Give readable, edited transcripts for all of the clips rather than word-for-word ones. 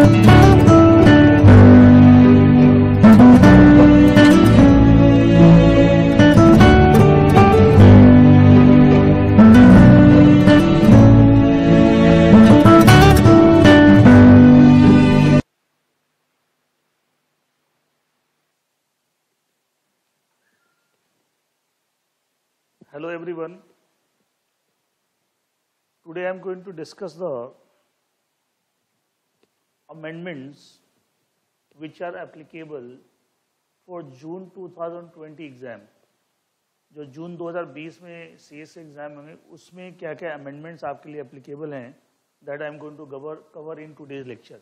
Hello everyone. Today I am going to discuss the amendments which are applicable for June 2020 exam. जो June 2020 में CS exam होंगे उसमें क्या क्या amendments आपके लिए एप्लीकेबल हैं, that I am going to cover in today's lecture.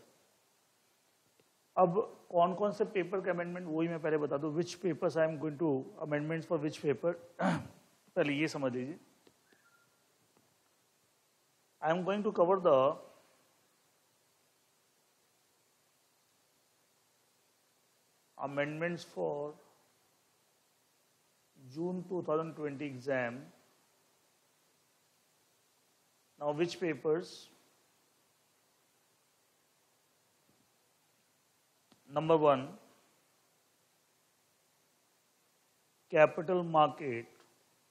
अब कौन कौन से पेपर के अमेंडमेंट वही मैं पहले बता दूं. Which papers I am going to amendments for which paper. पहले ये समझ लीजिए. I am going to cover the amendments for June 2020 exam. Now which papers? Number 1, capital market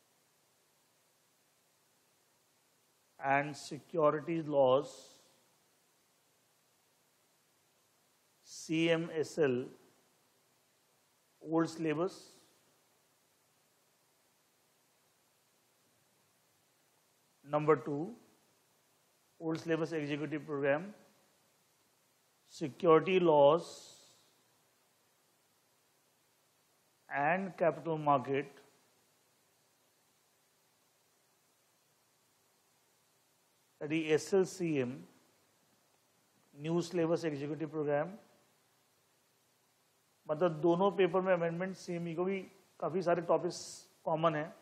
and securities laws, CMSL, old syllabus. Number 2, old syllabus executive program, security laws and capital market, that is SLCM, new syllabus executive program. मतलब दोनों paper में amendment same ही, क्योंकि काफी सारे topics common हैं.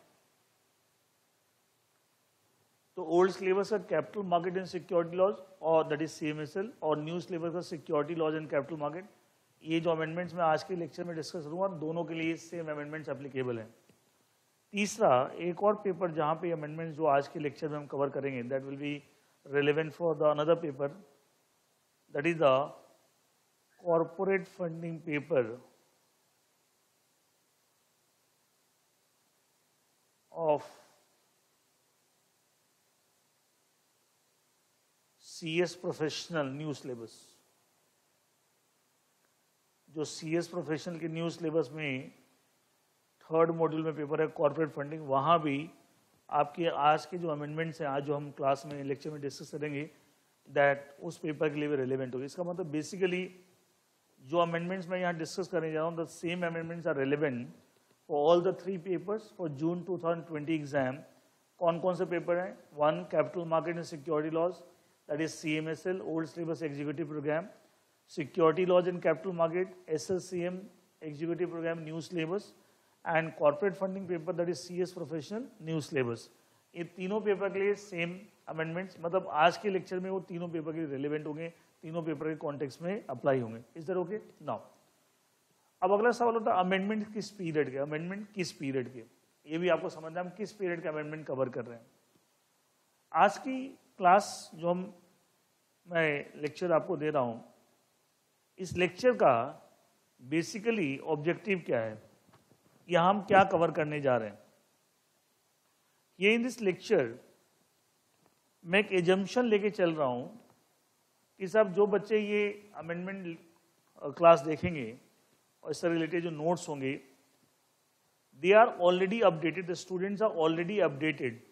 तो old syllabus का capital market and security laws और दैट इज CMSL, और न्यू सिलेबस का security laws and capital market. ये जो अमेंडमेंट्स मैं आज के लेक्चर में डिस्कस करूंगा दोनों के लिए सेम अमेंडमेंट्स एप्लीकेबल हैं. तीसरा एक और पेपर जहां पे अमेंडमेंट्स जो आज के लेक्चर में हम कवर करेंगे that will be relevant for the another paper, that is the corporate funding paper of CS professional new syllabus. जो CS प्रोफेशनल के न्यू सिलेबस में थर्ड मॉड्यूल में पेपर है कॉर्पोरेट फंडिंग, वहां भी आपके आज के जो अमेंडमेंट्स हैं, आज जो हम क्लास में लेक्चर में डिस्कस करेंगे, दैट उस पेपर के लिए भी रिलेवेंट होगी. इसका मतलब बेसिकली जो अमेंडमेंट्स मैं यहाँ डिस्कस करने जा रहा हूँ, the same amendments are relevant for all the 3 papers for June 2020 exam. कौन कौन से पेपर हैं? 1, capital market and security laws, that is CMSL, old syllabus executive programme. Security laws and capital market, SLCM executive programme new syllabus. And corporate funding paper, that is CS professional new syllabus. ये तीनों paper के लिए same amendments, मतलब आज के lecture में वो तीनों पेपर के लिए रिलेवेंट होंगे, तीनों पेपर के कॉन्टेक्स्ट में अप्लाई होंगे. Is that okay? नाउ अब अगला सवाल होता है अमेंडमेंट किस पीरियड के. अमेंडमेंट किस पीरियड के, ये भी आपको समझना है हम किस पीरियड के अमेंडमेंट कवर कर रहे हैं. आज की क्लास जो मैं लेक्चर आपको दे रहा हूं, इस लेक्चर का बेसिकली ऑब्जेक्टिव क्या है, यहां हम क्या कवर करने जा रहे हैं. ये इन दिस लेक्चर मैं एक एजम्पशन लेके चल रहा हूं कि साहब जो बच्चे ये अमेंडमेंट क्लास देखेंगे और इससे रिलेटेड जो नोट्स होंगे, they are already updated, the students are already updated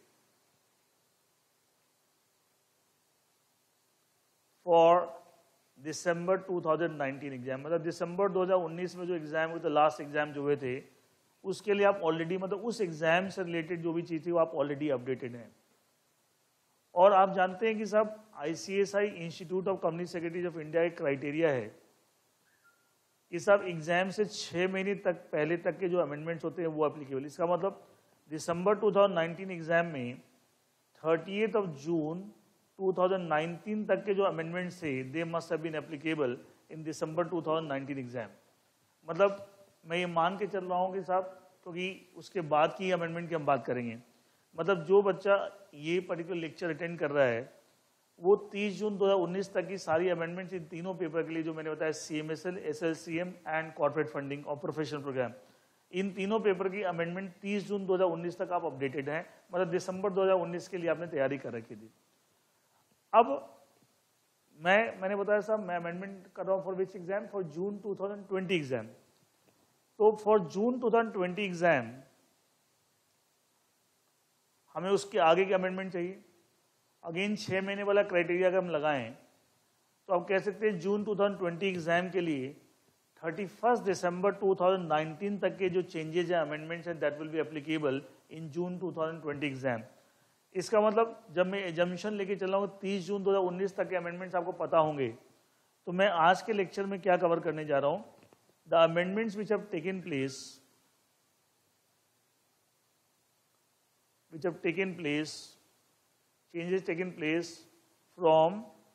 for December 2019 exam. मतलब दिसंबर 2019 में जो एग्जाम हुए थे, लास्ट एग्जाम जो हुए थे, उसके लिए आप ऑलरेडी, मतलब उस एग्जाम से रिलेटेड जो भी चीज थी वो आप ऑलरेडी अपडेटेड हैं. और आप जानते हैं कि साहब ICSI institute of company secretaries of India एक क्राइटेरिया है कि साहब एग्जाम से 6 महीने तक पहले तक के जो अमेंडमेंट्स होते हैं वो एप्लीकेबल. इसका मतलब दिसंबर 2019 एग्जाम में 30th जून 2019 तक के जो अमेंडमेंट्स थे they must have been applicable in December 2019 exam. मतलब मैं ये मान के चल रहा हूँ कि साहब, क्योंकि उसके बाद की अमेंडमेंट की हम बात करेंगे, मतलब जो बच्चा ये पर्टिकुलर लेक्चर अटेंड कर रहा है वो 30 जून 2019 तक की सारी अमेंडमेंट्स इन तीनों पेपर के लिए जो मैंने बताया, CMSL, SLCM and corporate funding और प्रोफेशनल प्रोग्राम, इन तीनों पेपर की अमेंडमेंट 30 जून 2019 तक आप अपडेटेड हैं, मतलब दिसंबर 2019 के लिए आपने तैयारी कर रखी थी। अब मैंने बताया साहब मैं अमेंडमेंट कर रहा हूँ for which exam, for June 2020 exam. तो फॉर जून 2020 एग्जाम हमें उसके आगे की अमेंडमेंट चाहिए। अगेन 6 महीने वाला क्राइटेरिया अगर हम लगाएं तो आप कह सकते हैं जून 2020 एग्जाम के लिए 31 दिसंबर 2019 तक के जो चेंजेस या अमेंडमेंट्स हैं that will be applicable in June 2020 exam. इसका मतलब जब मैं एजम्पशन लेके चल रहा हूँ 30 जून 2019 तक के अमेंडमेंट्स आपको पता होंगे, तो मैं आज के लेक्चर में क्या कवर करने जा रहा हूँ, the amendments which have taken place changes taken place from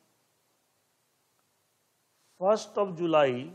1st of July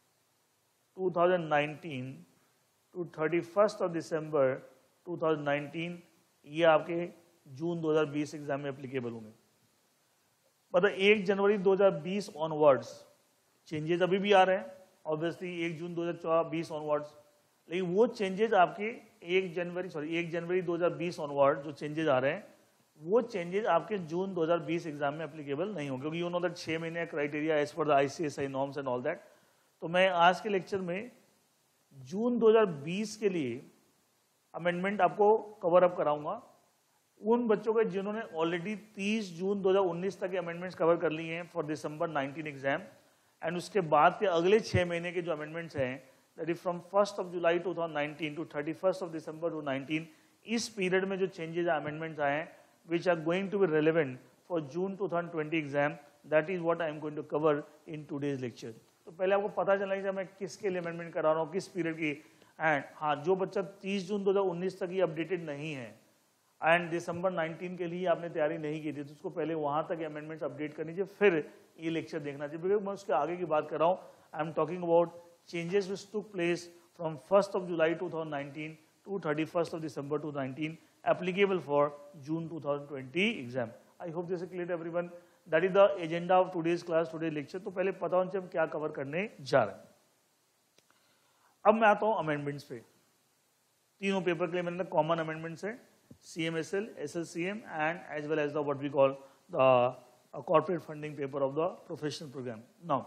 2019 to 31st of December 2019, ये आपके जून 2020 एग्जाम में एप्लीकेबल होंगे। मतलब 1 जनवरी 2020 ऑनवर्ड्स चेंजेस अभी भी आ रहे हैं, ऑब्वियसली 1 जून 2020 ऑनवर्ड्स, लेकिन वो चेंजेस आपके 1 जनवरी 2020 ऑनवर्ड जो चेंजेस आ रहे हैं वो चेंजेस आपके जून 2020 एग्जाम में एप्लीकेबल नहीं होंगे, क्योंकि यू नो दैट 6 महीने criteria as per the ICSI norms and all that. तो मैं आज के लेक्चर में जून 2020 के लिए अमेंडमेंट आपको कवर अप कराऊंगा। उन बच्चों के जिन्होंने ऑलरेडी 30 जून 2019 तक के अमेंडमेंट्स कवर कर लिए हैं फॉर दिसंबर 19 एग्जाम, एंड उसके बाद के अगले 6 महीने के जो अमेंडमेंट्स हैं that is from 1st of July 2019 to 31st of December 2019, इस पीरियड में जो चेंजेस अमेंडमेंट्स आए हैं which are going to be relevant for June 2020 exam, that is what I am going to cover in today's lecture। तो पहले आपको पता चला कि मैं किसके लिए अमेंडमेंट करा रहा हूँ, किस पीरियड की। एंड हाँ, जो बच्चा 30 जून 2019 तक ही अपडेटेड नहीं है एंड दिसंबर 19 के लिए आपने तैयारी नहीं की थी, तो उसको पहले वहां तक अमेंडमेंट्स अपडेट करनी चाहिए, फिर ये लेक्चर देखना चाहिए, बिकॉज मैं उसके आगे की बात कर रहा हूँ। I am talking about changes which took place from 1st of July 2019 to 31st of December 2019 applicable for June 2020 exam। I hope this is clear to everyone। That is the agenda of today's class, today's lecture। तो पहले पता होना चाहिए हम क्या cover करने जा रहे हैं। अब मैं आता हूं अमेंडमेंट्स पे। तीनों पेपर के लिए मैंने कॉमन अमेंडमेंट्स है, CMSL, SLCM and as well as the what we call the corporate funding paper of the professional programme. Now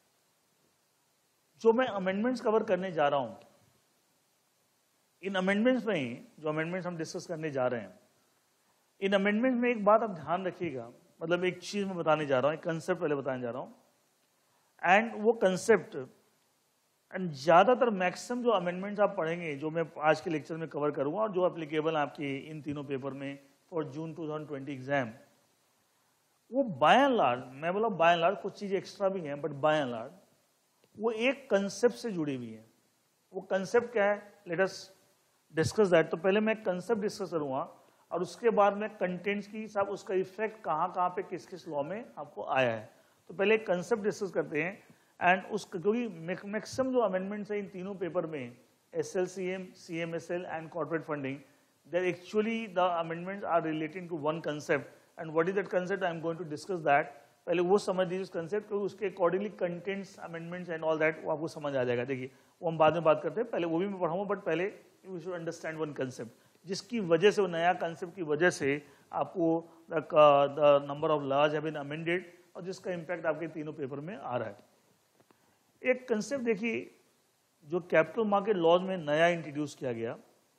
जो मैं अमेंडमेंट्स कवर करने जा रहा हूं, इन अमेंडमेंट्स में ही जो अमेंडमेंट्स हम डिस्कस करने जा रहे हैं, इन अमेंडमेंट्स में एक बात आप ध्यान रखिएगा, मतलब एक चीज मैं बताने जा रहा हूं, एक कंसेप्ट पहले बताने जा रहा हूं, एंड वो कंसेप्ट एंड ज्यादातर मैक्सिमम जो अमेंडमेंट्स आप पढ़ेंगे जो मैं आज के लेक्चर में कवर करूंगा और जो एप्लीकेबल आपके इन तीनों पेपर में फॉर जून 2020 एग्जाम, वो बाय एंड लार्ज, मैं बोला बाय एंड लार्ज, कुछ चीजें एक्स्ट्रा भी हैं, बट बाय एंड लार्ज वो एक कंसेप्ट से जुड़ी हुई है। वो कंसेप्ट क्या है, लेट अस डिस्कस दैट। तो पहले मैं कंसेप्ट डिस्कस करूंगा और उसके बाद मैं कंटेंट्स की साहब उसका इफेक्ट कहाँ पे किस किस लॉ में आपको आया है। तो पहले कंसेप्ट डिस्कस करते हैं एंड उस, क्योंकि मैक्सिमम जो अमेंडमेंट्स है इन तीनों पेपर में SLCM, CMSL and corporate funding, there actually the amendments are related to one concept and what is that concept, I am going to discuss that. पहले वो समझ लीजिए उस कंसेप्ट, क्योंकि उसके accordingly contents, amendments and all that वो आपको समझ आ जाएगा। देखिए वो हम बाद में बात करते हैं, पहले वो भी मैं पढ़ाऊंगा, बट पहले you should understand one concept, जिसकी वजह से, वो नया कंसेप्ट की वजह से आपको the number of laws have been amended और जिसका इंपैक्ट आपके तीनों पेपर में आ रहा है। एक कंसेप्ट देखिए जो कैपिटल मार्केट लॉज में नया इंट्रोड्यूस किया गया,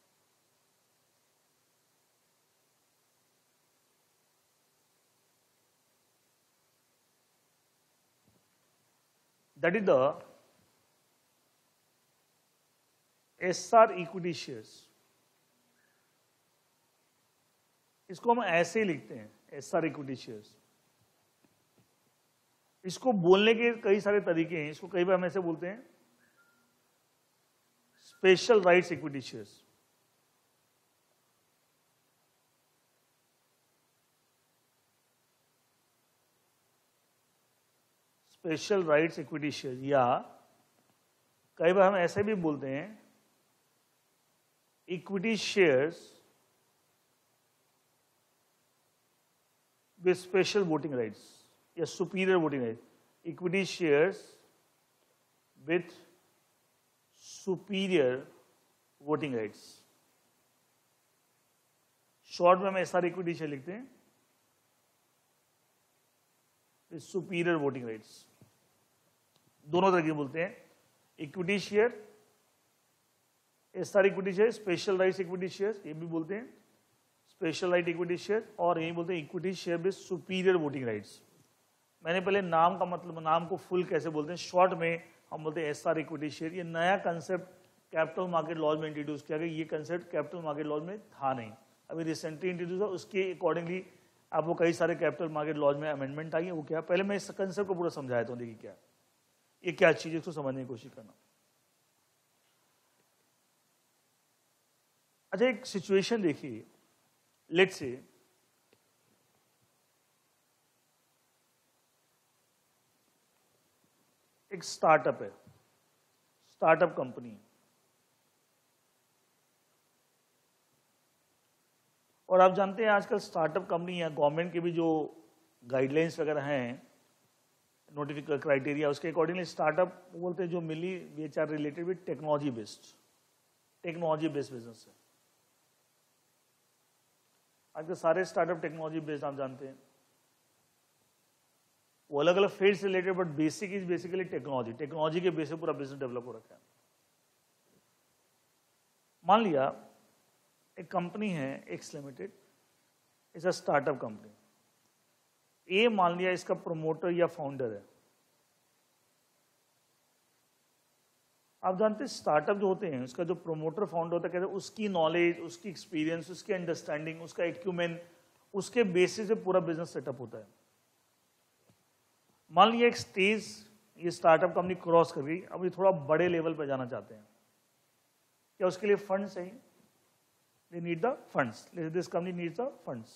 that is the SR equity shares. इसको हम ऐसे ही लिखते हैं, SR इक्विटी शेयर्स। इसको बोलने के कई सारे तरीके हैं, इसको कई बार हम ऐसे बोलते हैं special rights equity shares. Special rights equity share, या कई बार हम ऐसे भी बोलते हैं equity shares with special voting rights या superior voting rights, equity shares with superior voting rights. Short में हम एसआर इक्विटी शेयर लिखते हैं with superior voting rights. दोनों तरह के बोलते हैं, equity share, SR equity share, special rights equity share, ये भी बोलते हैं स्पेशल राइट इक्विटी शेयर, और यही बोलते हैं equity share with superior voting rights. मैंने पहले नाम का मतलब, नाम को फुल कैसे बोलते हैं, शॉर्ट में हम बोलते हैं एसआर इक्विटी शेयर. ये नया कंसेप्ट कैपिटल मार्केट लॉज में इंट्रोड्यूस किया गया. ये कंसेप्ट कैपिटल मार्केट लॉज में था नहीं, अभी रिसेंटली इंट्रोड्यूस हुआ. उसके अकॉर्डिंगली आपको कई सारे कैपिटल मार्केट लॉज में अमेंडमेंट आई है. वो क्या, पहले मैं इस कंसेप्ट को पूरा समझाया था, देखिए क्या ये क्या चीज है, इसको समझने की कोशिश करना. अच्छा, एक सिचुएशन देखिए, लेट्स से एक स्टार्टअप है, स्टार्टअप कंपनी, और आप जानते हैं आजकल स्टार्टअप कंपनी या गवर्नमेंट के भी जो गाइडलाइंस वगैरह हैं, नोटिफिकेशन क्राइटेरिया, उसके अकॉर्डिंगली स्टार्टअप बोलते हैं जो मिली which are related with technology based business है. आजकल सारे स्टार्टअप टेक्नोलॉजी बेस्ड, आप जानते हैं वो अलग अलग फील्ड से related, but basic is basically technology के बेस पे पूरा बिजनेस डेवलप हो रखा है. मान लिया एक कंपनी है X limited, is a startup company. ए मान लिया इसका प्रोमोटर या फाउंडर है. आप जानते हैं स्टार्टअप जो होते हैं, उसका जो प्रोमोटर फाउंडर होता है, कहते हैं उसकी नॉलेज, उसकी एक्सपीरियंस, उसकी अंडरस्टैंडिंग, उसका एक्यूमेन, उसके बेसिस पे पूरा बिजनेस सेटअप होता है. मान लिया एक स्टेज ये स्टार्टअप कंपनी क्रॉस कर गई, अब ये थोड़ा बड़े लेवल पर जाना चाहते हैं. क्या उसके लिए फंड चाहिए? They need the funds. This company needs the funds.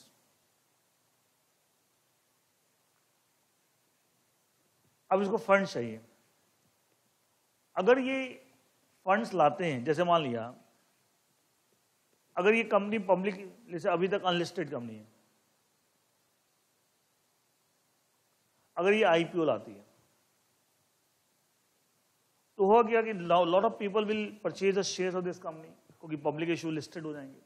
अब इसको फंड चाहिए. अगर ये फंड्स लाते हैं, जैसे मान लिया अगर ये कंपनी पब्लिक, जैसे अभी तक अनलिस्टेड कंपनी है, अगर ये आईपीओ लाती है तो हो गया कि lot of people will purchase the shares of this company, क्योंकि पब्लिक इश्यू लिस्टेड हो जाएंगे.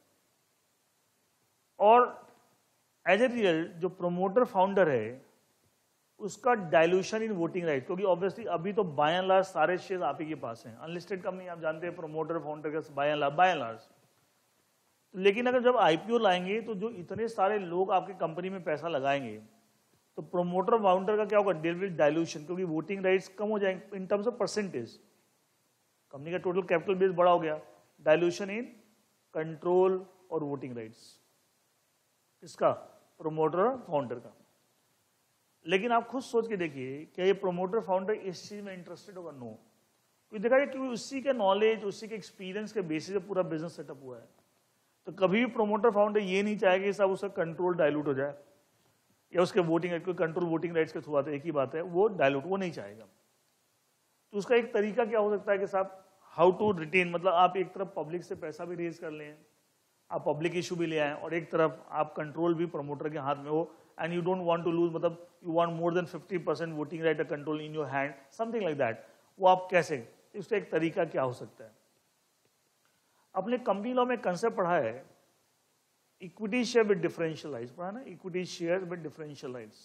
और एज ए रिजल्ट जो प्रोमोटर फाउंडर है उसका डायल्यूशन इन वोटिंग राइट, क्योंकि ऑब्वियसली अभी तो बाय एंड लार्ज सारे शेयर आप ही के पास हैं. अनलिस्टेड कंपनी आप जानते हैं प्रोमोटर फाउंडर का बाय एंड लार्ज. लेकिन अगर जब आईपीओ लाएंगे तो जो इतने सारे लोग आपकी कंपनी में पैसा लगाएंगे तो प्रोमोटर फाउंडर का क्या होगा, डायल्यूशन, क्योंकि वोटिंग राइट्स कम हो जाएंगे in terms of percentage. Company का टोटल कैपिटल बेस बड़ा हो गया, डायल्यूशन इन कंट्रोल और वोटिंग राइट्स, इसका प्रोमोटर फाउंडर का. लेकिन आप खुद सोच के देखिए, क्या ये प्रोमोटर फाउंडर इस चीज में इंटरेस्टेड होगा? नो. क्योंकि देखा कि उसी के नॉलेज, उसी के एक्सपीरियंस के बेसिस पे पूरा बिजनेस सेटअप हुआ है. तो कभी भी प्रोमोटर फाउंडर ये नहीं चाहेगा कि सब उसका कंट्रोल डायलूट हो जाए या उसके voting right, control voting rights के थ्रू आते, एक ही बात है, वो डायलूट वो नहीं चाहेगा. तो उसका एक तरीका क्या हो सकता है कि साहब हाउ टू रिटेन, मतलब आप एक तरफ पब्लिक से पैसा भी रेज कर लें, आप पब्लिक इशू भी ले आए, और एक तरफ आप कंट्रोल भी प्रमोटर के हाथ में हो, and you don't want to lose, मतलब you want more than 50% voting right control in your hand, something like that. वो आप कैसे, इसका एक तरीका क्या हो सकता है? अपने कंपनी लॉ में कंसेप्ट पढ़ा है equity share with differential rights, पढ़ा ना, equity share with differential rights.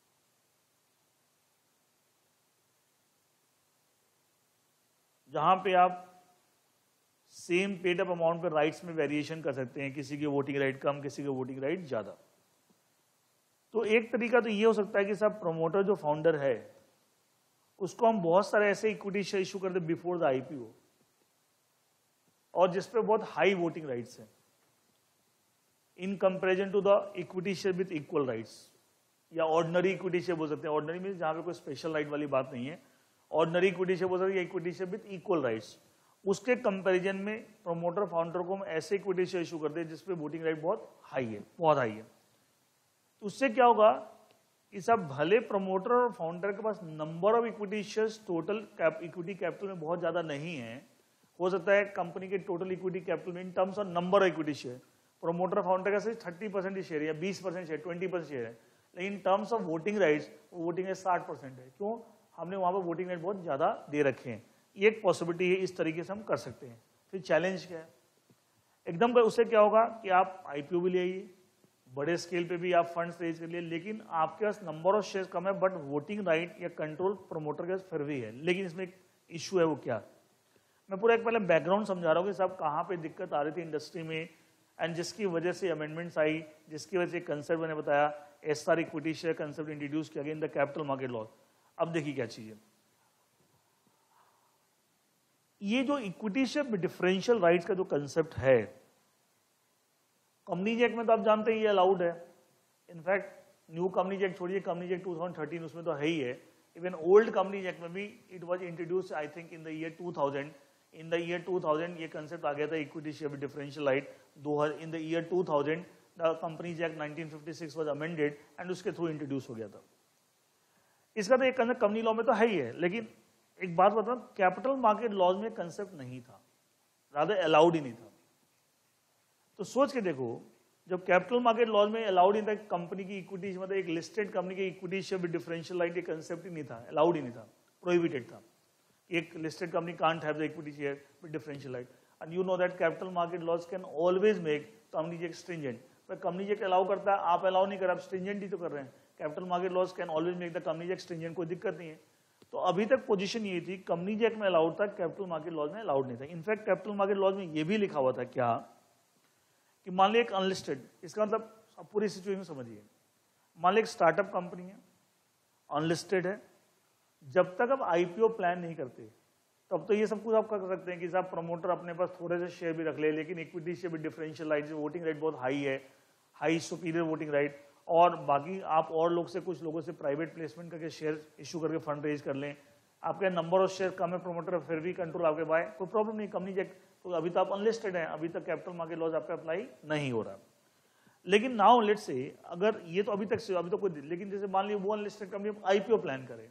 जहां पे आप सेम पेड अप अमाउंट पे राइट्स में वेरिएशन कर सकते हैं, किसी की वोटिंग राइट कम, किसी की वोटिंग राइट ज्यादा. तो एक तरीका तो ये हो सकता है कि साहब प्रमोटर जो फाउंडर है उसको हम बहुत सारे ऐसे इक्विटी शेयर इशू कर दे बिफोर द आईपीओ, और जिसपे बहुत हाई वोटिंग राइट्स हैं in comparison to the equity share with equal rights, या ऑर्डिनरी इक्विटी शेयर बोल सकते हैं. ऑर्डिनरी मींस जहां पे कोई स्पेशल राइट वाली बात नहीं है, ऑर्डिनरी इक्विटी शेयर बोल सकते हैं, equity share with equal rights. उसके कंपैरिजन में प्रोमोटर फाउंडर को हम ऐसे इक्विटी शेयर इशू करते हैं जिसपे वोटिंग राइट बहुत हाई है, बहुत हाई है. तो उससे क्या होगा कि सब भले प्रमोटर और फाउंडर के पास number of equity shares total equity capital में बहुत ज्यादा नहीं है, हो सकता है कंपनी के टोटल इक्विटी कैपिटल में in terms of number of equity share promoter founder का सिर्फ 30% ही शेयर या 20% शेयर, 20% शेयर है, लेकिन terms of voting rights voting है 60% है। क्यों? हमने वहां पर वोटिंग राइट बहुत ज्यादा दे रखे हैं। ये एक पॉसिबिलिटी है, इस तरीके से हम कर सकते हैं। फिर चैलेंज क्या है? एकदम उससे क्या होगा कि आप आईपीओ भी ले आइए, बड़े स्केल पे भी आप फंड्स रेज कर लिए, लेकिन आपके पास नंबर ऑफ शेयर्स कम है बट वोटिंग राइट या कंट्रोल प्रमोटर के पास फिर भी है। लेकिन इसमें एक इश्यू है, वो क्या? मैं पूरा एक पहले बैकग्राउंड समझा रहा हूँ कि साहब कहाँ पे दिक्कत आ रही थी इंडस्ट्री में, एंड जिसकी वजह से अमेंडमेंट्स आई, जिसकी वजह से कंसेप्ट मैंने बताया SR equity share concept introduce किया गया in the capital market law. अब देखिए क्या चीज है, ये जो इक्विटी शेयर डिफरेंशियल राइट्स का जो कंसेप्ट है, कंपनीज एक्ट में तो आप जानते हैं ये अलाउड है। इनफैक्ट न्यू कंपनीज एक्ट छोड़िए, कंपनीज एक्ट 2013 उसमें तो है ही है। इवन ओल्ड कंपनीज एक्ट में भी it was introduced I think in the year 2000। In the year 2000 ये कंसेप्ट आ गया था equity share differential right. In the year 2000 the companies act 1956 was amended and उसके थ्रू इंट्रोड्यूस हो गया था। इसका तो एक कंसेप्ट कंपनी लॉ में तो है ही है, लेकिन एक बात बताऊं, कैपिटल मार्केट लॉज में कंसेप्ट नहीं था, रादर अलाउड ही नहीं था। तो सोच के देखो, जब कैपिटल मार्केट लॉज में अलाउड ही था कंपनी की इक्विटी, मतलब एक लिस्टेड कंपनी की equity share with differential right, ये कंसेप्ट ही नहीं था, अलाउड ही नहीं था, प्रोहिबिटेड था। एक listed company can't have the equity share with differential right, and you know that capital market laws can always make company act stringent. पर कंपनी एक्ट अलाउ करता है, आप अलाउ नहीं कर रहे, आप स्ट्रिंजेंट ही तो कर रहे हैं। Capital market laws can always make the company act stringent, कोई दिक्कत नहीं है। तो अभी तक पोजीशन ये थी, कंपनी एक्ट में अलाउड था, कैपिटल मार्केट लॉज में अलाउड नहीं था। इनफैक्ट कैपिटल मार्केट लॉज में ये भी लिखा हुआ था क्या, कि मान लीजिए एक अनलिस्टेड, इसका मतलब आप पूरी सिचुएशन समझिए। मान लीजिए एक स्टार्टअप कंपनी है, अनलिस्टेड है, जब तक आप आईपीओ प्लान नहीं करते तब तो ये सब कुछ आप कर सकते हैं कि साहब प्रमोटर अपने पास थोड़े से शेयर भी रख ले, लेकिन इक्विटी शेयर भी डिफरेंशियल राइट, वोटिंग राइट बहुत हाई है, हाई सुपीरियर वोटिंग राइट, और बाकी आप और लोग से, कुछ लोगों से प्राइवेट प्लेसमेंट करके शेयर इशू करके फंड रेज कर लें, आपके नंबर ऑफ शेयर कम है, प्रमोटर फिर भी कंट्रोल आपके बाय, कोई प्रॉब्लम नहीं। कंपनी एक्ट तो अभी तो आप अनलिस्टेड हैं, अभी तक कैपिटल मार्केट लॉज आपका अप्लाई नहीं हो रहा। लेकिन नाउ लेट्स से अगर ये तो अभी तक से, अभी तो कोई, लेकिन जैसे मान लीजिए वो अनलिस्टेड कंपनी आईपीओ प्लान करे,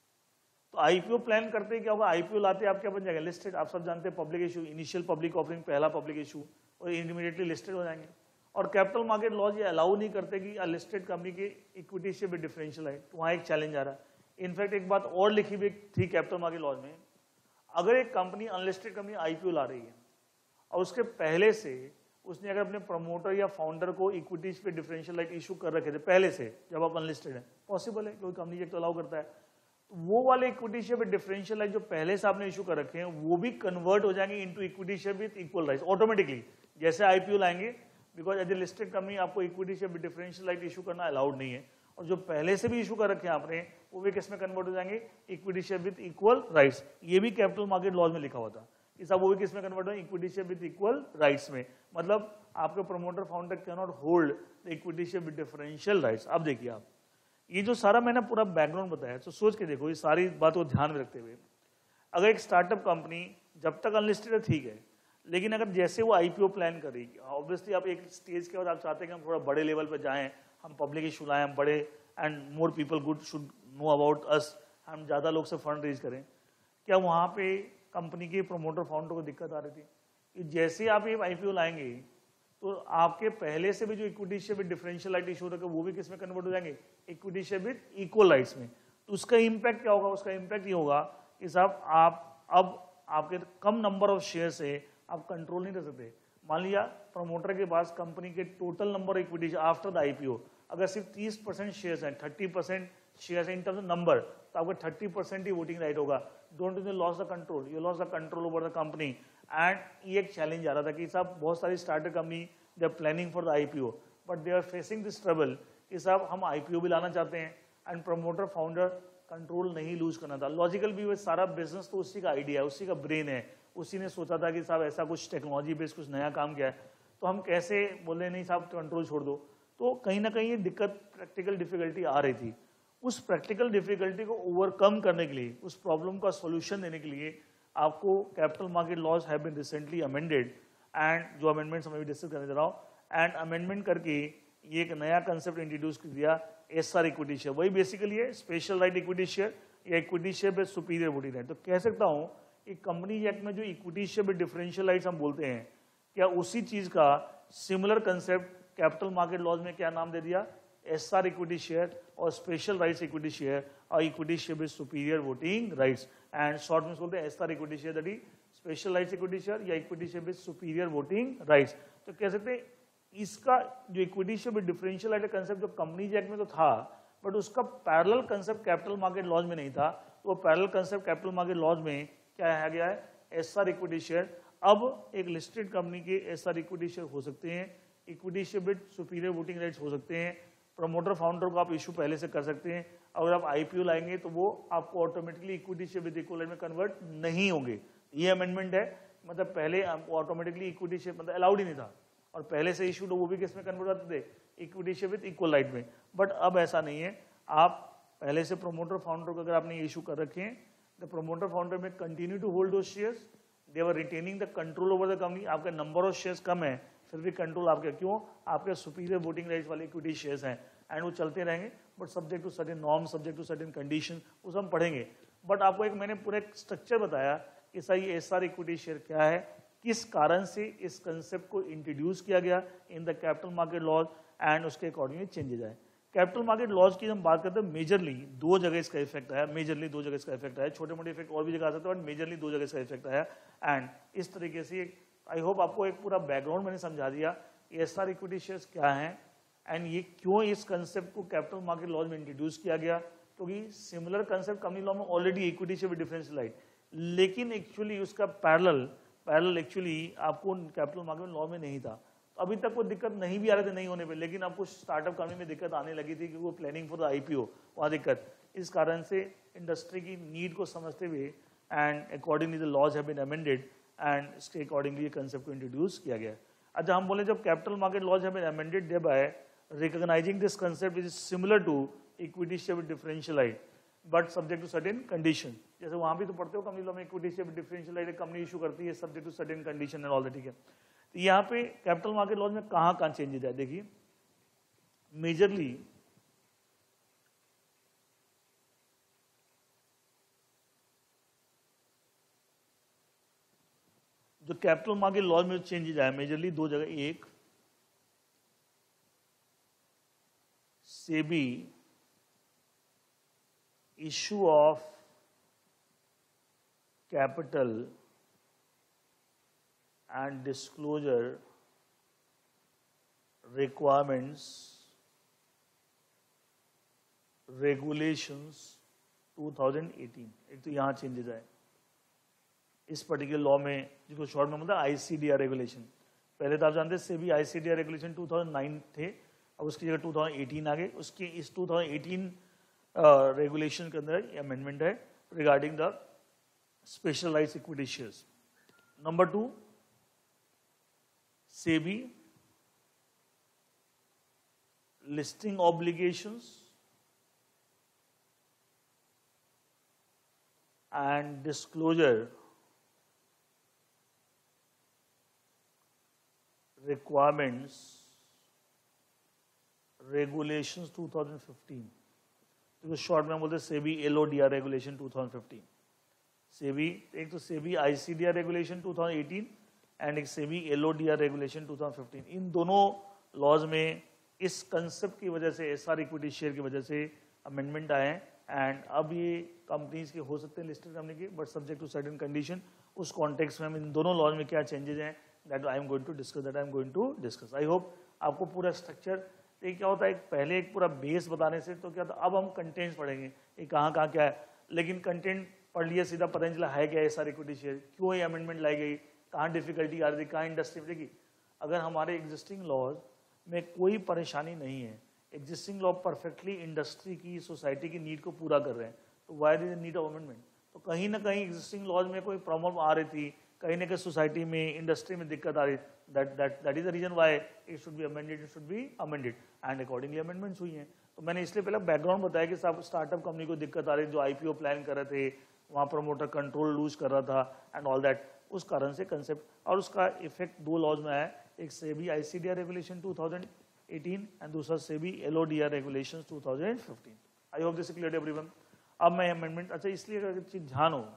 तो आईपीओ प्लान करते क्या होगा, आईपीओ लाते आप क्या बन जाएगा, लिस्टेड। आप सब जानते हैं public issue, initial public offering, पहला पब्लिक इशू, और इमीडिएटली लिस्टेड हो जाएंगे। और कैपिटल मार्केट लॉज ये अलाउ नहीं करते कि लिस्टेड कंपनी के इक्विटी शेयर भी डिफरेंशियल है, तो वहां एक चैलेंज आ रहा है। इनफैक्ट एक बात और लिखी हुई थी कैपिटल मार्केट लॉज में, अगर एक कंपनी अनलिस्टेड कंपनी आईपीओ ला रही है और उसके पहले से उसने अगर अपने प्रमोटर या फाउंडर को इक्विटीज पे डिफरेंशियल राइट इशू कर रखे थे पहले से, जब आप अनलिस्टेड है, पॉसिबल है, कोई कंपनी तो अलाउ करता है, तो वो वाले इक्विटी शेयर पे डिफरेंशियल राइट जो पहले से आपने इशू कर रखे हैं वो भी कन्वर्ट हो जाएंगे into equity share with equal rights automatically, जैसे आईपीओ लाएंगे। Because as a listed company आपको equity share with differential right issue करना अलाउड नहीं है, और जो पहले से भी इशू कर रखे हैं आपने वो भी किस में कन्वर्ट हो जाएंगे, equity share with equal rights. ये भी कैपिटल मार्केट लॉज में लिखा हुआ था कि साहब वो भी किस में कन्वर्ट हो, equity share with equal rights में। मतलब आपके promoter founder can not hold the equity share with differential rights. अब देखिए आप, ये जो सारा मैंने पूरा बैकग्राउंड बताया, तो सोच के देखो, ये सारी बात को ध्यान में रखते हुए, अगर एक स्टार्टअप कंपनी जब तक अनलिस्टेड है ठीक है, लेकिन अगर जैसे वो आईपीओ प्लान करेगी, ऑब्वियसली आप एक स्टेज के बाद आप चाहते हैं कि हम थोड़ा बड़े लेवल पर जाएं, हम पब्लिक इशू लाएं, हम बड़े and more people good should know about us, हम ज़्यादा लोग से फंड रेज करें। क्या वहाँ पे कंपनी के प्रमोटर फाउंडर को दिक्कत आ रही थी कि जैसे आप ये आईपीओ लाएंगे तो आपके पहले से भी जो equity share with differential right issue रखे वो भी किस में कन्वर्ट हो जाएंगे, equity share with equal rights में। तो उसका इम्पैक्ट क्या होगा, उसका इम्पैक्ट ये होगा कि साहब आप अब आपके कम नंबर ऑफ शेयर से आप कंट्रोल नहीं कर सकते। मान लिया प्रमोटर के पास कंपनी के total number equity after the IPO अगर सिर्फ 30% शेयर्स हैं, 30% shares in terms of number, तो आपका 30% ही वोटिंग राइट होगा। Don't you lose the control, you lose the control over the company. And ये एक चैलेंज आ रहा था कि साहब बहुत सारी startup company they are planning for the IPO but they are facing this trouble कि साहब हम आईपीओ भी लाना चाहते हैं एंड प्रमोटर फाउंडर कंट्रोल नहीं लूज करना था। लॉजिकल भी सारा बिजनेस तो उसी का आइडिया है, उसी का ब्रेन है, उसी ने सोचा था कि साहब ऐसा कुछ टेक्नोलॉजी बेस्ड कुछ नया काम किया है, तो हम कैसे बोले नहीं साहब कंट्रोल छोड़ दो। तो कहीं ना कहीं ये दिक्कत, प्रैक्टिकल डिफिकल्टी आ रही थी। उस प्रैक्टिकल डिफिकल्टी को ओवरकम करने के लिए, उस प्रॉब्लम का सॉल्यूशन देने के लिए आपको capital market laws have been recently amended, and जो अमेंडमेंट्स हमें डिस्कस करने जा रहा हूँ, एंड अमेंडमेंट करके ये एक नया कंसेप्ट इंट्रोड्यूस कर दिया, एसआर इक्विटी शेयर। वही बेसिकली है स्पेशल राइट इक्विटी शेयर या equity share with superior voting right. तो कह सकता हूँ कि कंपनी एक्ट में जो equity share with differential rights हम बोलते हैं, क्या उसी चीज का similar concept capital market laws में क्या नाम दे दिया, SR equity share और special rights equity share और equity share with superior voting rights and short में बोलते हैं SR equity share that is special rights equity share या equity share with superior voting rights। तो कह सकते हैं इसका जो equity share with differential right concept जो कंपनीज एक्ट में तो था बट उसका parallel concept capital market laws में नहीं था। तो वो parallel concept capital market laws में क्या है गया है SR equity share। अब एक लिस्टेड कंपनी के SR equity share हो सकते हैं, equity share with superior voting rights हो सकते हैं, प्रमोटर फाउंडर को आप इशू पहले से कर सकते हैं। अगर आप आईपीओ लाएंगे तो वो आपको automatically equity share with equal में कन्वर्ट नहीं होंगे। ये अमेंडमेंट है, मतलब पहले आपको ऑटोमेटिकली इक्विटी शेयर मतलब अलाउड ही नहीं था और पहले से इशू वो भी किस में कन्वर्ट होते थे equity share with equal right में। बट अब ऐसा नहीं है, आप पहले से प्रमोटर फाउंडर को अगर आपने इशू कर रखे हैं द प्रमोटर फाउंडर में continue to hold those shares, they are retaining the control over the company. आपका नंबर ऑफ शेयर्स कम है फिर भी कंट्रोल आपके, क्यों आपके सुपीरियर वोटिंग राइट्स वाले इक्विटी शेयर्स हैं एंड वो चलते रहेंगे but subject to certain norm, subject to certain condition, उस हम पढ़ेंगे। बट आपको एक मैंने पूरा एक स्ट्रक्चर बताया कि सही एसआर इक्विटी शेयर क्या है, किस कारण से इस कंसेप्ट को इंट्रोड्यूस किया गया in the capital market laws and उसके अकॉर्डिंगली चेंजेज आए। कैपिटल मार्केट लॉज की हम बात करते हैं मेजरली दो जगह इसका इफेक्ट आया, मेजरली दो जगह इसका इफेक्ट आया, छोटे मोटे इफेक्ट और भी जगह आ सकते हैं बट मेजरली दो जगह इसका इफेक्ट आया। एंड इस तरीके से आई होप आपको एक पूरा बैकग्राउंड मैंने समझा दिया एसआर इक्विटी शेयर्स क्या हैं एंड ये क्यों इस कंसेप्ट को कैपिटल मार्केट लॉज में इंट्रोड्यूस किया गया, क्योंकि सिमिलर कंसेप्ट कंपनी लॉ में already equity share with differential right, लेकिन एक्चुअली उसका पैरेलल एक्चुअली आपको कैपिटल मार्केट लॉ में नहीं था। तो अभी तक कोई दिक्कत नहीं भी आ रहे थे नहीं होने पे, लेकिन आपको स्टार्टअप कंपनी में दिक्कत आने लगी थी क्योंकि वो प्लानिंग फॉर द आईपीओ वहाँ दिक्कत, इस कारण से इंडस्ट्री की नीड को समझते हुए and accordingly the laws have been amended and इसके अकॉर्डिंगली ये कंसेप्ट को इंट्रोड्यूस किया गया। अच्छा हम बोले जब capital market laws have been amended thereby recognizing this concept which is similar to equity share with differential right but subject to certain condition, जैसे वहां भी तो पढ़ते हो कंपनी लॉ में equity share with differential right company issue करती है subject to certain condition and all that, ठीक है। तो यहाँ पे कैपिटल मार्केट लॉज में कहाँ चेंजेस है, देखिए मेजरली जो कैपिटल मार्केट लॉज में चेंजेस आए मेजरली दो जगह, एक SEBI issue of capital and disclosure requirements regulations 2018, एक तो यहां चेंजेस आए इस पर्टिकुलर लॉ में जिसको शॉर्ट में मतलब आईसीडीआर रेगुलेशन। पहले तो आप जानते हैं सेबी आईसीडीआर रेगुलेशन 2009 थे, अब उसकी जगह 2018 आ गए। उसकी इस 2018 रेगुलेशन के अंदर अमेंडमेंट है regarding the special rights equity shares. Number 2 SEBI listing obligations and disclosure requirements regulations 2015, तो शॉर्ट में बोलते हैं सेबी एलओडीआर रेगुलेशन 2015। सेबी एक तो सेबी आईसीडीआर रेगुलेशन 2018 एंड एक सेबी एलओडीआर रेगुलेशन 2015। इन दोनों लॉज में इस कंसेप्ट की वजह से एसआर इक्विटी शेयर की वजह से अमेंडमेंट आए एंड अब ये कंपनीज के हो सकते हैं लिस्टेड कंपनी के but subject to certain condition. उस कॉन्टेक्स्ट में हम इन दोनों लॉज में क्या चेंजेस हैं that I am going to discuss। I hope आपको पूरा स्ट्रक्चर ये क्या होता है पहले एक पूरा बेस बताने से तो क्या था, अब हम कंटेंट्स पढ़ेंगे ये कहाँ क्या है, लेकिन कंटेंट पढ़ लिया सीधा पता नहीं चला है क्या एसआर इक्विटी शेयर, क्यों ये अमेंडमेंट लाई गई, कहाँ डिफिकल्टी आ रही थी, कहाँ इंडस्ट्री देखिए। अगर हमारे एग्जिस्टिंग लॉज में कोई परेशानी नहीं है, एग्जिस्टिंग लॉ परफेक्टली इंडस्ट्री की सोसाइटी की नीड को पूरा कर रहे हैं, तो why is need of amendment. तो कहीं ना कहीं एग्जिस्टिंग लॉज में कोई प्रॉब्लम आ रही थी, कहीं ना कहीं सोसाइटी में इंडस्ट्री में दिक्कत आ रही, that is the reason why it should be amended and accordingly amendments हुई हैं। तो मैंने इसलिए पहले बैकग्राउंड बताया कि सब स्टार्टअप कंपनी को दिक्कत आ रही, जो आईपीओ प्लान कर रहे थे वहाँ प्रमोटर कंट्रोल लूज कर रहा था एंड ऑल दैट, उस कारण से कंसेप्ट और उसका इफेक्ट दो लॉज में आया, एक सेबी आईसीडीआर रेगुलेशन 2018 एंड दूसरा SEBI LODR regulation 2015। I hope this is clear everyone. अब मैं अमेंडमेंट, अच्छा इसलिए अगर चीज ध्यान हो,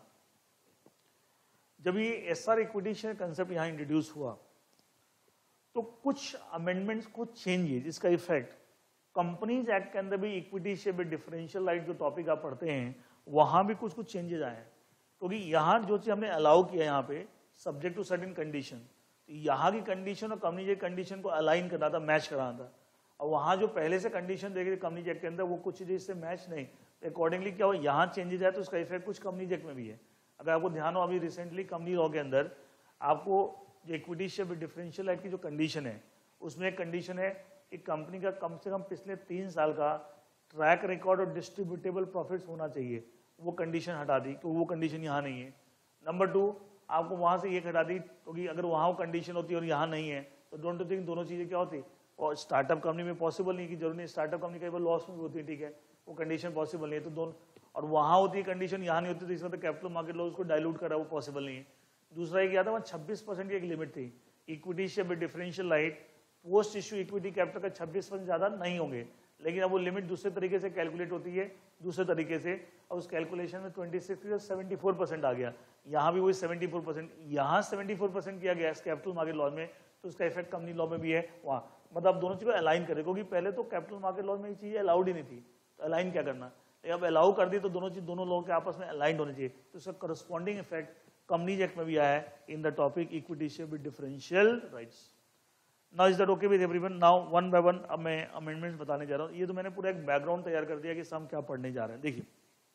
जब ये एसआर इक्विटी शेयर कंसेप्ट यहाँ इंट्रोड्यूस हुआ तो कुछ अमेंडमेंट्स, कुछ चेंजेस, इसका इफेक्ट कंपनीज एक्ट के अंदर भी equity share with differential right जो टॉपिक आप पढ़ते हैं वहां भी कुछ कुछ चेंजेस आए हैं, क्योंकि यहाँ जो चीज हमने अलाउ किया यहाँ पे सब्जेक्ट टू सर्टेन कंडीशन, तो यहाँ की कंडीशन और कंपनी की कंडीशन को अलाइन करना था, मैच कराना था। और वहाँ जो पहले से कंडीशन देखे कंपनी एक्ट के अंदर वो कुछ चीजें इससे मैच नहीं, अकॉर्डिंगली क्या हो यहाँ चेंजेस आए तो उसका इफेक्ट कुछ कंपनी एक्ट में भी है। अगर आपको ध्यान हो अभी रिसेंटली कंपनी लॉ के अंदर आपको जो equity share with differential right की जो कंडीशन है उसमें एक कंडीशन है कि कंपनी का कम से कम पिछले 3 साल का ट्रैक रिकॉर्ड और डिस्ट्रीब्यूटेबल प्रॉफिट्स होना चाहिए, वो कंडीशन हटा दी, तो वो कंडीशन यहाँ नहीं है। नंबर 2 आपको वहां से ये हटा दी, क्योंकि अगर वहां वो कंडीशन होती और यहाँ नहीं है तो डोंट यू थिंक दोनों चीजें क्या होती, और स्टार्टअप कंपनी में पॉसिबल नहीं, कि जरूरी नहीं स्टार्टअप कंपनी कई बार लॉस में भी होती है, ठीक है, वो कंडीशन पॉसिबल नहीं है, तो दोनों, और वहां होती है कंडीशन यहाँ नहीं होती, तो इसका तो कैपिटल मार्केट लॉ उसको डाइल्यूट करा, वो पॉसिबल नहीं है। दूसरा एक याद है वहाँ 26% की एक लिमिट थी, equity share with differential right post issue equity capital का 26% ज्यादा नहीं होंगे, लेकिन अब वो लिमिट दूसरे तरीके से कैलकुलेट होती है, दूसरे तरीके से, और उस कैलकुलेशन में 26 से 74% आ गया, यहाँ भी वही 74%, यहाँ 74% किया गया इस कैपिटल मार्केट लॉ में, तो उसका इफेक्ट कंपनी लॉ में भी है वहाँ, मतलब दोनों चीजों को अलाइन करें, क्योंकि पहले तो कैपिटल मार्केट लॉ में ये चीजें अलाउड ही नहीं थी, तो अलाइन क्या करना, अब अलाउ कर दी तो दोनों लॉ के आपस में अलाइंड होने चाहिए, तो उसका करस्पॉन्डिंग इफेक्ट कंपनीज एक्ट में भी आया है in the topic equity share with differential rights. Now is that okay with everyone? Now one by one अब मैं अमेंडमेंट्स बताने जा रहा हूँ। ये तो मैंने पूरा एक बैकग्राउंड तैयार कर दिया कि हम क्या पढ़ने जा रहे हैं। देखिए,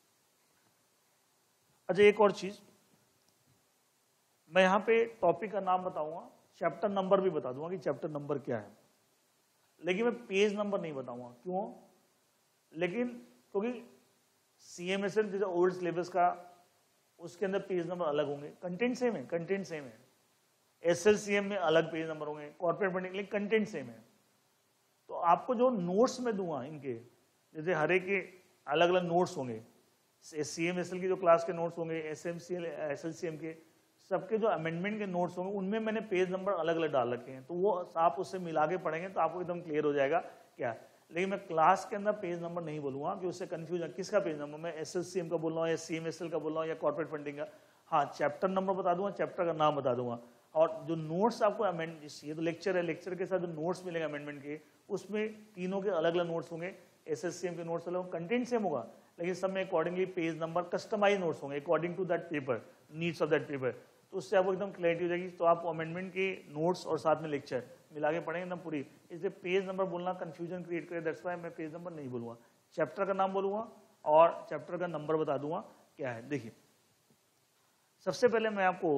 अच्छा एक और चीज, मैं यहाँ पे टॉपिक का नाम बताऊंगा, चैप्टर नंबर भी बता दूंगा कि चैप्टर नंबर क्या है, लेकिन मैं पेज नंबर नहीं बताऊंगा। क्यों? लेकिन क्योंकि सीएमएसएल जैसे ओल्ड सिलेबस का उसके अंदर पेज नंबर अलग होंगे, कंटेंट सेम है, कंटेंट सेम है। एसएलसीएम में अलग पेज नंबर होंगे, कॉर्पोरेट फंडिंग, लेकिन कंटेंट सेम है। तो आपको जो नोट्स में दूंगा इनके, जैसे हर एक के अलग अलग नोट्स होंगे, सीएमएसएल की जो क्लास के नोट्स होंगे, एसएमसीएल एसएलसीएम के सबके जो अमेंडमेंट के नोट्स होंगे उनमें मैंने पेज नंबर अलग अलग डाल रखे हैं, तो वो आप उससे मिला के पढ़ेंगे तो आपको एकदम क्लियर हो जाएगा क्या। लेकिन मैं क्लास के अंदर पेज नंबर नहीं बोलूंगा कि उससे कंफ्यूज है किसका पेज नंबर, मैं एसएलसीएम का बोल रहा हूँ या सीएमएसएल का बोल रहा हूँ या कॉर्पोरेट फंडिंग का। हाँ, चैप्टर नंबर बता दूंगा, चैप्टर का नाम बता दूंगा, और जो नोट्स आपको अमेंड, ये तो लेक्चर है, लेक्चर के साथ जो नोट्स मिलेंगे अमेंडमेंट के, उसमें तीनों के अलग अलग नोट्स होंगे। एसएससीएम के नोट्स अलग, कंटेंट सेम होगा, लेकिन सब में accordingly page number customise notes होंगे according to that paper, needs of that paper, तो उससे आपको एकदम क्लैरिटी हो जाएगी। तो आप अमेंडमेंट के नोट्स और साथ में लेक्चर मिला के पढ़ेंगे एकदम पूरी, इसलिए पेज नंबर बोलना कंफ्यूजन क्रिएट करे, दैट्स व्हाई मैं पेज नंबर नहीं बोलूंगा, चैप्टर का नाम बोलूंगा और चैप्टर का नंबर बता दूंगा क्या है। देखिए, सबसे पहले मैं आपको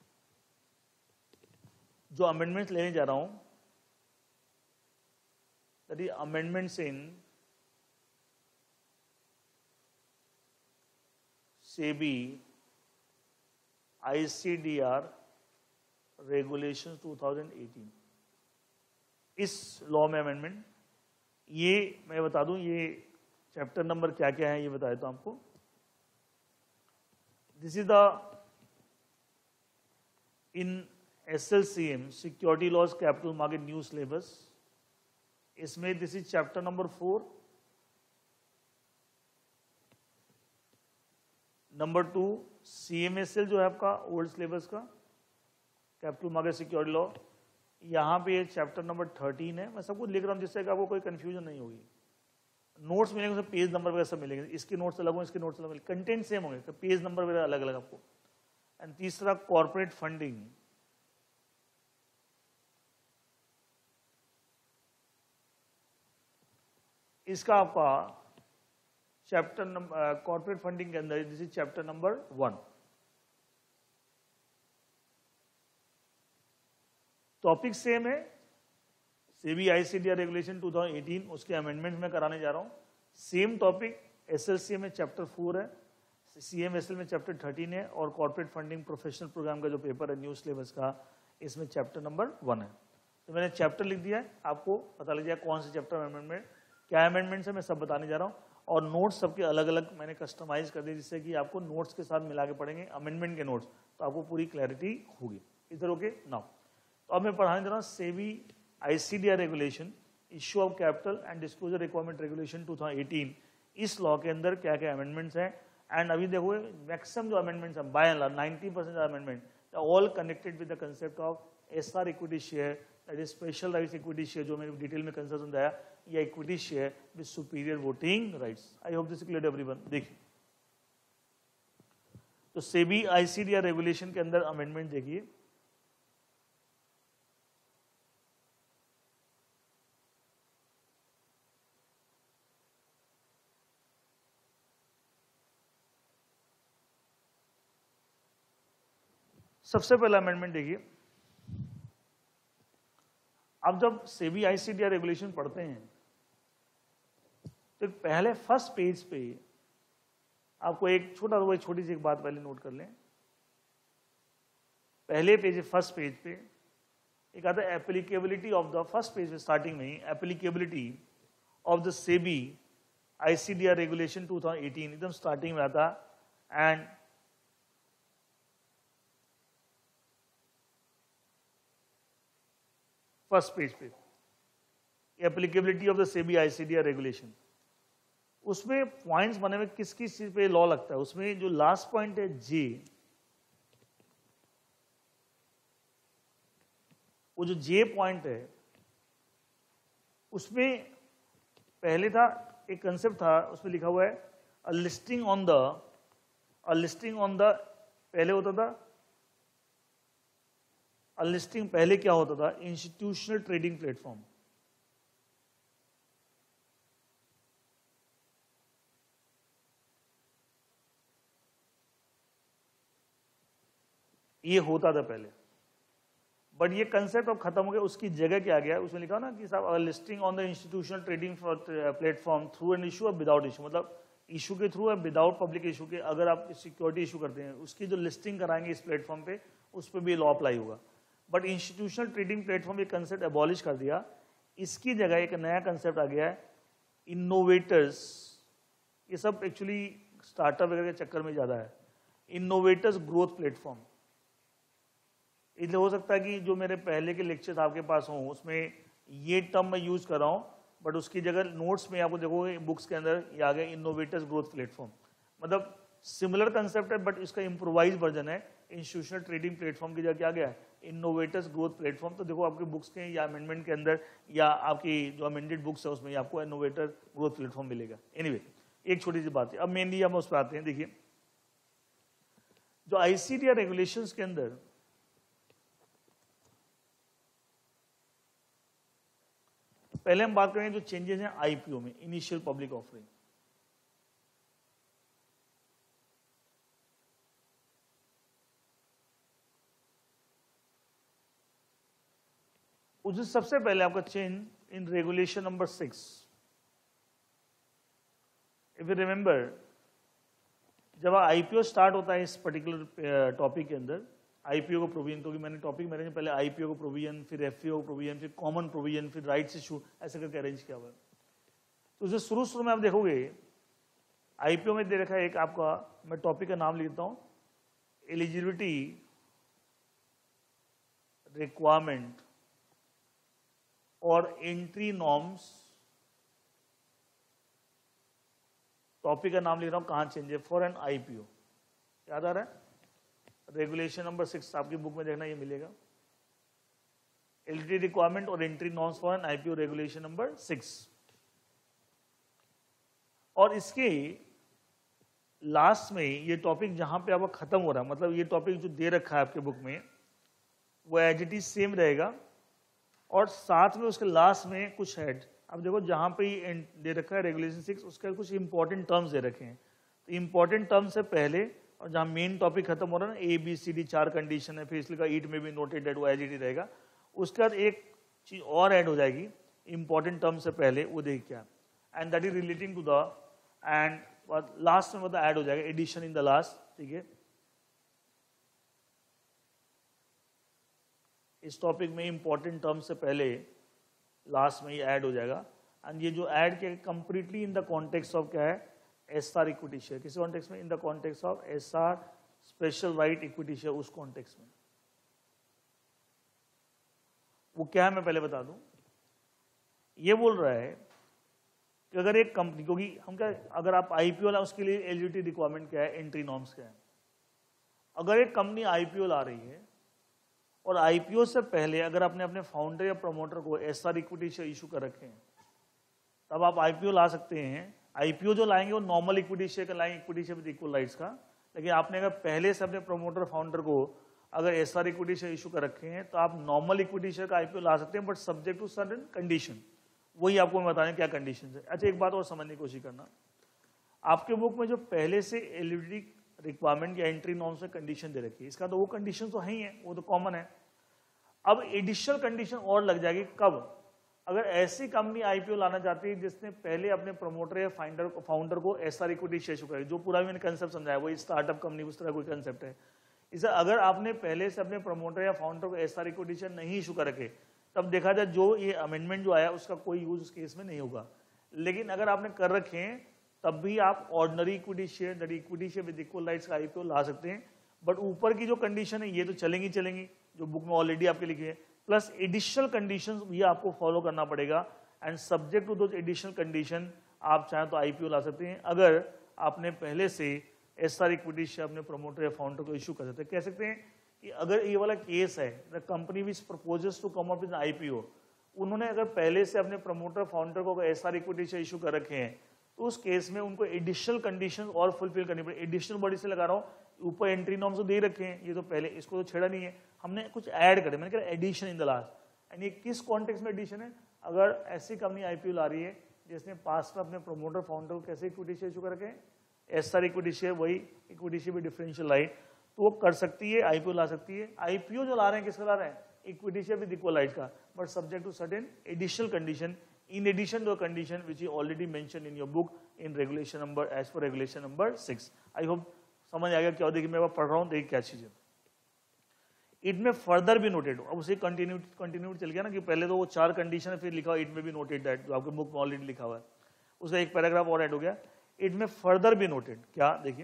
जो अमेंडमेंट्स लेने जा रहा हूं, that is amendments in SEBI ICDR regulation 2018, इस लॉ में अमेंडमेंट, ये मैं बता दूं, ये चैप्टर नंबर क्या क्या है ये बता देता हूं आपको। This is the in SLCM security laws capital market new syllabus, इसमें this is chapter number 4। Number 2 CMSL जो है आपका ओल्ड सिलेबस का कैपिटल मार्केट सिक्योरिटी लॉ, यहाँ पे चैप्टर नंबर 13 है। मैं सब कुछ लिख रहा हूँ जिससे कि आपको कोई कंफ्यूजन नहीं होगी। नोट्स मिलेंगे उसमें पेज नंबर वगैरह सब मिलेंगे, इसके नोट्स अलग होंगे, इसके नोट्स अलग मिलेंगे, कंटेंट सेम होंगे, तो पेज नंबर वगैरह अलग अलग आपको। एंड तीसरा कॉर्पोरेट फंडिंग, इसका आपका चैप्टर नंबर कॉर्पोरेट फंडिंग के अंदर this is chapter number 1। Topic same है, सेबी ICDR रेगुलेशन 2018, उसके अमेंडमेंट में कराने जा रहा हूं। सेम टॉपिक SLCM में चैप्टर 4 है, CMSL में चैप्टर 13 है, और कॉर्पोरेट फंडिंग प्रोफेशनल प्रोग्राम का जो पेपर है न्यू सिलेबस का, इसमें चैप्टर नंबर 1 है। तो मैंने चैप्टर लिख दिया है, आपको पता लग जाएगा कौन से चैप्टर में अमेंडमेंट, क्या अमेंडमेंट है, मैं सब बताने जा रहा हूँ। और नोट्स सबके अलग अलग मैंने कस्टमाइज कर दिए, जिससे कि आपको नोट्स के साथ मिला के पढ़ेंगे अमेंडमेंट के नोट्स, तो आपको पूरी क्लैरिटी होगी। इधर ओके नाउ, तो अब मैं पढ़ाने जा रहा हूँ SEBI ICDR regulation, issue of capital and disclosure requirement regulation 2018। इस लॉ के अंदर क्या क्या अमेंडमेंट्स हैं, एंड अभी देखो मैक्सिमम जो अमेंडमेंट्स हैं, by and large 90% amendment all connected with the concept of SR equity share, that is special rights equity share, जो मैंने डिटेल में कंसेप्ट समझाया। या equity share with superior voting rights. I hope this clear everyone. देखिए तो SEBI ICDR regulation के अंदर amendment देखिए, सबसे पहला अमेंडमेंट देखिए, अब जब सेबी आईसीडीआर रेगुलेशन पढ़ते हैं तो पहले फर्स्ट पेज पे आपको एक छोटी सी एक बात पहले नोट कर लें। पहले पेज फर्स्ट पेज पे एक आता है applicability of the, first page पे स्टार्टिंग में ही applicability of the SEBI ICDR regulation 2018 एकदम स्टार्टिंग में आता। एंड फर्स्ट पेज पे applicability of the SEBI ICDR regulation, उसमें पॉइंट्स बने हुए किस किस चीज पे लॉ लगता है। उसमें जो लास्ट पॉइंट है जे, वो जो जे पॉइंट है उसमें पहले था एक कंसेप्ट था, उसमें लिखा हुआ है अ लिस्टिंग ऑन द, पहले होता था लिस्टिंग, पहले क्या होता था इंस्टीट्यूशनल ट्रेडिंग प्लेटफॉर्म। ये होता था पहले, बट ये कंसेप्ट अब खत्म हो गया। उसकी जगह क्या गया, उसमें लिखा ना कि साहब listing on the institutional trading platform through an issue और विदाउट इशू, मतलब इशू के थ्रू है विदाउट पब्लिक इशू के। अगर आप सिक्योरिटी इशू करते हैं उसकी जो लिस्टिंग कराएंगे इस प्लेटफॉर्म पे, उस पर भी लॉ अप्लाई होगा। बट इंस्टीट्यूशनल ट्रेडिंग प्लेटफॉर्म ये कंसेप्ट एबॉलिश कर दिया। इसकी जगह एक नया कंसेप्ट आ गया है इनोवेटर्स। ये सब एक्चुअली स्टार्टअप वगैरह के चक्कर में ज्यादा है। इनोवेटर्स ग्रोथ प्लेटफॉर्म, इसलिए हो सकता है कि जो मेरे पहले के लेक्चर्स आपके पास हों उसमें ये टर्म मैं यूज कर रहा हूं, बट उसकी जगह नोट्स में आपको देखोगे बुक्स के अंदर ये आ गया इनोवेटर्स ग्रोथ प्लेटफॉर्म। मतलब सिमिलर कंसेप्ट है बट इसका इम्प्रोवाइज वर्जन है। इंस्टीट्यूशनल ट्रेडिंग प्लेटफॉर्म की जगह क्या गया इनोवेटर्स ग्रोथ प्लेटफॉर्म। तो देखो आपके बुक्स के या अमेंडमेंट के अंदर या आपकी जो अमेंडेड बुक्स है उसमें आपको इनोवेटर ग्रोथ प्लेटफॉर्म मिलेगा। एनीवे एक छोटी सी बात है। अब मेनली हम उस पर आते हैं। देखिए जो आईसीडीआर रेगुलेशंस के अंदर पहले हम बात करेंगे जो चेंजेस हैं आईपीओ में, इनिशियल पब्लिक ऑफरिंग। उससे सबसे पहले आपका change in regulation number 6। If you remember, जब आईपीओ स्टार्ट होता है इस पर्टिकुलर टॉपिक के अंदर, आईपीओ को प्रोविजन, क्योंकि मैंने टॉपिक मैंने पहले आईपीओ को प्रोविजन, फिर एफपीओ को प्रोविजन, फिर कॉमन प्रोविजन, फिर राइट्स इशू, ऐसे करके अरेंज किया हुआ है। तो उसे शुरू में आप देखोगे आईपीओ में दे रखा है एक आपका, मैं टॉपिक का नाम लिखता हूं, एलिजिबिलिटी रिक्वायरमेंट और एंट्री नॉर्म्स। टॉपिक का नाम लिख रहा हूं, कहां चेंज है, फॉर एन आईपीओ। याद आ रहा है? रेगुलेशन नंबर 6 आपकी बुक में देखना ये मिलेगा, एलिजिबिलिटी रिक्वायरमेंट और entry norms for an IPO, regulation number 6। और इसके लास्ट में ये टॉपिक जहां पे आपका खत्म हो रहा है, मतलब ये टॉपिक जो दे रखा है आपके बुक में वो एज इट इज सेम रहेगा, और साथ में उसके लास्ट में कुछ हेड। अब देखो जहां पे ये दे रखा है रेगुलेशन 6, उसके कुछ इंपॉर्टेंट टर्म्स दे रखे हैं। तो इंपॉर्टेंट टर्म्स से पहले और जहां मेन टॉपिक खत्म हो रहा है ना, ABCD 4 कंडीशन है, फिर इसलिए it may be noted that, वो एज इट इज रहेगा। उसके बाद एक चीज और ऐड हो जाएगी इंपॉर्टेंट टर्म से पहले, वो देख क्या, and that is relating to the, and last में मतलब ऐड हो जाएगा एडिशन इन द लास्ट। ठीक है, इस टॉपिक में इंपॉर्टेंट टर्म से पहले लास्ट में ये ऐड हो जाएगा। एंड ये जो ऐड किया completely in the context of क्या है, एसआर इक्विटी शेयर। किस कॉन्टेक्स्ट में? In the context of SR special right equity share, उस कॉन्टेक्स्ट में। वो क्या है मैं पहले बता दूं। ये बोल रहा है कि अगर एक कंपनी, क्योंकि हम क्या, अगर आप आईपीओ ला उसके लिए एलिजिबिलिटी रिक्वायरमेंट क्या है, एंट्री नॉर्म्स क्या है। अगर एक कंपनी आईपीओ ला रही है और आईपीओ से पहले अगर आपने अपने फाउंडर या प्रमोटर को एसआर इक्विटी शेयर इशू कर रखे हैं, तब आप आईपीओ ला सकते हैं। आईपीओ जो लाएंगे वो नॉर्मल इक्विटी शेयर का लाएंगे, equity share with equal rights का। लेकिन आपने अगर पहले से अपने प्रमोटर फाउंडर को अगर एसआर इक्विटी शेयर इशू कर रखे हैं तो आप नॉर्मल इक्विटी शेयर का आईपीओ ला सकते हैं, but subject to certain condition. वही आपको मैं बताने क्या कंडीशन है। अच्छा, एक बात और समझने की कोशिश करना, आपके बुक में जो पहले से एलिजिबिलिटी रिक्वायरमेंट या एंट्री नॉर्म्स में कंडीशन दे रखी है, इसका तो वो कंडीशन तो है ही है, वो तो कॉमन है। अब एडिशनल कंडीशन और लग जाएगी कब? अगर ऐसी कंपनी आईपीओ लाना चाहती है जिसने पहले अपने प्रमोटर या फाउंडर को एसआर इक्विटी शेयर चुका है, जो पूरा मैंने कंसेप्ट समझाया वही स्टार्टअप कंपनी उस तरह कोई कंसेप्ट है। इसे अगर आपने पहले से अपने प्रमोटर या फाउंडर को एसआर इक्विटी शेयर नहीं इशू कर रखे, तब देखा जाए जो ये अमेंडमेंट जो आया उसका कोई यूज उस केस में नहीं होगा। लेकिन अगर आपने कर रखे हैं तब भी आप ordinary equity share that equity share with equal rights का आईपीओ ला सकते हैं। बट ऊपर की जो कंडीशन है ये तो चलेंगी जो बुक में ऑलरेडी आपके लिखी है, प्लस एडिशनल कंडीशंस भी आपको फॉलो करना पड़ेगा। And subject to those additional condition आप चाहें तो आईपीओ ला सकते हैं अगर आपने पहले से एसआर इक्विटी शेयर अपने प्रमोटर या फाउंडर को इशू कर सकते हैं। कह सकते हैं कि अगर ये वाला केस है, the company which proposes to come up with IPO, उन्होंने अगर पहले से अपने प्रमोटर फाउंडर को एसआर इक्विटी शेयर इशू कर रखे हैं तो उस केस में उनको एडिशनल कंडीशन और फुलफिल करनी पड़ेगी। एडिशनल बॉडी से लगा रहा हूँ, ऊपर एंट्री नॉर्म्स तो दे रखे हैं, ये तो पहले इसको तो छेड़ा नहीं है, हमने कुछ ऐड करे, मैंने कहा addition in the last. And ये किस कॉन्टेक्स्ट में एडिशन है? अगर ऐसी कंपनी आईपीओ ला रही है जिसने पास में अपने प्रमोटर फाउंडर को कैसे इक्विटी शेयर इशू कर रखे हैं, एसआर इक्विटी शेयर, वही equity share with differential right, तो वो कर सकती है, आईपीओ ला सकती है। आईपीओ जो ला रहे हैं किसका ला रहे हैं? Equity share with equal right का, but subject to certain additional condition in addition to a condition which you already mentioned in your book in regulation number as per regulation number 6. I hope समझ आ गया क्या? देखिए मैं पढ़ रहा हूँ, देखिए क्या चीज है। इट में फर्दर भी नोटेड, अब उसे कंटिन्यू चल गया ना कि पहले तो वो 4 कंडीशन है, फिर लिखा हुआ it may be noted that, जो आपके बुक में ऑलरेडी लिखा हुआ है, उसका एक पैराग्राफ और ऐड हो गया। इट में फर्दर भी नोटेड, क्या? देखिए,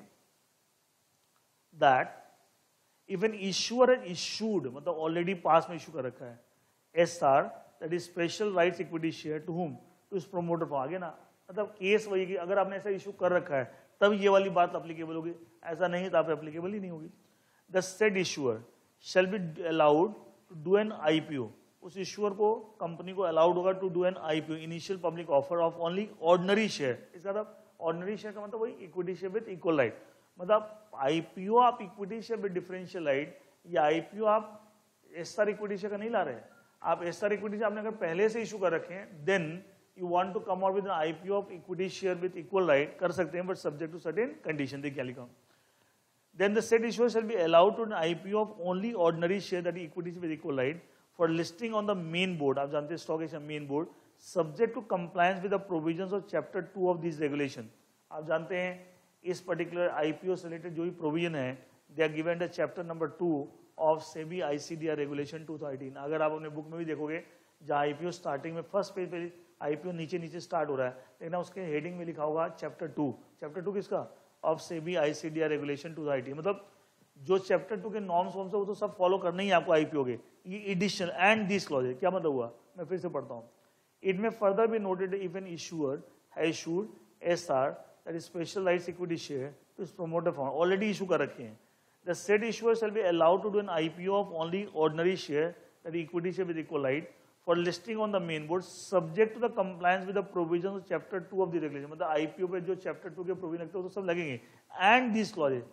that if an issuer has issued, मतलब ऑलरेडी पास में इशू कर रखा है, SR that is special rights equity share to whom, to his promoter for, आगे ना, मतलब केस वही कि अगर आपने ऐसा इशू कर रखा है तब ये वाली बात अप्लीकेबल होगी, ऐसा नहीं तो आप एप्लीकेबल ही नहीं होगी। The said issuer shall be allowed to do an IPO, उस इशूअर को, कंपनी को अलाउड होगा to do an IPO, initial public offer of only ordinary share. इसका मतलब ऑर्डिनरी शेयर का मतलब वही equity share with equal right, मतलब आईपीओ आप equity share with differential right, या आईपीओ आप एसआर इक्विटी शेयर का नहीं ला रहे हैं, आप एसआर इक्विटी आपने अगर पहले से इशू कर रखे हैं, then you want to come out with IPO of equity share with equal right, कर सकते हैं, but subject to certain condition. देखिए क्या लिखा हूं, then the said issuer shall be allowed to an IPO of only ordinary share that equity with equal right for listing on the main board, आप जानते हैं stock exchange main board, subject to compliance with the provisions of chapter 2 of this regulation. आप जानते हैं इस particular IPO से related जो भी प्रोविजन है, they are given the chapter number 2 of SEBI ICDR regulation 2018। अगर आप अपने बुक में भी देखोगे, जहाँ आईपीओ स्टार्टिंग में फर्स्ट पेज पे आईपीओ नीचे स्टार्ट हो रहा है, लेकिन उसके हेडिंग में लिखा होगा चैप्टर 2। चैप्टर 2 किसका? Of SEBI ICDR regulation 2018। मतलब जो चैप्टर 2 के नॉर्म्स वॉर्म्स है वो तो सब फॉलो करने ही आपको आईपीओ के। ये एडिशनल एंड दिस क्लॉज है, क्या मतलब हुआ? मैं फिर से पढ़ता हूँ। इट में further be noted if an issuer has issued SR that is special rights equity share to his promoter fund, already issue कर रखे हैं, the said issuer shall be allowed to do an IPO of only ordinary share, that equity share with equal right, for listing on the main board, subject to the compliance with the provisions of chapter 2 of the regulation। मतलब IPO पे जो chapter 2 के provision लगते हैं वो तो सब लगेंगे। and these clauses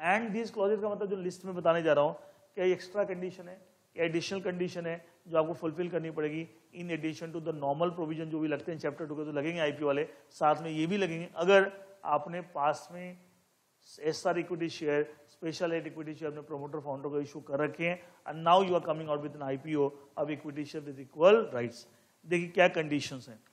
का मतलब जो लिस्ट में बताने जा रहा हूँ, क्या एक्स्ट्रा कंडीशन है, क्या एडिशनल कंडीशन है जो आपको फुलफिल करनी पड़ेगी, in addition to the normal provision जो भी लगते हैं चैप्टर 2 के, तो लगेंगे आईपीओ वाले, साथ में ये भी लगेंगे अगर आपने पास में SR equity share, special right equity share अपने प्रमोटर फाउंडर को इशू कर रखे हैं, and now you are coming out with an IPO of equity share with equal rights. देखिए क्या कंडीशंस हैं।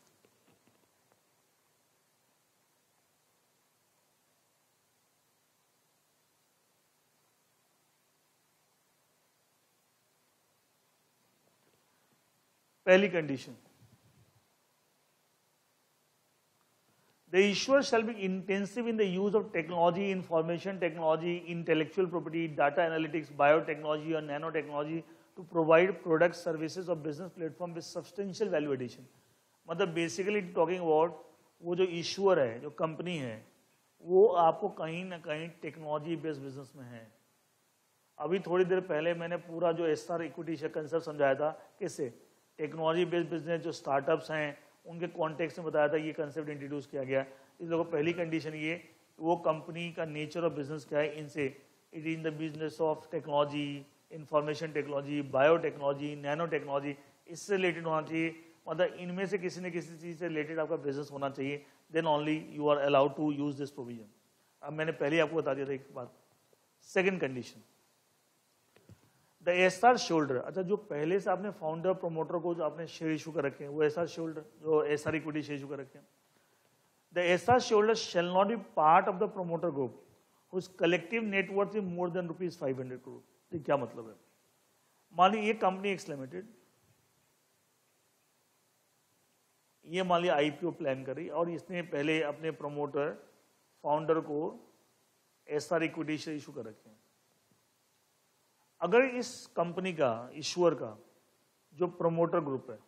पहली condition, the issuer shall be intensive in the use of technology, information technology, intellectual property, data analytics, biotechnology or nanotechnology to provide products, services or business platform with substantial value addition। मतलब basically talking about वो जो issuer है, जो company है, वो आपको कहीं ना कहीं टेक्नोलॉजी बेस्ड बिजनेस में है। अभी थोड़ी देर पहले मैंने पूरा जो एसआर इक्विटी शेयर कंसेप्ट समझाया था, किससे? टेक्नोलॉजी बेस्ड बिजनेस, जो स्टार्टअप्स हैं उनके कॉन्टेक्स्ट में बताया था, ये कंसेप्ट इंट्रोड्यूस किया गया। इस लोगों को पहली कंडीशन ये, वो कंपनी का नेचर ऑफ बिजनेस क्या है, इनसे it is in the business of technology, information technology, biotechnology, nano technology, इससे रिलेटेड होना चाहिए। मतलब इनमें से किसी न किसी चीज से रिलेटेड आपका बिजनेस होना चाहिए, then only you are allowed to use this provision. अब मैंने पहले आपको बता दिया था एक बात। Second condition, the SR shareholder. अच्छा, जो पहले से आपने फाउंडर प्रोमोटर को जो आपने शेयर इशू कर रखे हैं, वो एसआर शोल्डर, जो एसआर इक्विटी शेयर इशू कर रखे हैं, the SR shareholder shall not be part of the promoter group whose collective net worth is more than ₹500 crore. ये क्या मतलब है? मान ली ये कंपनी एक्स लिमिटेड, ये मान लिया आईपीओ प्लान करी और इसने पहले अपने प्रमोटर फाउंडर को एसआर इक्विटी शेयर इशू कर रखे हैं। अगर इस कंपनी का इश्यूअर का जो प्रमोटर ग्रुप है,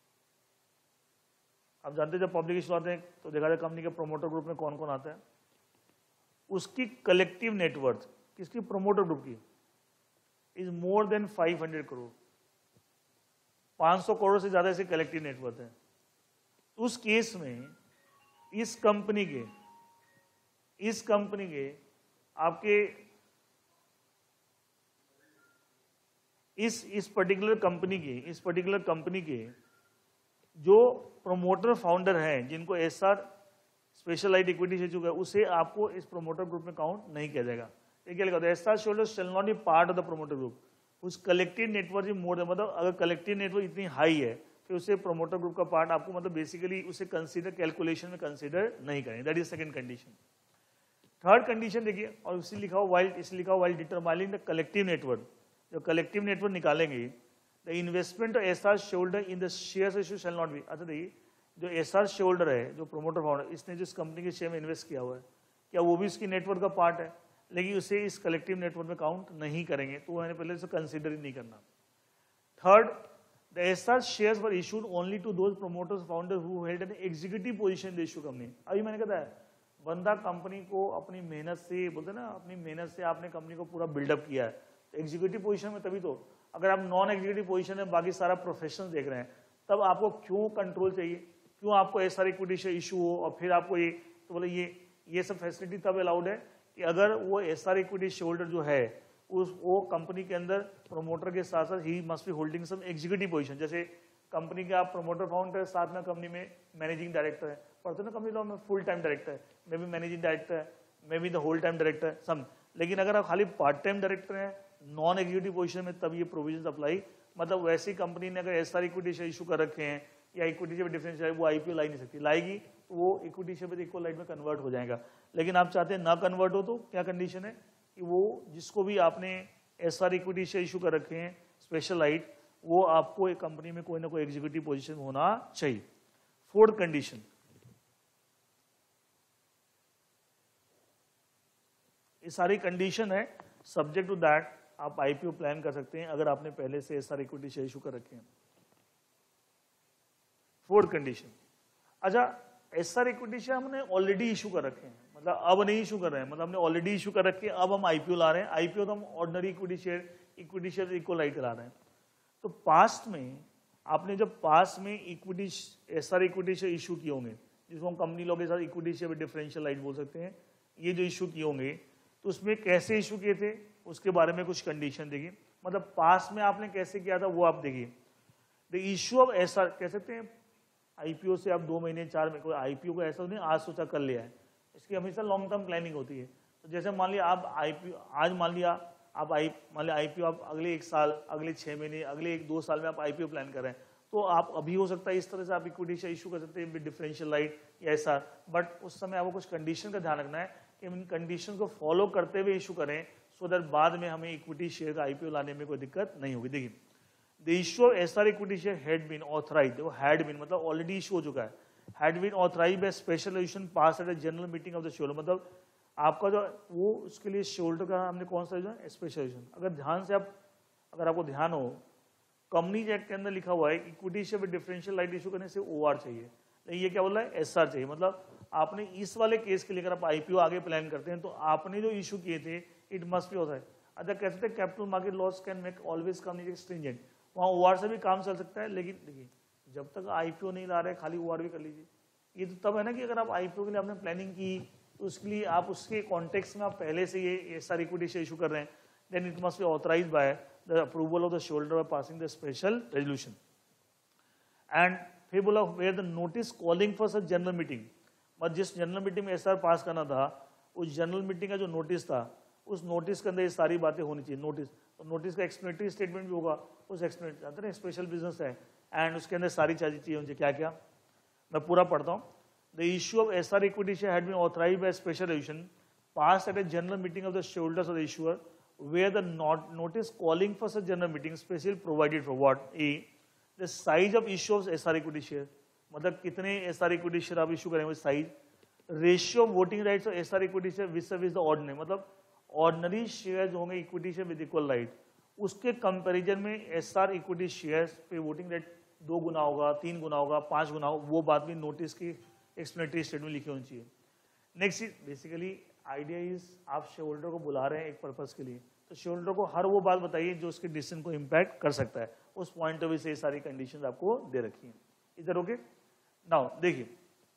आप जानते हैं जब पब्लिक इश्यू आते हैं तो देखा जाए कंपनी के प्रमोटर ग्रुप में कौन कौन आता है, उसकी कलेक्टिव नेटवर्थ किसकी, प्रमोटर ग्रुप की, is more than 500 crore, 500 crore से ज्यादा इसकी कलेक्टिव नेटवर्थ है। उस केस में इस कंपनी के आपके इस पर्टिकुलर कंपनी के जो प्रमोटर फाउंडर हैं, जिनको एसआर स्पेशलाइज्ड इक्विटी से चुका है, उसे आपको इस प्रमोटर ग्रुप में काउंट नहीं किया जाएगा। ये क्या लिखा था, SR shareholder shall not be part of the promoter group उस collective network is more than, मतलब अगर कलेक्टिव नेटवर्क इतनी हाई है फिर उसे प्रमोटर ग्रुप का पार्ट आपको मतलब बेसिकली उसे कंसीडर कैलकुलेशन में कंसीडर नहीं करें। That is second condition. Third condition देखिए, और इसी लिखा हुआ while determining the collective network, जो कलेक्टिव नेटवर्क निकालेंगे, the investment of SR shareholder in the shares issue shall not be. अच्छा देखिए, जो एसआर शेयरहोल्डर है, जो प्रमोटर फाउंडर, इसने जिस कंपनी के शेयर में इन्वेस्ट किया हुआ है, क्या वो भी इसकी नेटवर्क का पार्ट है? लेकिन उसे इस कलेक्टिव नेटवर्क में काउंट नहीं करेंगे, तो मैंने पहले से कंसीडर ही नहीं करना। Third, the SR shares were issued only to those promoters founder who held an executive position in the issue company. अभी मैंने कहा है, बंदा कंपनी को अपनी मेहनत से, बोलते ना, अपनी मेहनत से आपने कंपनी को पूरा बिल्डअप किया है, तो एग्जीक्यूटिव पोजीशन में तभी तो। अगर आप नॉन एग्जीक्यूटिव पोजीशन में बाकी सारा प्रोफेशन देख रहे हैं, तब आपको क्यों कंट्रोल चाहिए, क्यों आपको एसआर इक्विटी शेयर इशू हो और फिर आपको ये, तो बोले ये सब फैसिलिटी तब अलाउड है कि अगर वो एसआर इक्विटी शेयर होल्डर जो है वो कंपनी के अंदर प्रमोटर के साथ साथ ही must be holding some executive position. जैसे कंपनी के आप प्रमोटर फाउंडर, साथ में कंपनी में मैनेजिंग डायरेक्टर है, पढ़ते ना कंपनी लॉ में, फुल टाइम डायरेक्टर है, मे बी मैनेजिंग डायरेक्टर है, may be the whole time director है, सम। लेकिन अगर आप खाली पार्ट टाइम डायरेक्टर हैं नॉन एग्जीक्यूटिव पोजीशन में, तब ये प्रोविजन अप्लाई। मतलब वैसी कंपनी ने अगर एसआर इक्विटी शेयर इशू कर रखे हैं या इक्विटी शेयर डिफरेंस है, वो आईपीओ ला नहीं सकती, लाएगी तो वो इक्विटी शेयर पे इक्वल लाइट में कन्वर्ट हो जाएगा। लेकिन आप चाहते हैं ना कन्वर्ट हो, तो क्या कंडीशन है कि वो जिसको भी आपने एसआर इक्विटी शेयर इशू कर रखे हैं स्पेशल लाइट, वो आपको एक कंपनी में कोई ना कोई एग्जीक्यूटिव पोजीशन में होना चाहिए। फोर्थ कंडीशन, ये सारी कंडीशन है, सब्जेक्ट टू दैट आप आईपीओ प्लान कर सकते हैं अगर आपने पहले से एसआर इक्विटी शेयर इशू कर रखे हैं। फोर्थ कंडीशन, अच्छा एसआर इक्विटी शेयर हमने ऑलरेडी इशू कर रखे हैं, मतलब अब नहीं इशू कर रहे हैं, मतलब हमने ऑलरेडी इशू कर रखे हैं, अब हम आईपीओ ला रहे हैं। आईपीओ तो हम ordinary equity share equal right ला रहे हैं। तो पास्ट में आपने जब पास्ट में equity SR equity share issue किए होंगे, जिसको हम कंपनी लॉ के साथ इक्विटी शेयर डिफरेंशियल लाइट बोल सकते हैं, ये जो इशू किए होंगे, तो उसमें कैसे इशू किए थे उसके बारे में कुछ कंडीशन देखिए। मतलब पास्ट में आपने कैसे किया था वो आप देखिए। द इशू ऑफ एसआर, कह सकते हैं आईपीओ से आप 2 महीने 4 महीने, कोई आईपीओ को ऐसा नहीं आज सोचा कर लिया है, इसकी हमेशा लॉन्ग टर्म प्लानिंग होती है। तो जैसे मान लिया आप आईपीओ आज मान लिया आईपीओ आप अगले 1 साल, अगले 6 महीने, अगले 1-2 साल में आप आईपीओ प्लान कर रहे हैं, तो आप अभी हो सकता है इस तरह से आप इक्विटी शेयर इशू कर सकते हैं डिफरेंशियल लाइट या एसआर, बट उस समय आपको कुछ कंडीशन का ध्यान रखना है कि इन कंडीशन को फॉलो करते हुए इशू करें, सो दैट बाद में हमें इक्विटी शेयर का आईपीओ लाने में कोई दिक्कत नहीं होगी। देखिए, the issue of SR equity share had been authorised, वो हैड बीन मतलब ऑलरेडी इशू हो चुका है, had been authorised by special resolution pass at a general meeting of the shareholder, मतलब आपका जो वो उसके लिए शेयरहोल्डर का हमने कौन सा जो है स्पेशल रेजोल्यूशन। अगर ध्यान से अगर आपको ध्यान हो, कंपनीज एक्ट के अंदर लिखा हुआ है equity share with differential right issue करने से ओआर चाहिए, लेकिन ये क्या बोल रहा है, एसआर चाहिए। मतलब आपने इस वाले केस के लिए अगर आप आईपीओ आगे प्लान करते हैं तो आपने जो इशू किए थे इट मस्ट बी होता है। अगर कहते थे capital market laws can make always company stringent, वहाँ ओआर से भी काम चल सकता है, लेकिन देखिए जब तक आईपीओ नहीं ला रहे खाली ओआरवी कर लीजिए। ये तो तब है ना कि अगर आप आईपीओ के लिए आपने प्लानिंग की तो उसके लिए आप उसके कॉन्टेक्स्ट में आप पहले से ये सारी इक्विटी शेयर इशू कर रहे हैं, then it must be authorised by the approval of the share holder by passing the special resolution. And फिर बोला where the notice calling for such general meeting, मतलब जिस जनरल मीटिंग में SR pass करना था उस जनरल मीटिंग का जो नोटिस था उस नोटिस के अंदर ये सारी बातें होनी चाहिए। नोटिस तो नोटिस का एक्सप्लेनेटरी स्टेटमेंट भी होगा, उस एक्सप्लेनेटरी जानते हैं स्पेशल बिजनेस है एंड उसके अंदर सारी चीजें चाहिए होंगी। क्या क्या मैं पूरा पढ़ता हूँ। The issue of SR equity share had been authorised by special resolution pass at a general meeting of the share holders of the issuer where the notice calling for such general meeting special provided for what a the size of issue of SR equity share, मतलब कितने SR equity share आप issue करेंगे, size, ratio of voting rights of SR equity share which service the ordinary, मतलब ordinary share जो होंगे equity share with equal right उसके comparison में SR equity shares पे वोटिंग राइट 2 गुना होगा, 3 गुना होगा, 5 गुना होगा, वो बात भी नोटिस की एक्सप्लेनेटरी स्टेटमेंट लिखी होनी चाहिए। Next is basically idea is आप शेयर होल्डर को बुला रहे हैं एक पर्पस के लिए, तो शेयर होल्डर को हर वो बात बताइए जो उसके डिसीजन को इम्पैक्ट कर सकता है। उस पॉइंट ऑफ व्यू से सारी कंडीशंस आपको दे रखी है इधर। ओके, नाउ देखिए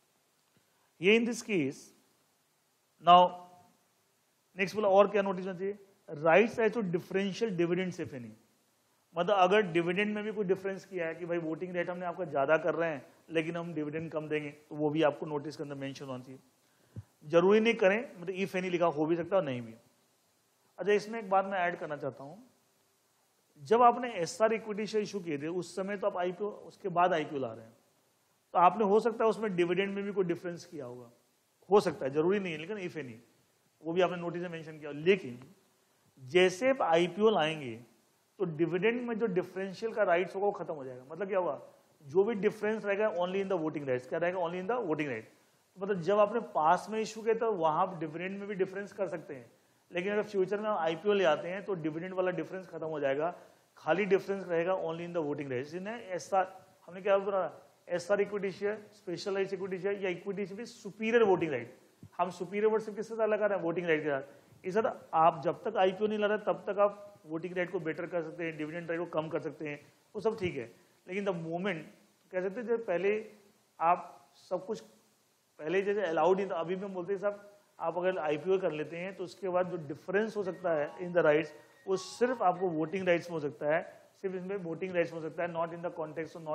ये in this case now next बोला और क्या नोटिस होना चाहिए, rights as to differential dividends if any, मतलब अगर डिविडेंड में भी कोई डिफरेंस किया है कि भाई वोटिंग रेट हमने आपका ज्यादा कर रहे हैं लेकिन हम डिविडेंड कम देंगे, तो वो भी आपको नोटिस के अंदर मेंशन होना चाहिए। जरूरी नहीं करें, मतलब इफ एनी लिखा हो भी सकता है नहीं भी। अच्छा इसमें एक बात मैं ऐड करना चाहता हूं, जब आपने एसआर इक्विटी शेयर इशू किए थे उस समय तो आप आईपीओ उसके बाद आईपीओ ला रहे हैं, तो आपने हो सकता है उसमें डिविडेंड में भी कोई डिफरेंस किया होगा, हो सकता है, जरूरी नहीं है, लेकिन इफ एनी वो भी आपने नोटिस में मेंशन किया। लेकिन जैसे आप आईपीओ लाएंगे तो डिविडेंड में जो डिफरेंशियल का राइट्स होगा वो खत्म हो जाएगा। मतलब क्या होगा, जो भी डिफरेंस रहेगा only in the voting rights, क्या रहेगा, only in the voting right. मतलब जब आपने पास में इशू किया तो वहां डिविडेंड में भी डिफरेंस कर सकते हैं, लेकिन अगर फ्यूचर में हम आईपीओ ले आते हैं तो डिविडेंड वाला डिफरेंस खत्म हो जाएगा, खाली डिफरेंस रहेगा only in the voting rights. SR हमने क्या बोला, SR equity share, specialised equity share या equity share superior voting right, हम सुपीरियर वर्ड सिर्फ किसके साथ लगा रहे हैं, वोटिंग राइट के साथ। इस आप जब तक आईपीओ नहीं ला रहे तब तक आप वोटिंग राइट को बेटर कर सकते हैं, डिविडेंड राइट को कम कर सकते हैं, वो सब ठीक है। लेकिन द मोमेंट कह सकते हैं जब पहले आप सब कुछ पहले जैसे अलाउड नहीं था, अभी भी हम बोलते हैं साहब आप अगर आईपीओ कर लेते हैं तो उसके बाद जो डिफरेंस हो सकता है इन द राइट्स वो सिर्फ आपको वोटिंग राइट्स में हो सकता है, सिर्फ इसमें वोटिंग राइट्स हो सकता है, not in the context of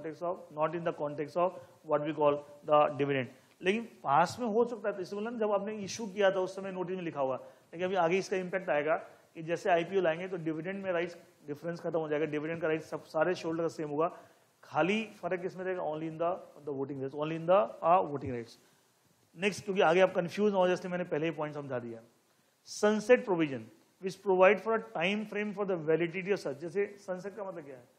what we call the dividend. लेकिन पास में हो सकता है, तो इससे बोला जब आपने इशू किया था उस समय नोटिस में लिखा हुआ, लेकिन अभी आगे इसका इंपैक्ट आएगा कि जैसे आईपीओ लाएंगे तो डिविडेंड में राइट्स डिफरेंस खत्म हो जाएगा, डिविडेंड का राइट सब सारे शेयरहोल्डर का सेम होगा, खाली फर्क इसमें रहेगा only in the voting rights, only in the voting rights. Next, क्योंकि आगे आप कंफ्यूज हो जैसे मैंने पहले ही पॉइंट समझा दिया, sunset provision which provide for a time frame for the validity of such. जैसे सनसेट का मतलब क्या है,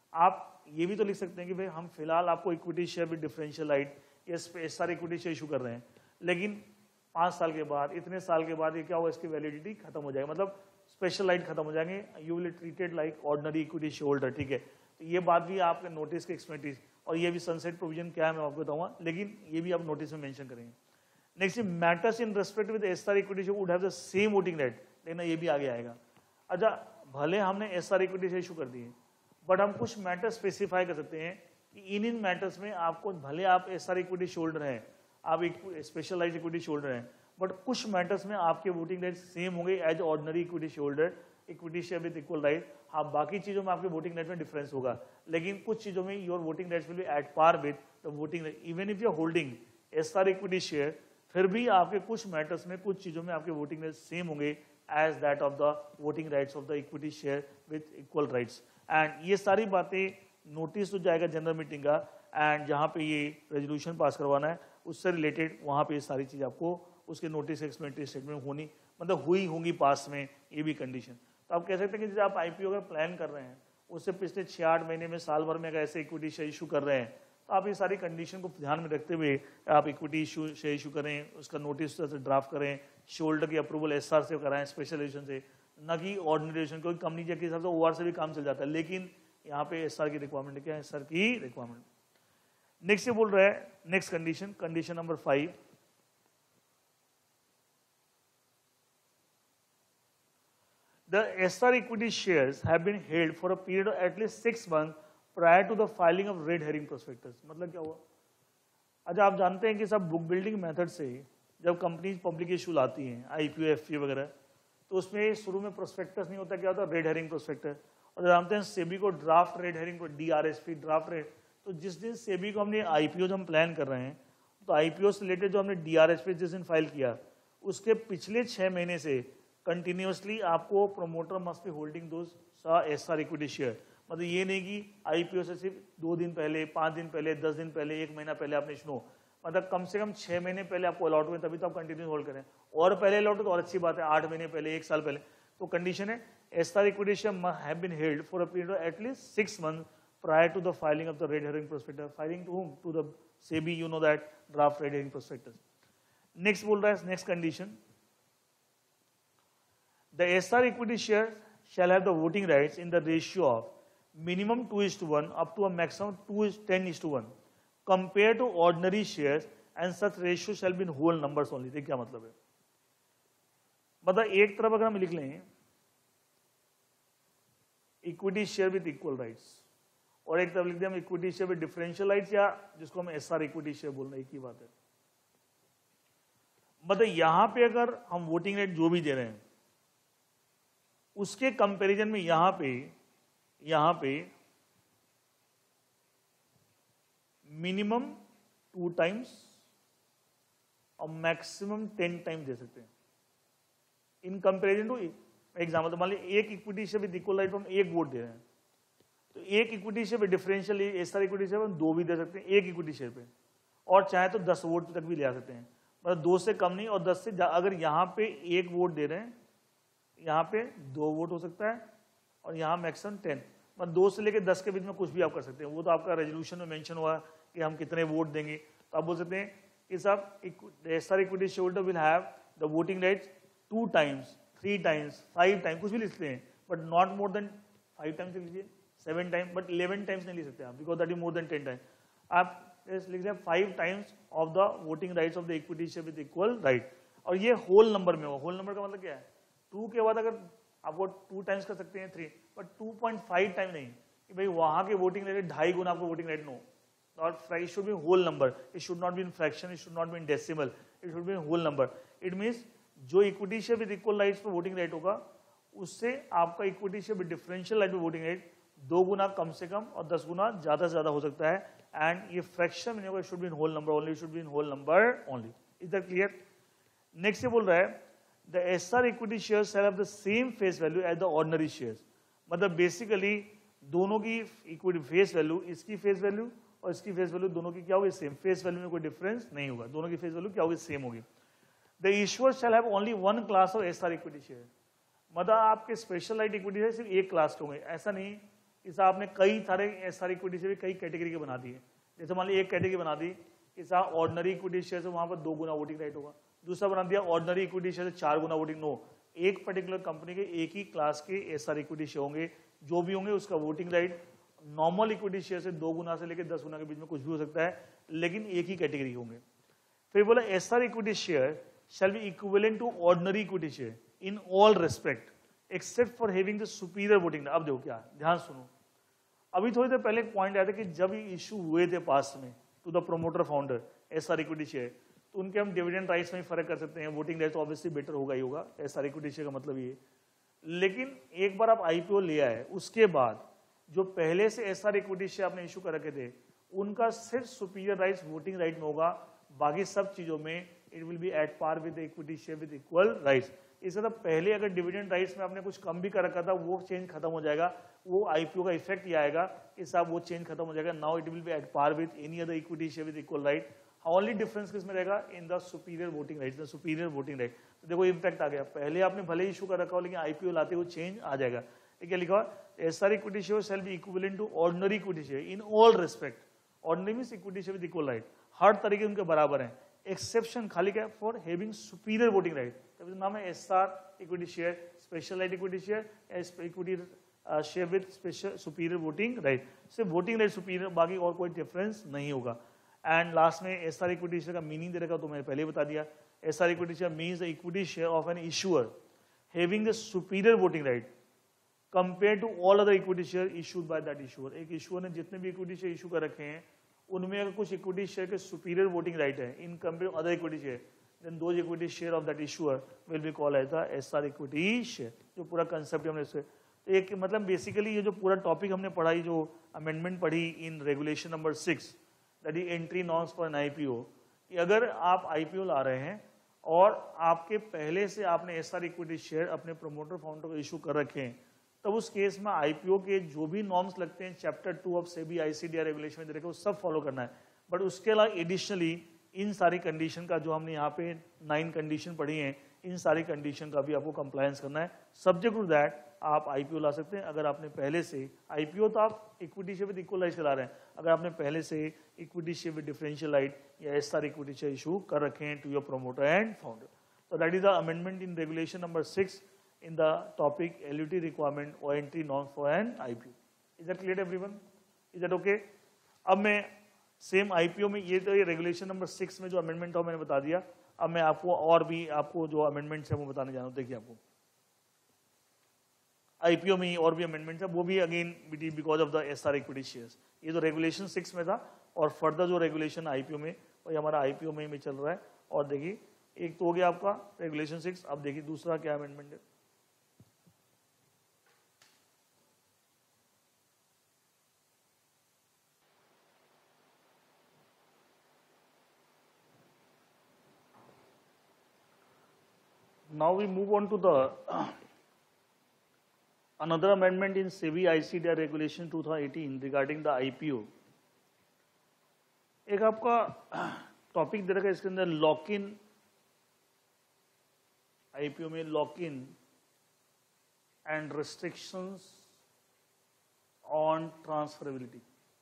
आप ये भी तो लिख सकते हैं कि भाई हम फिलहाल आपको equity share with differential right या एसआर इक्विटी शेयर इशू कर रहे हैं, लेकिन 5 साल के बाद, इतने साल के बाद ये क्या होगा, इसकी वैलिडिटी खत्म हो जाएगी, मतलब स्पेशल राइट खत्म हो जाएंगे, you will treated like ordinary equity share holder. ठीक है, तो ये बात भी आपके नोटिस के एक्सपेक्टेड, और ये भी सनसेट प्रोविजन क्या है मैं आपको बताऊंगा, लेकिन ये भी आप नोटिस में मेंशन करेंगे। Next, matters in respect with SR equity share would have the same voting right, लेकिन ये भी आगे आएगा। अच्छा, भले हमने एसआर इक्विटी शेयर इशू कर दिए, बट हम कुछ मैटर स्पेसिफाई कर सकते हैं कि इन मैटर्स में आपको, भले आप एसआर इक्विटी शेयर होल्डर हैं, आप स्पेशलाइज्ड इक्विटी शेयर होल्डर हैं, बट कुछ मैटर्स में आपके वोटिंग राइट सेम होंगे as ordinary equity share holder, equity share with equal right. हाँ, बाकी चीजों में आपके वोटिंग राइट में डिफरेंस होगा, लेकिन कुछ चीजों में your voting rights will be at par with the voting right, even if you are holding SR equity share, फिर भी आपके कुछ मैटर्स में, कुछ चीजों में आपके वोटिंग राइट सेम होंगे as that of the voting rights of the equity share with equal rights. And ये सारी बातें नोटिस तो जाएगा जनरल मीटिंग का, एंड जहां पे ये रेजोल्यूशन पास करवाना है उससे रिलेटेड वहां पे ये सारी चीज आपको उसके नोटिस एक्सप्लेनेटरी स्टेटमेंट होनी, मतलब हुई होंगी पास में, ये भी कंडीशन। तो आप कह सकते हैं कि जैसे आप आईपीओ अगर प्लान कर रहे हैं, उससे पिछले 6-8 महीने में, साल भर में अगर ऐसे इक्विटी शेयर इशू कर रहे हैं, तो आप ये सारी कंडीशन को ध्यान में रखते हुए आप इक्विटी शेयर इशू करें, उसका नोटिस ड्राफ्ट करें, शेयर होल्डर की अप्रूवल एसआर से कराएं, स्पेशल रेजोल्यूशन से, न कि ऑर्डिनरी रेजोल्यूशन, क्योंकि कंपनी के हिसाब से ओआर से भी काम चल जाता है, लेकिन यहाँ पे एसआर की रिक्वायरमेंट क्या है, एसआर की रिक्वायरमेंट। नेक्स्ट ये बोल रहा है, next condition, condition number 5, the SR equity shares have been held for a period of at least 6 months prior to the filing of red herring prospectus. मतलब क्या हुआ? अच्छा, आप जानते हैं कि सब बुक बिल्डिंग मेथड से जब कंपनीज पब्लिक इशू लाती हैं आईपीओ एफपीओ वगैरह, तो उसमें शुरू में प्रोस्पेक्टस नहीं होता, क्या होता है? Red herring prospectus. और जानते हैं सेबी को ड्राफ्ट रेड हेरिंग को DRSP ड्राफ्ट रेड, तो जिस दिन सेबी को हमने आईपीओ जो हम प्लान कर रहे हैं, तो आईपीओ से रिलेटेड जो हमने DRSP जिस दिन फाइल किया उसके पिछले 6 महीने से कंटिन्यूसली आपको promoter must be holding those SR equity share. मतलब ये नहीं कि आईपीओ से सिर्फ 2 दिन पहले, 5 दिन पहले, 10 दिन पहले, 1 महीना पहले आपने नो, मतलब कम से कम 6 महीने पहले आपको अलॉट हुए तभी तो आप कंटिन्यू होल्ड करें। और पहले अलॉट हो तो और अच्छी बात है, 8 महीने पहले, 1 साल पहले। तो कंडीशन है SR equity share have been held for a period of at least 6 month prior to the filing of the red herring prospectus. Filing to whom? To the SEBI, you know that, draft red herring prospectus. Next बोल रहा है, next condition, the SR equity share shall have the voting rights in the ratio of minimum 2:1 up to a maximum 10:1 compared to ordinary shares, and such ratio shall be in whole numbers only. देखिए क्या मतलब है? मतलब एक तरफ अगर हम लिख लें equity share with equal rights, और एक तरफ लिख दिया हम equity share with differential rights, या जिसको हम SR इक्विटी शेयर बोल रहे हैं, एक ही बात है। मतलब यहां पे अगर हम वोटिंग राइट जो भी दे रहे हैं उसके कंपैरिजन में यहां पे मिनिमम 2 टाइम्स और मैक्सिमम 10 टाइम्स दे सकते हैं इन कंपैरिजन टू एग्जाम्पल। तो मान लीजिए एक equity share with equal right हम 1 वोट दे रहे हैं, तो एक इक्विटी शेयर पे डिफरेंशियल SR इक्विटी शेयर हम 2 भी दे सकते हैं एक इक्विटी शेयर पे, और चाहे तो 10 वोट तक भी ले आ सकते हैं। मतलब 2 से कम नहीं और 10 से अगर यहाँ पे 1 वोट दे रहे हैं, यहाँ पे 2 वोट हो सकता है, और यहाँ मैक्सिमम 10, मतलब 2 से लेकर 10 के बीच में कुछ भी आप कर सकते हैं। वो तो आपका रेजोल्यूशन में मेंशन हुआ कि हम कितने वोट देंगे, तो आप बोल सकते हैं कि साहब SR equity share holder will have the voting rights 2 times, 3 times, 5 times, कुछ भी लिख सकते हैं, but not more than 5 times लीजिए, 7 टाइम, बट 11 टाइम्स नहीं लिख सकते आप, because that is more than 10 time. आप लिख दें 5 times of the voting rights of the equity share with equal right, और ये होल नंबर में हो। होल नंबर का मतलब क्या है? 2 के बाद अगर आपको 2 टाइम्स कर सकते हैं 3, बट 2.5 टाइम नहीं कि भाई वहां के वोटिंग राइट 2.5 गुना आपको voting right, no, not, it should be whole number, it should not be in fraction, it should not be in decimal, it should be in whole number. It means जो equity share with equal rights पर voting right होगा उससे आपका equity share with differential right पर voting right 2 गुना कम से कम और 10 गुना ज्यादा से ज्यादा हो सकता है। एंड ये फ्रैक्शन में नहीं होगा, should be in whole number only, should be in whole number only. Is that clear? Next ये बोल रहा है the SR equity shares shall have the same face value as the ordinary shares. मतलब basically दोनों की equity face value, इसकी face value और इसकी फेस वैल्यू दोनों की क्या होगी? सेम। फेस वैल्यू में कोई डिफरेंस नहीं होगा, दोनों की फेस वैल्यू क्या होगी? सेम होगी। The issuer shall have only 1 class of SR equity share. मतलब आपके स्पेशल राइट इक्विटी शेयर सिर्फ एक क्लास के होंगे, ऐसा नहीं इस आपने कई सारे SR इक्विटी शेयर कई कैटेगरी के बना दिए। जैसे मान लीजिए एक कैटेगरी बना दी कि साहब ऑर्डिनरी इक्विटी शेयर से वहां पर 2 गुना वोटिंग राइट होगा, दूसरा बना दिया ऑर्डिनरी इक्विटी शेयर से 4 गुना वोटिंग। नो, एक पर्टिकुलर कंपनी के एक ही क्लास के SR इक्विटी शेयर होंगे, जो भी होंगे उसका voting right normal equity share से 2 गुना से लेकर 10 गुना के बीच में कुछ भी हो सकता है, लेकिन एक ही कैटेगरी होंगे। फिर बोला SR equity share shall be equivalent to ordinary equity share in all respect except for having the superior voting। अब देखो क्या, ध्यान सुनो, अभी थोड़ी देर पहले एक पॉइंट आया था कि जब ये इशू हुए थे पास में to the promoter founder SR equity share, तो उनके हम डिविडेंड राइट्स में फर्क कर सकते हैं, वोटिंग राइट तो ऑब्वियसली बेटर होगा ही होगा, SR इक्विटी शेयर का मतलब ये। लेकिन एक बार आप IPO ले आए उसके बाद जो पहले से SR इक्विटी शेयर आपने इशू कर रखे थे उनका सिर्फ सुपीरियर राइट्स वोटिंग राइट में होगा, बाकी सब चीजों में it will be at par with equity share with equal rights. इससे तो पहले अगर डिविडेंड राइट्स में आपने कुछ कम भी कर रखा था वो चेंज खत्म हो जाएगा, वो IPO का इफेक्ट ये आएगा कि साहब वो चेंज खत्म हो जाएगा। Now it will be at par with any other equity share with equal right. Only difference किस में रहेगा? In the superior voting right, the superior voting right. तो देखो इम्पैक्ट आ गया, पहले आपने भले इशू कर रखा हो लेकिन IPO लाते हुए चेंज आ जाएगा। क्या लिखा हुआ? SR equity share shall be equivalent to ordinary equity share in all respect. Ordinary means equity share with equal right, हर तरीके उनके बराबर हैं, एक्सेप्शन खाली क्या? For having superior voting right, तभी तो नाम है SR equity share, special right equity share, equity share with special superior voting right. सिर्फ वोटिंग राइट सुपीरियर, बाकी और कोई डिफरेंस नहीं होगा। एंड लास्ट में SR इक्विटी शेयर का मीनिंग दे रखा तो मैंने पहले बता दिया। SR equity share means the equity share of an issuer having the superior voting right compare to all other equity share issued by that issuer. एक इशूअर ने जितने भी इक्विटी शेयर इशू कर रखे हैं उनमें अगर कुछ इक्विटी शेयर के सुपीरियर वोटिंग राइट है in compare to other equity share, then those equity share of that issuer will be called as the SR equity share. जो पूरा कंसेप्ट हमने इससे एक मतलब बेसिकली ये जो पूरा टॉपिक हमने पढ़ाई, जो अमेंडमेंट पढ़ी in regulation number 6 that is entry norms for an IPO, कि अगर आप आईपीओ ला रहे हैं और आपके पहले से आपने एसआर इक्विटी शेयर अपने प्रमोटर फाउंडर को इशू कर रखे हैं, तब उस केस में आईपीओ के जो भी नॉर्म्स लगते हैं chapter 2 of SEBI ICDR regulation में दे रखे वो सब फॉलो करना है। बट उसके अलावा एडिशनली इन सारी कंडीशन का जो हमने यहाँ पे 9 कंडीशन पढ़ी हैं, इन सारी कंडीशन का भी आपको कंप्लायंस करना है। सब्जेक्ट टू दैट आप आईपीओ ला सकते हैं अगर आपने पहले से आईपीओ, तो आप equity share with equal right चला रहे हैं, अगर आपने पहले से equity share with differential right या एसआर इक्विटी शेयर इशू कर रखे हैं to your promoter and founder. So that is the amendment in regulation number 6 in the topic LUT requirement or entry norms for an IPO. Is that clear everyone? Is that okay? अब मैं same IPO में ये तो ये regulation number 6 में जो amendment था मैंने बता दिया। अब मैं आपको और भी आपको जो अमेंडमेंट्स है वो बताने जा रहा हूँ। देखिए आपको IPO में और भी अमेंडमेंट है, वो भी again because of the SR equity shares. ये तो रेगुलेशन 6 में था और फर्दर जो रेगुलेशन IPO में वही हमारा IPO में ही चल रहा है। और देखिए एक तो हो गया आपका रेगुलेशन 6, अब देखिए दूसरा क्या अमेंडमेंट है। Now we move on to the another amendment in SEBI ICDR regulation 2018 regarding the IPO। एक आपका टॉपिक दे रखा है इसके अंदर लॉक इन, आईपीओ में lock in and restrictions on transferability.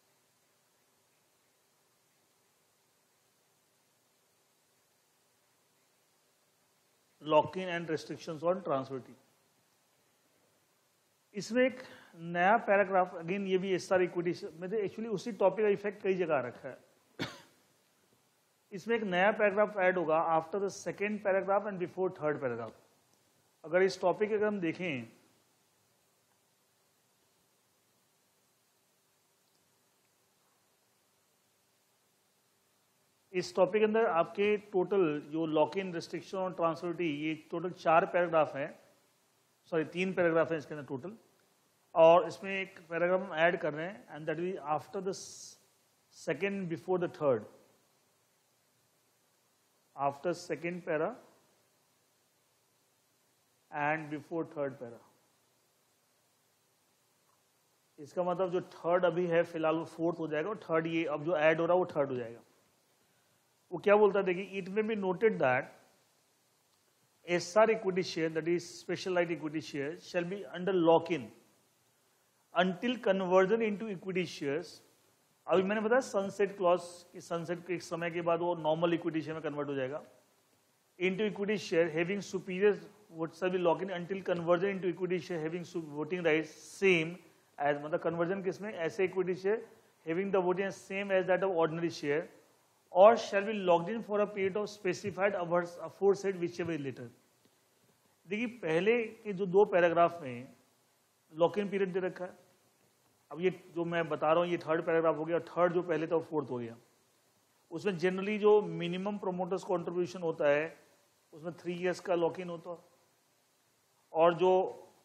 Lock in and restrictions on transferability, इसमें एक नया पैराग्राफ, अगेन ये भी एसआर इक्विटी में एक्चुअली उसी टॉपिक का इफेक्ट कई जगह रखा है। इसमें एक नया पैराग्राफ ऐड होगा after the second paragraph and before third paragraph. अगर इस टॉपिक अगर हम देखें इस टॉपिक के अंदर आपके टोटल जो लॉक इन, रिस्ट्रिक्शन और ट्रांसफरेबिलिटी, ये टोटल 4 पैराग्राफ हैं, सॉरी 3 पैराग्राफ हैं इसके अंदर टोटल। और इसमें एक पैराग्राफ हम ऐड कर रहे हैं and that is after the second before the third, after second para and before third para. इसका मतलब जो थर्ड अभी है फिलहाल वो फोर्थ हो जाएगा और थर्ड ये अब जो ऐड हो रहा है वो थर्ड हो जाएगा। वो क्या बोलता है देखिए, it may be noted that SR equity share, that is special right equity share, shall be under lock-in until conversion into equity shares। अभी मैंने बताया सनसेट क्लॉज कि सनसेट के एक समय के बाद वो नॉर्मल इक्विटी शेयर में कन्वर्ट हो जाएगा। into equity share having superior what shall be lock-in until conversion into equity share having voting rights same as, मतलब कन्वर्जन किसमें, ऐसे equity share having the voting same as that of ordinary share or shall be locked in for a period of specified aforesaid whichever later। देखिए पहले के जो 2 paragraph में lock in period दे रखा है, अब ये जो मैं बता रहा हूँ ये थर्ड पैराग्राफ हो गया और थर्ड जो पहले था वो फोर्थ हो गया। उसमें जनरली जो मिनिमम प्रोमोटर्स कॉन्ट्रीब्यूशन होता है उसमें 3 years का लॉक इन होता है और जो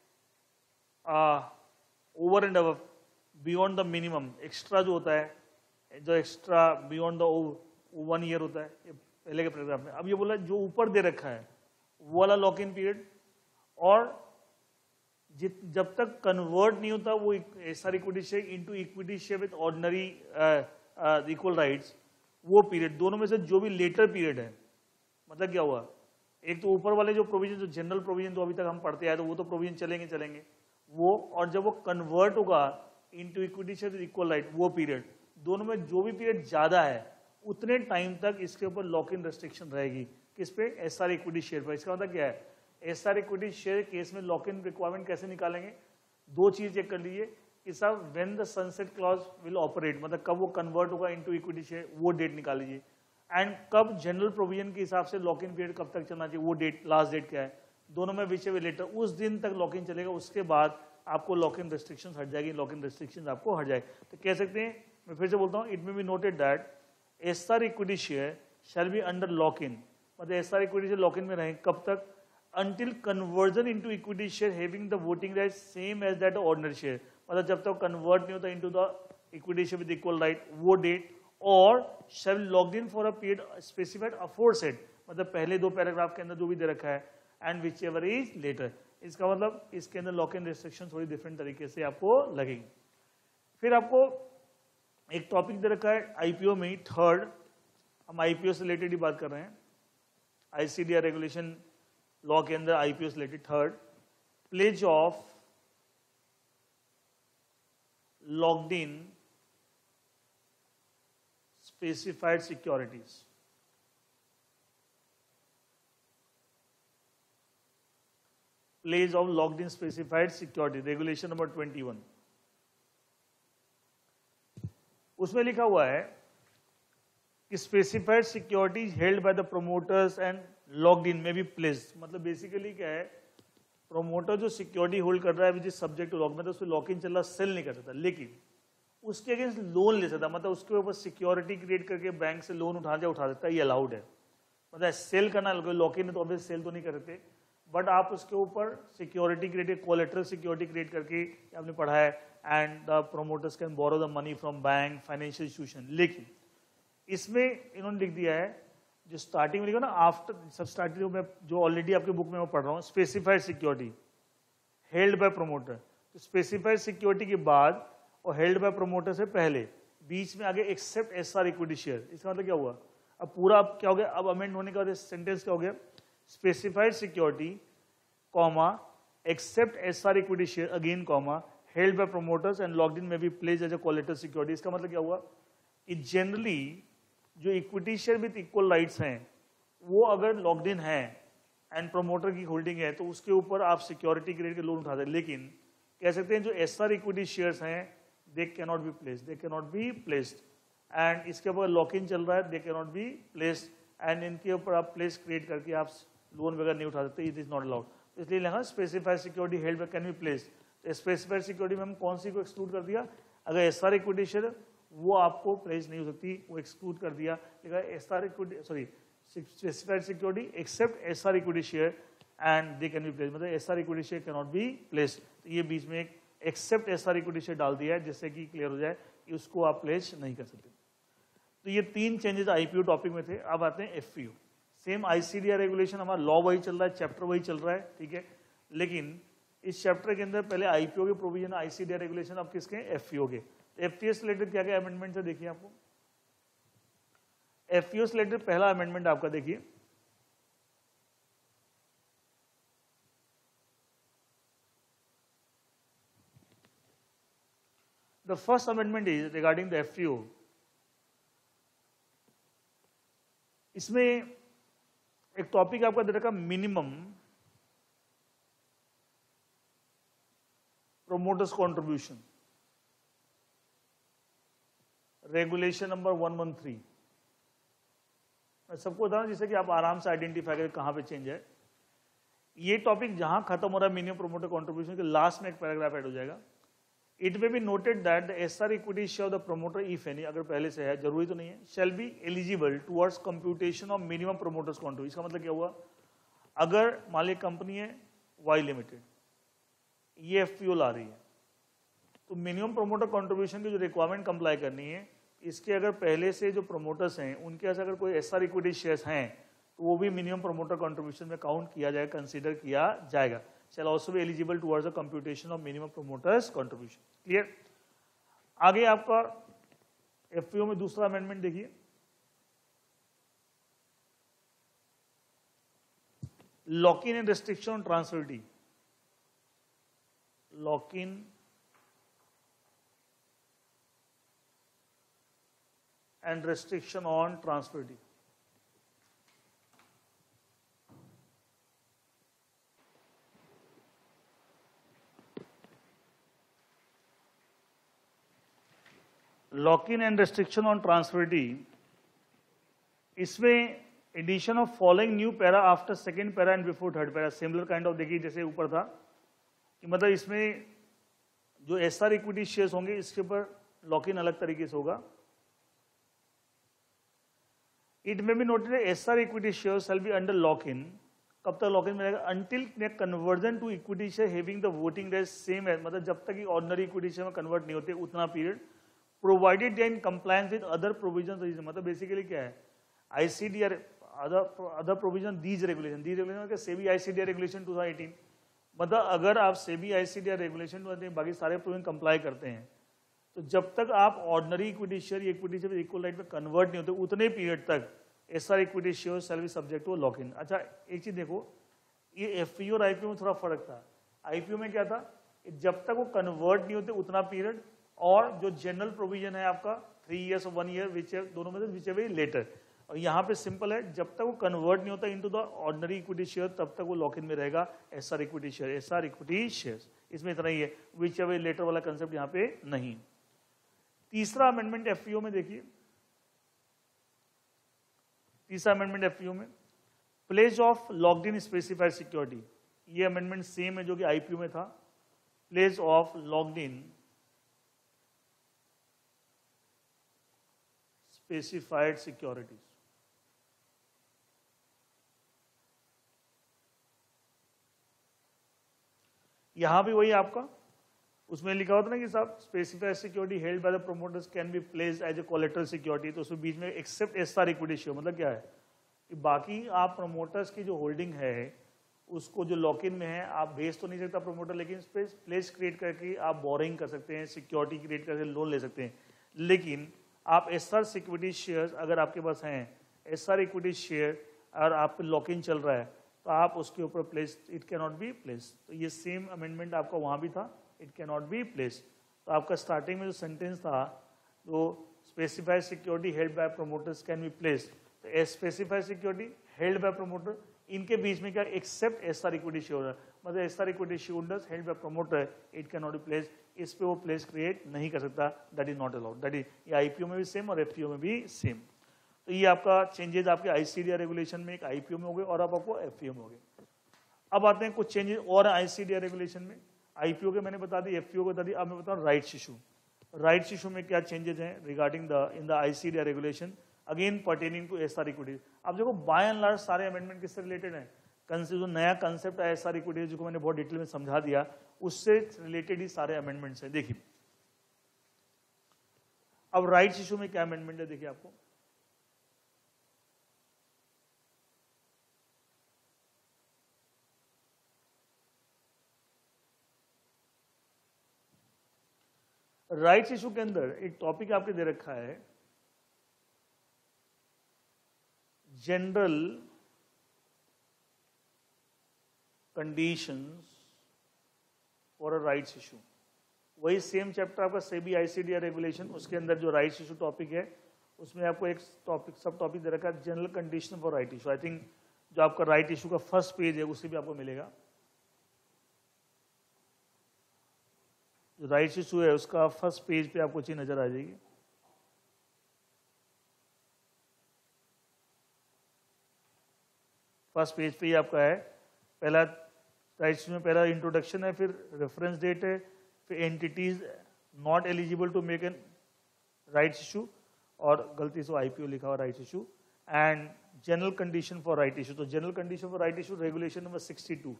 over and above beyond the minimum extra जो होता है, जो एक्स्ट्रा बियॉन्ड द 1 year होता है, ये पहले के पैराग्राफ में। अब ये बोला जो ऊपर दे रखा है वो वाला लॉक इन पीरियड, और जब तक कन्वर्ट नहीं होता वो SR equity share into equity share with ordinary equal rights, वो पीरियड, दोनों में से जो भी लेटर पीरियड है। मतलब क्या हुआ, एक तो ऊपर वाले जो प्रोविजन, जो जनरल प्रोविजन जो अभी तक हम पढ़ते आए तो वो तो प्रोविजन चलेंगे वो, और जब वो कन्वर्ट होगा into equity share with equal right वो पीरियड, दोनों में जो भी पीरियड ज्यादा है उतने टाइम तक इसके ऊपर लॉक इन रेस्ट्रिक्शन रहेगी। किस पे, एसआर इक्विटी शेयर पर। इसका मतलब क्या है, एसआर इक्विटी शेयर केस में लॉक इन रिक्वायरमेंट कैसे निकालेंगे, 2 चीज चेक कर लीजिए कि साहब when the sunset clause will operate, मतलब कब वो कन्वर्ट होगा इनटू इक्विटी शेयर, वो डेट निकाल लीजिए। एंड कब जनरल प्रोविजन के हिसाब से लॉक इन पीरियड कब तक चलना चाहिए, वो डेट, लास्ट डेट क्या है। दोनों में विच एवर लेटर, उस दिन तक लॉक इन चलेगा, उसके बाद आपको लॉक इन रेस्ट्रिक्शन हट जाएगी, लॉक इन रेस्ट्रिक्शन आपको हट जाए। तो कह सकते हैं, मैं फिर से बोलता हूँ, it may be noted that SR equity share shall be under lock in, मतलब SR equity share lock in में रहें कब तक, until conversion into equity share having the voting rights same as that ordinary share, मतलब जब तक convert नहीं होता into the equity share with equal right, वो डेट, और shall logged in for a period specified aforesaid, मतलब पहले दो पैराग्राफ के अंदर जो भी दे रखा है, and whichever is later। इसका मतलब इसके अंदर लॉक इन रेस्ट्रिक्शन थोड़ी डिफरेंट तरीके से आपको लगेगी। फिर आपको एक टॉपिक दे रखा है आईपीओ में, थर्ड, हम आईपीओ से रिलेटेड ही बात कर रहे हैं, आईसीडीआर रेगुलेशन लॉ के अंदर आईपीओ से related third, pledge of locked in specified securities. Pledge of locked in specified security, regulation number 21, उसमें लिखा हुआ है कि specified securities held by the promoters and locked in may be place, मतलब basically क्या है, प्रोमोटर जो सिक्योरिटी होल्ड कर रहा है which is subject to lock, मतलब उसमें लॉक इन चल रहा, सेल नहीं कर सकता, लेकिन उसके अगेंस्ट लोन ले सकता, मतलब उसके ऊपर सिक्योरिटी क्रिएट करके बैंक से लोन उठा सकता है, ये अलाउड है। मतलब सेल करना, लॉक इन है तो ऑब्वियस सेल तो नहीं करते, बट आप उसके ऊपर security create, collateral security create करके, आपने पढ़ा है, and the promoters can borrow the money from bank, financial institution. लेकिन इसमें इन्होंने लिख दिया है, जो स्टार्टिंग में लिखा ना, आफ्टर, सब स्टार्टिंग में जो ऑलरेडी आपके बुक में मैं पढ़ रहा हूँ, specified security held by promoter, तो स्पेसिफाइड सिक्योरिटी के बाद और हेल्ड बाय प्रोमोटर से पहले बीच में आगे एक्सेप्ट एसआर इक्विटी शेयर, इसका मतलब क्या हुआ, अब पूरा अब क्या हो गया, अब अमेंड होने के बाद सेंटेंस क्या हो गया, specified security comma except SR equity share again comma held by promoters and locked in may be placed as a collateral security. इसका मतलब क्या हुआ कि जनरली जो equity share with equal rights हैं वो अगर लॉक्ड इन है एंड प्रोमोटर की होल्डिंग है तो उसके ऊपर आप सिक्योरिटी क्रिएट के लोन उठा सकते, लेकिन कह सकते हैं जो एसआर इक्विटी शेयर्स हैं they can not be placed, they can not be placed, and इसके ऊपर लॉक इन चल रहा है, they can not be placed, and इनके ऊपर आप प्लेस क्रिएट करके आप लोन वगैरह नहीं उठा सकते, इट इज नॉट अलाउड। इसलिए लिखा specified security held can be placed, तो स्पेसिफाइड सिक्योरिटी में हम कौन सी को एक्सक्लूड कर दिया, अगर एसआर इक्विटी शेयर वो आपको प्लेस नहीं हो सकती, वो एक्सक्लूड कर दिया, SR equity sorry specified security except SR equity share and they can be place, मतलब SR equity share can not be place, तो ये बीच में एक एक्सेप्ट एसआर इक्विटी शेयर डाल दिया है जिससे कि क्लियर हो जाए कि उसको आप प्लेस नहीं कर सकते। तो ये तीन चेंजेस आईपीओ टॉपिक में थे। अब आते हैं एफपीओ, सेम आईसीडीआर रेगुलेशन, हमारा लॉ वही चल रहा है, चैप्टर वही चल रहा है, ठीक है, लेकिन इस चैप्टर के अंदर पहले आईपीओ के प्रोविजन, आईसीडीआर रेगुलेशन, अब किसके, एफपीओ के। एफपीओ से रिलेटेड क्या क्या अमेंडमेंट है देखिए, आपको एफपीओ से रिलेटेड पहला अमेंडमेंट आपका देखिए, the first amendment is regarding the FPO. इसमें एक टॉपिक आपका दे रखा minimum promoters contribution, regulation number 113। मैं सबको बता रहा जिससे कि आप आराम से आइडेंटिफाई करें कहां पे चेंज है। ये टॉपिक जहां खत्म हो रहा है मिनिमम प्रोमोटर कॉन्ट्रीब्यूशन के लास्ट में एक पैराग्राफ ऐड हो जाएगा। It may be noted that the SR equity share of the promoter if any, अगर पहले से है, जरूरी तो नहीं है, shall be eligible towards computation of minimum promoters contribution. इसका मतलब क्या हुआ, अगर मान ली कंपनी है वाई लिमिटेड, ये एफपीओ ला रही है, तो मिनिमम प्रोमोटर कॉन्ट्रीब्यूशन की जो रिक्वायरमेंट कंप्लाई करनी है, इसके अगर पहले से जो प्रोमोटर्स हैं उनके पास अगर कोई एसआर इक्विटी शेयर्स हैं तो वो भी मिनिमम प्रोमोटर कॉन्ट्रीब्यूशन में काउंट किया जाएगा, कंसीडर किया जाएगा। Shall also be eligible towards the computation of minimum promoters contribution. Clear. आगे आपका एफपीओ में दूसरा अमेंडमेंट देखिए, lock in and restriction on transferability, lock in and restriction on transferability. Lock-in and restriction on transferability, इसमें addition of following new para after second para and before third para, similar kind of देखिए जैसे ऊपर था कि मतलब इसमें जो SR equity shares होंगे इसके ऊपर लॉक इन अलग तरीके से होगा। It may be noted SR equity shares shall be under lock in, कब तक लॉक इन में रहेगा, until conversion to equity share having the voting rights same as, मतलब जब तक ऑर्डिनरी इक्विटी शेयर में कन्वर्ट नहीं होते उतना period, provided they in compliance with other provision, मतलब बेसिकली क्या है ICDR other provision these regulation SEBI ICDR regulation 2018, मतलब अगर आप सेबी आईसीडीआर रेगुलेशन बाकी सारे प्रोविजन कंप्लाई करते हैं तो जब तक आप ordinary equity share equity share equal right में कन्वर्ट नहीं होते उतने पीरियड तक SR equity share shall be subject to lock in. अच्छा एक चीज देखो, ये एफपीओ और आईपीओ में थोड़ा फर्क था। आईपीओ में क्या था, जब तक वो कन्वर्ट नहीं होते उतना पीरियड, और जो जनरल प्रोविजन है आपका 3 years और 1 year विच दोनों में से विच एवर लेटर, और यहाँ पे सिंपल है जब तक वो कन्वर्ट नहीं होता into the ordinary equity share तब तक वो लॉक इन में रहेगा SR equity share, SR equity share, इसमें इतना ही है, विच एवर लेटर वाला कंसेप्ट यहाँ पे नहीं। तीसरा अमेंडमेंट एफपीओ में देखिए, तीसरा अमेंडमेंट एफपीओ में pledge of locked in specified security, ये अमेंडमेंट सेम है जो कि आईपीओ में था, pledge of locked in specified securities, यहां भी वही आपका उसमें लिखा होता ना कि साहब specified security held by the promoters can be placed as a collateral security, तो उसमें बीच में एक्सेप्ट एसआर इक्विटी शेयर, मतलब क्या है कि बाकी आप प्रोमोटर्स की जो होल्डिंग है उसको जो लॉक इन में है आप भेज तो नहीं सकता प्रोमोटर, लेकिन प्लेस क्रिएट करके आप बोरिंग कर सकते हैं, सिक्योरिटी क्रिएट करके लोन ले सकते हैं। लेकिन आप एसआर सिक्योरिटी शेयर अगर आपके पास हैं, एसआर इक्विटी शेयर और आप लॉक इन चल रहा है तो आप उसके ऊपर place, it can not be place, तो ये सेम अमेंडमेंट आपका वहां भी था, it can not be place. तो आपका स्टार्टिंग में जो सेंटेंस था वो specified security held by promoters can be place, तो specified security held by promoter, इनके बीच में क्या एक्सेप्ट एसआर इक्विटी शेयर, मतलब SR equity share held by promoter it can not be place, इस पे वो प्लेस क्रिएट नहीं कर सकता, that is not allowed, that is ये आईपीओ में भी सेम और एफपीओ में भी सेम। तो ये आपका चेंजेस आपके आईसीडीआर रेगुलेशन में एक आईपीओ में हो गए और अब आपको एफपीओ में हो गए। अब आते हैं कुछ चेंजेस और आईसीडीआर रेगुलेशन में, आईपीओ के मैंने बता दी, एफपीओ को बता दी, अब मैं बता रहा हूँ राइट्स इशू। राइट्स इशू में क्या चेंजेस हैं regarding the in the ICDR regulation again pertaining to SR equity. अब देखो बाय एंड लार्ज सारे अमेंडमेंट किससे रिलेटेड है, जो नया कंसेप्ट है एसआर इक्विटी जिसको मैंने बहुत डिटेल में समझा दिया उससे रिलेटेड ही सारे अमेंडमेंट्स हैं। देखिए अब राइट्स इशू में क्या अमेंडमेंट है, देखिए आपको राइट्स इशू के अंदर एक टॉपिक आपके दे रखा है general conditions for a rights issue, वही सेम चैप्टर आपका सेबी आईसीडीआर रेगुलेशन, उसके अंदर जो राइट्स इशू टॉपिक है उसमें आपको एक टॉपिक सब टॉपिक दे रखा है general condition for right issue. I think जो आपका राइट इशू का फर्स्ट पेज है उससे भी आपको मिलेगा, जो राइट्स इशू है उसका फर्स्ट पेज पे आपको चीज नजर आ जाएगी। फर्स्ट पेज पे ही आपका है, पहला राइट्स इशू में पहला इंट्रोडक्शन है, फिर रेफरेंस डेट है, फिर entities not eligible to make an rights issue, और गलती से आईपीओ लिखा हुआ rights issue, and general condition for right issue. तो general condition for right issue regulation number 62,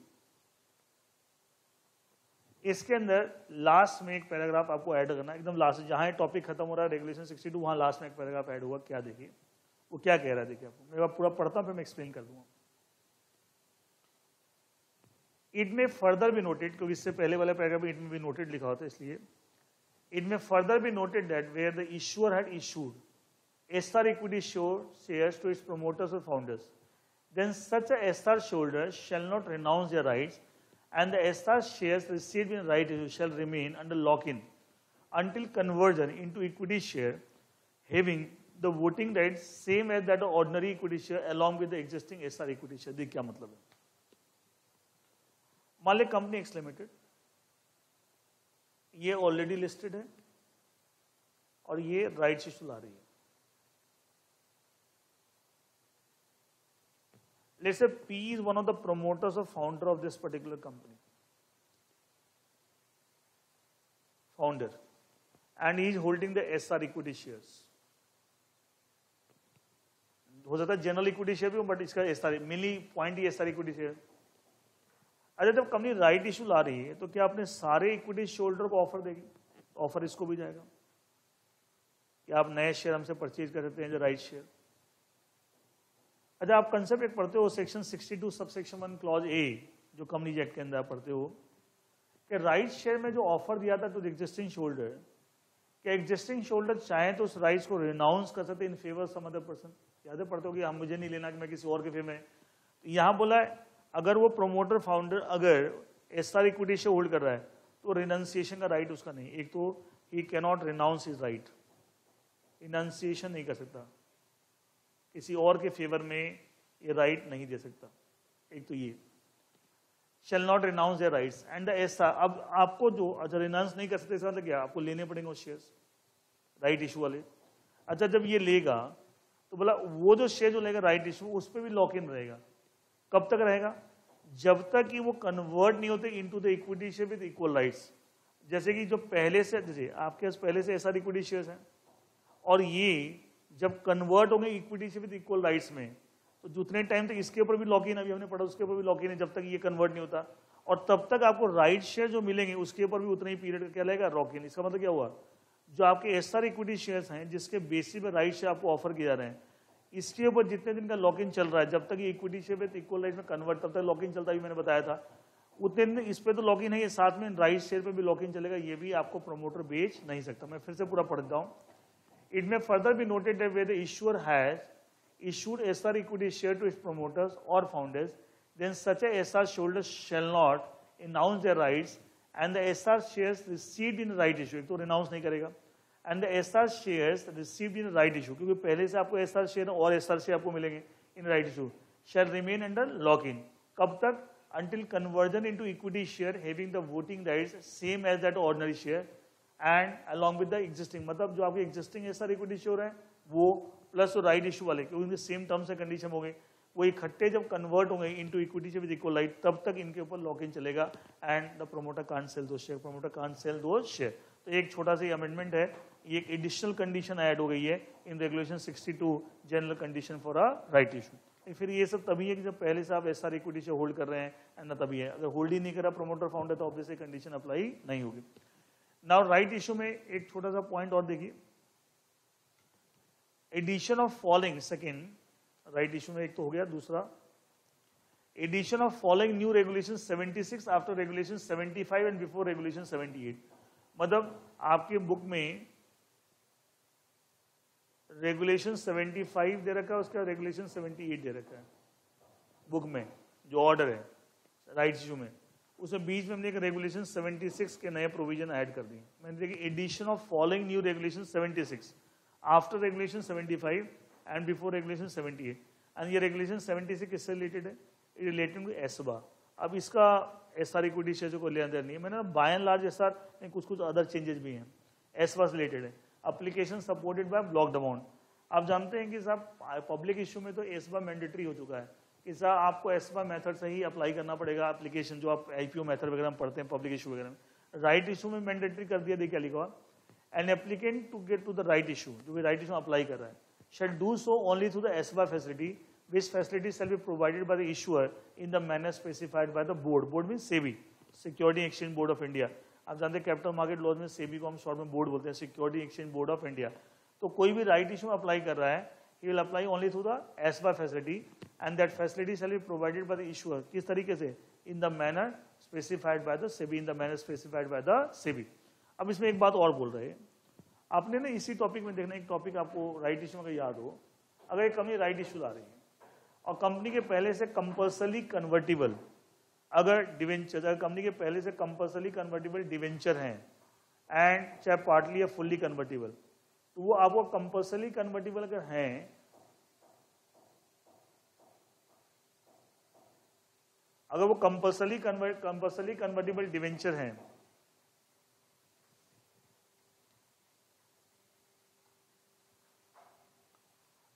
इसके अंदर लास्ट में एक पैराग्राफ आपको ऐड करना, एकदम लास्ट जहां टॉपिक खत्म हो रहा है रेगुलेशन 62 वहां लास्ट में एक पैराग्राफ ऐड हुआ। क्या देखिए वो क्या कह रहा है, देखिए आपको मैं पूरा पढ़ता हूं फिर मैं एक्सप्लेन कर दूंगा। इट में फर्दर भी नोटेड, क्योंकि इससे पहले वाले पैराग्राफ में इट में भी नोटेड लिखा होता है, इसलिए इट में फर्दर भी noted that where the issuer had issued SR equity shares to its promoters or founders, then such a SR shareholder shall not renounce their rights, and the SR shares received in right issue shall remain under lock-in until conversion into equity share having the voting rights same as that of ordinary equity share along with the existing SR equity share। देखिए क्या मतलब है, मान ले company X limited ये already listed है और ये राइट्स इशू ला रही है, Let's say P is one of the promoters or founder of this particular company. Founder. And he is holding the SR equity shares. हो जाता है जनरल इक्विटी शेयर भी, बट इसका एसआर मेनली पॉइंट ही SR equity share. अच्छा, जब company right issue ला रही है तो क्या अपने सारे इक्विटी शेयरहोल्डर को ऑफर देगी? ऑफर इसको भी जाएगा कि आप नए शेयर हमसे परचेज कर सकते हैं जो राइट शेयर। अच्छा, आप कंसेप्ट एक पढ़ते हो सेक्शन 62 सबसेक्शन 1 क्लॉज ए, जो कंपनीज एक्ट के अंदर पढ़ते हो कि राइट शेयर में जो ऑफर दिया था टू द एग्जिस्टिंग शेयरहोल्डर, कि एग्जिस्टिंग शेयरहोल्डर चाहे तो उस राइट्स को रिनाउंस कर सकते in favour some other person. याद है पढ़ते हो कि हम मुझे नहीं लेना कि मैं किसी और के फेवर में। तो यहां बोला है अगर वो प्रोमोटर फाउंडर अगर एसआर इक्विटी शेयर होल्ड कर रहा है तो रिनाउंसिएशन का राइट उसका नहीं। एक तो ही can not renounce his right, renunciation नहीं कर सकता, किसी और के फेवर में ये राइट नहीं दे सकता। एक तो ये shall not renounce their rights and the SR। अब आपको जो अच्छा रिनाउंस नहीं कर सकते इसका मतलब क्या? आपको लेने पड़ेंगे वो शेयर्स राइट इशू वाले। अच्छा, जब ये लेगा तो बोला वो जो शेयर जो लेगा राइट इशू उस पर भी लॉक इन रहेगा। कब तक रहेगा? जब तक कि वो कन्वर्ट नहीं होते into the equity share with equal rights. जैसे कि जो पहले से जैसे आपके पास पहले से एसआर इक्विटी शेयर्स हैं और ये जब कन्वर्ट होंगे equity share with equal rights में, तो जितने टाइम तक इसके ऊपर भी लॉक इन, अभी हमने पढ़ा उसके ऊपर भी लॉक इन है जब तक ये कन्वर्ट नहीं होता, और तब तक आपको राइट शेयर जो मिलेंगे उसके ऊपर भी उतना ही पीरियड क्या लगेगा? Lock in. इसका मतलब क्या हुआ? जो आपके एसआर इक्विटी शेयर्स हैं जिसके बेसिस पे राइट शेयर आपको ऑफर किए जा रहे हैं, इसके ऊपर जितने दिन का लॉक इन चल रहा है, जब तक ये equity share with equal right में कन्वर्ट, तब तक लॉक इन चलता है, मैंने बताया था। उतने दिन इस पे तो लॉक इन है, ये साथ में राइट शेयर पे भी लॉक इन चलेगा, ये भी आपको प्रोमोटर बेच नहीं सकता। मैं फिर से पूरा पढ़ देता हूँ। इट में further be noted that where the issuer has issued SR equity share to its promoters or founders, then such a SR shareholder shall not announce their rights and the SR shares received in right issue, तो renounce नहीं करेगा, and the SR shares received in right issue, क्योंकि पहले से आपको SR share और SR share आपको मिलेंगे in right issue, shall remain under lock in। कब तक? Until conversion into equity share having the voting rights same as that ordinary share and along with the existing, मतलब जो आपके existing SR equity share है वो plus right issue वाले, क्योंकि same terms and condition हो गए, वो इकट्ठे जब कन्वर्ट होंगे into equity share with equal right, तब तक इनके ऊपर लॉक इन चलेगा and the promoter can't sell the share, promoter can't sell the share. तो एक छोटा सा अमेंडमेंट है, ये एक एडिशनल कंडीशन ऐड हो गई है in regulation 62 general condition for a right issue. फिर ये सब तभी है कि जब पहले से आप एसआर इक्विटी शेयर होल्ड कर रहे हैं, एंड तभी है। अगर होल्ड ही नहीं करा प्रोमोटर फाउंडर तो ऑब्वियसली कंडीशन अप्लाई नहीं होगी। नाउ राइट इशू में एक छोटा सा पॉइंट और देखिए, addition of following second right issue में एक तो हो गया, दूसरा addition of following new regulation 76 after regulation 75 and before regulation 78। मतलब आपके बुक में रेगुलेशन 75 दे रखा है, उसका रेगुलेशन 78 दे रखा है बुक में, जो ऑर्डर है राइट इशू में, उसमें बीच में हमने एक रेगुलेशन 76 के नए प्रोविजन ऐड कर दिए। मैंने देखिए addition of following new regulation 76 after regulation 75 and before regulation 78। And ये रेगुलेशन 76 किससे रिलेटेड है? Related to ASBA. अब इसका एसआर इक्विटी शेयर को ले अंदर नहीं है, मैंने बाय एंड लार्ज एसआर नहीं, कुछ कुछ अदर चेंजेस भी हैं, एसबा से रिलेटेड है। Application supported by blocked amount. आप जानते हैं कि साहब पब्लिक इशू में तो एसबा मैंडेटरी हो चुका है कि साहब आपको एसबा मेथड से ही अप्लाई करना पड़ेगा एप्लीकेशन, जो आप आईपीओ मेथड वगैरह में पढ़ते हैं पब्लिक इशू वगैरह में। राइट इशू में मैंडेटरी कर दिया, देखिए लिखा हुआ an applicant to get to the right issue, जो भी right issue अप्लाई कर रहा है, shall do so only through the SBA facility, which facility shall be provided by the issuer in the manner specified by the board। board means SEBI, Security Exchange Board of India। आप जानते हैं capital market laws में SEBI को हम short में board बोलते हैं, security exchange board of India. तो कोई भी राइट इशू अप्लाई कर रहा है, he will apply only through the SBA facility and that facility shall be provided by the issuer। किस तरीके से? in the manner specified by the SEBI, in the manner specified by the SEBI। अब इसमें एक बात और बोल रहे हैं, आपने ना इसी टॉपिक में देखना, एक टॉपिक आपको राइट इशू में याद हो, अगर एक कंपनी राइट इशू ला रही है और कंपनी के पहले से कंपल्सरी कन्वर्टिबल अगर डिवेंचर, अगर कंपनी के पहले से कंपल्सरी कन्वर्टिबल डिवेंचर हैं एंड चाहे पार्टली या फुल्ली कन्वर्टिबल, तो वो आपको कंपल्सरी कन्वर्टिबल अगर हैं, अगर वो कंपल्सरी कन्वर्टिबल डिवेंचर हैं,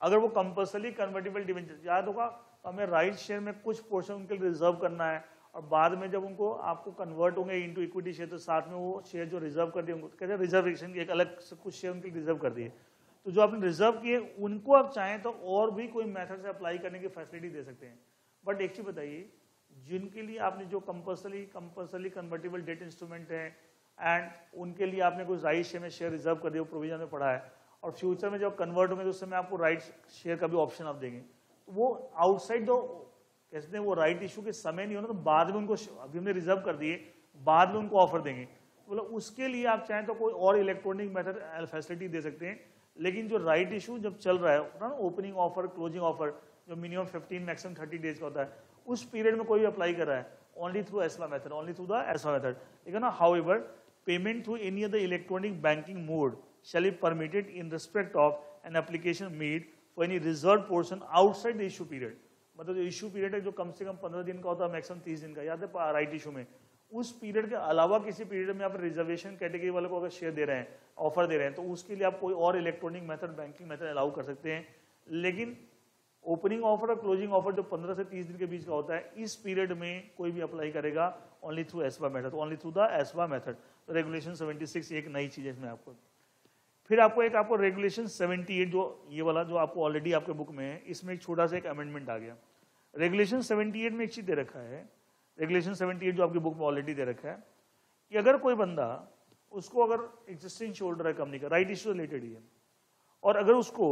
अगर वो कंपल्सरी कन्वर्टेबल डिवेंचर, याद होगा तो हमें राइट शेयर में कुछ पोर्शन उनके लिए रिजर्व करना है, और बाद में जब उनको आपको कन्वर्ट होंगे इनटू इक्विटी शेयर तो साथ में वो शेयर जो रिजर्व कर दिए उनको कहते हैं रिजर्वेशन, एक अलग से कुछ शेयर उनके रिजर्व कर दिए। तो जो आपने रिजर्व किए उनको आप चाहें तो और भी कोई मेथड से अप्लाई करने की फैसिलिटी दे सकते हैं। बट एक चीज बताइए, जिनके लिए आपने जो कंपल्सरी कन्वर्टेबल डेट इंस्ट्रूमेंट है एंड उनके लिए आपने कुछ राइट शेयर में शेयर रिजर्व कर दिया, प्रोविजन में पड़ा है, और फ्यूचर में जब कन्वर्ट होंगे तो उस समय आपको राइट शेयर का भी ऑप्शन आप देंगे, तो वो आउटसाइड दो कहते हैं वो राइट इशू के समय नहीं होना, तो बाद में उनको, अभी हमने रिजर्व कर दिए, बाद में उनको ऑफर देंगे, तो मतलब उसके लिए आप चाहें तो कोई और इलेक्ट्रॉनिक मेथड फैसिलिटी दे सकते हैं। लेकिन जो राइट इशू जब चल रहा है ना, ओपनिंग ऑफर क्लोजिंग ऑफर जो मिनिमम 15 मैक्सिमम 30 डेज का होता है, उस पीरियड में कोई भी अप्लाई कर रहा है only through ASBA method, only through the ASBA method, ठीक है ना। However payment through any other electronic banking mode shall be permitted in respect of an application made for any reserved portion outside the issue period। मतलब जो issue period है जो कम से कम 15 दिन का होता है, मैक्सिमम 30 दिन का, याद है राइट इशू में, उस पीरियड के अलावा किसी पीरियड में आप रिजर्वेशन कैटेगरी वाले को अगर शेयर दे रहे हैं, ऑफर दे रहे हैं, तो उसके लिए आप कोई और electronic method banking method allow कर सकते हैं। लेकिन ओपनिंग ऑफर और क्लोजिंग ऑफर जो 15 से 30 दिन के बीच का होता है, इस पीरियड में कोई भी अप्लाई करेगा only through ASBA method, only through the ASBA method. Regulation 76 एक नई चीज है इसमें आपको। फिर आपको रेगुलेशन 78 जो ये वाला जो आपको ऑलरेडी आपके बुक में है, इसमें एक छोटा सा एक अमेंडमेंट आ गया। रेगुलेशन 78 में एक चीज दे रखा है, रेगुलेशन 78 जो आपकी बुक में ऑलरेडी दे रखा है कि अगर कोई बंदा, उसको अगर एग्जिस्टिंग शोल्डर है कंपनी का, राइट इशू रिलेटेड ही है, और अगर उसको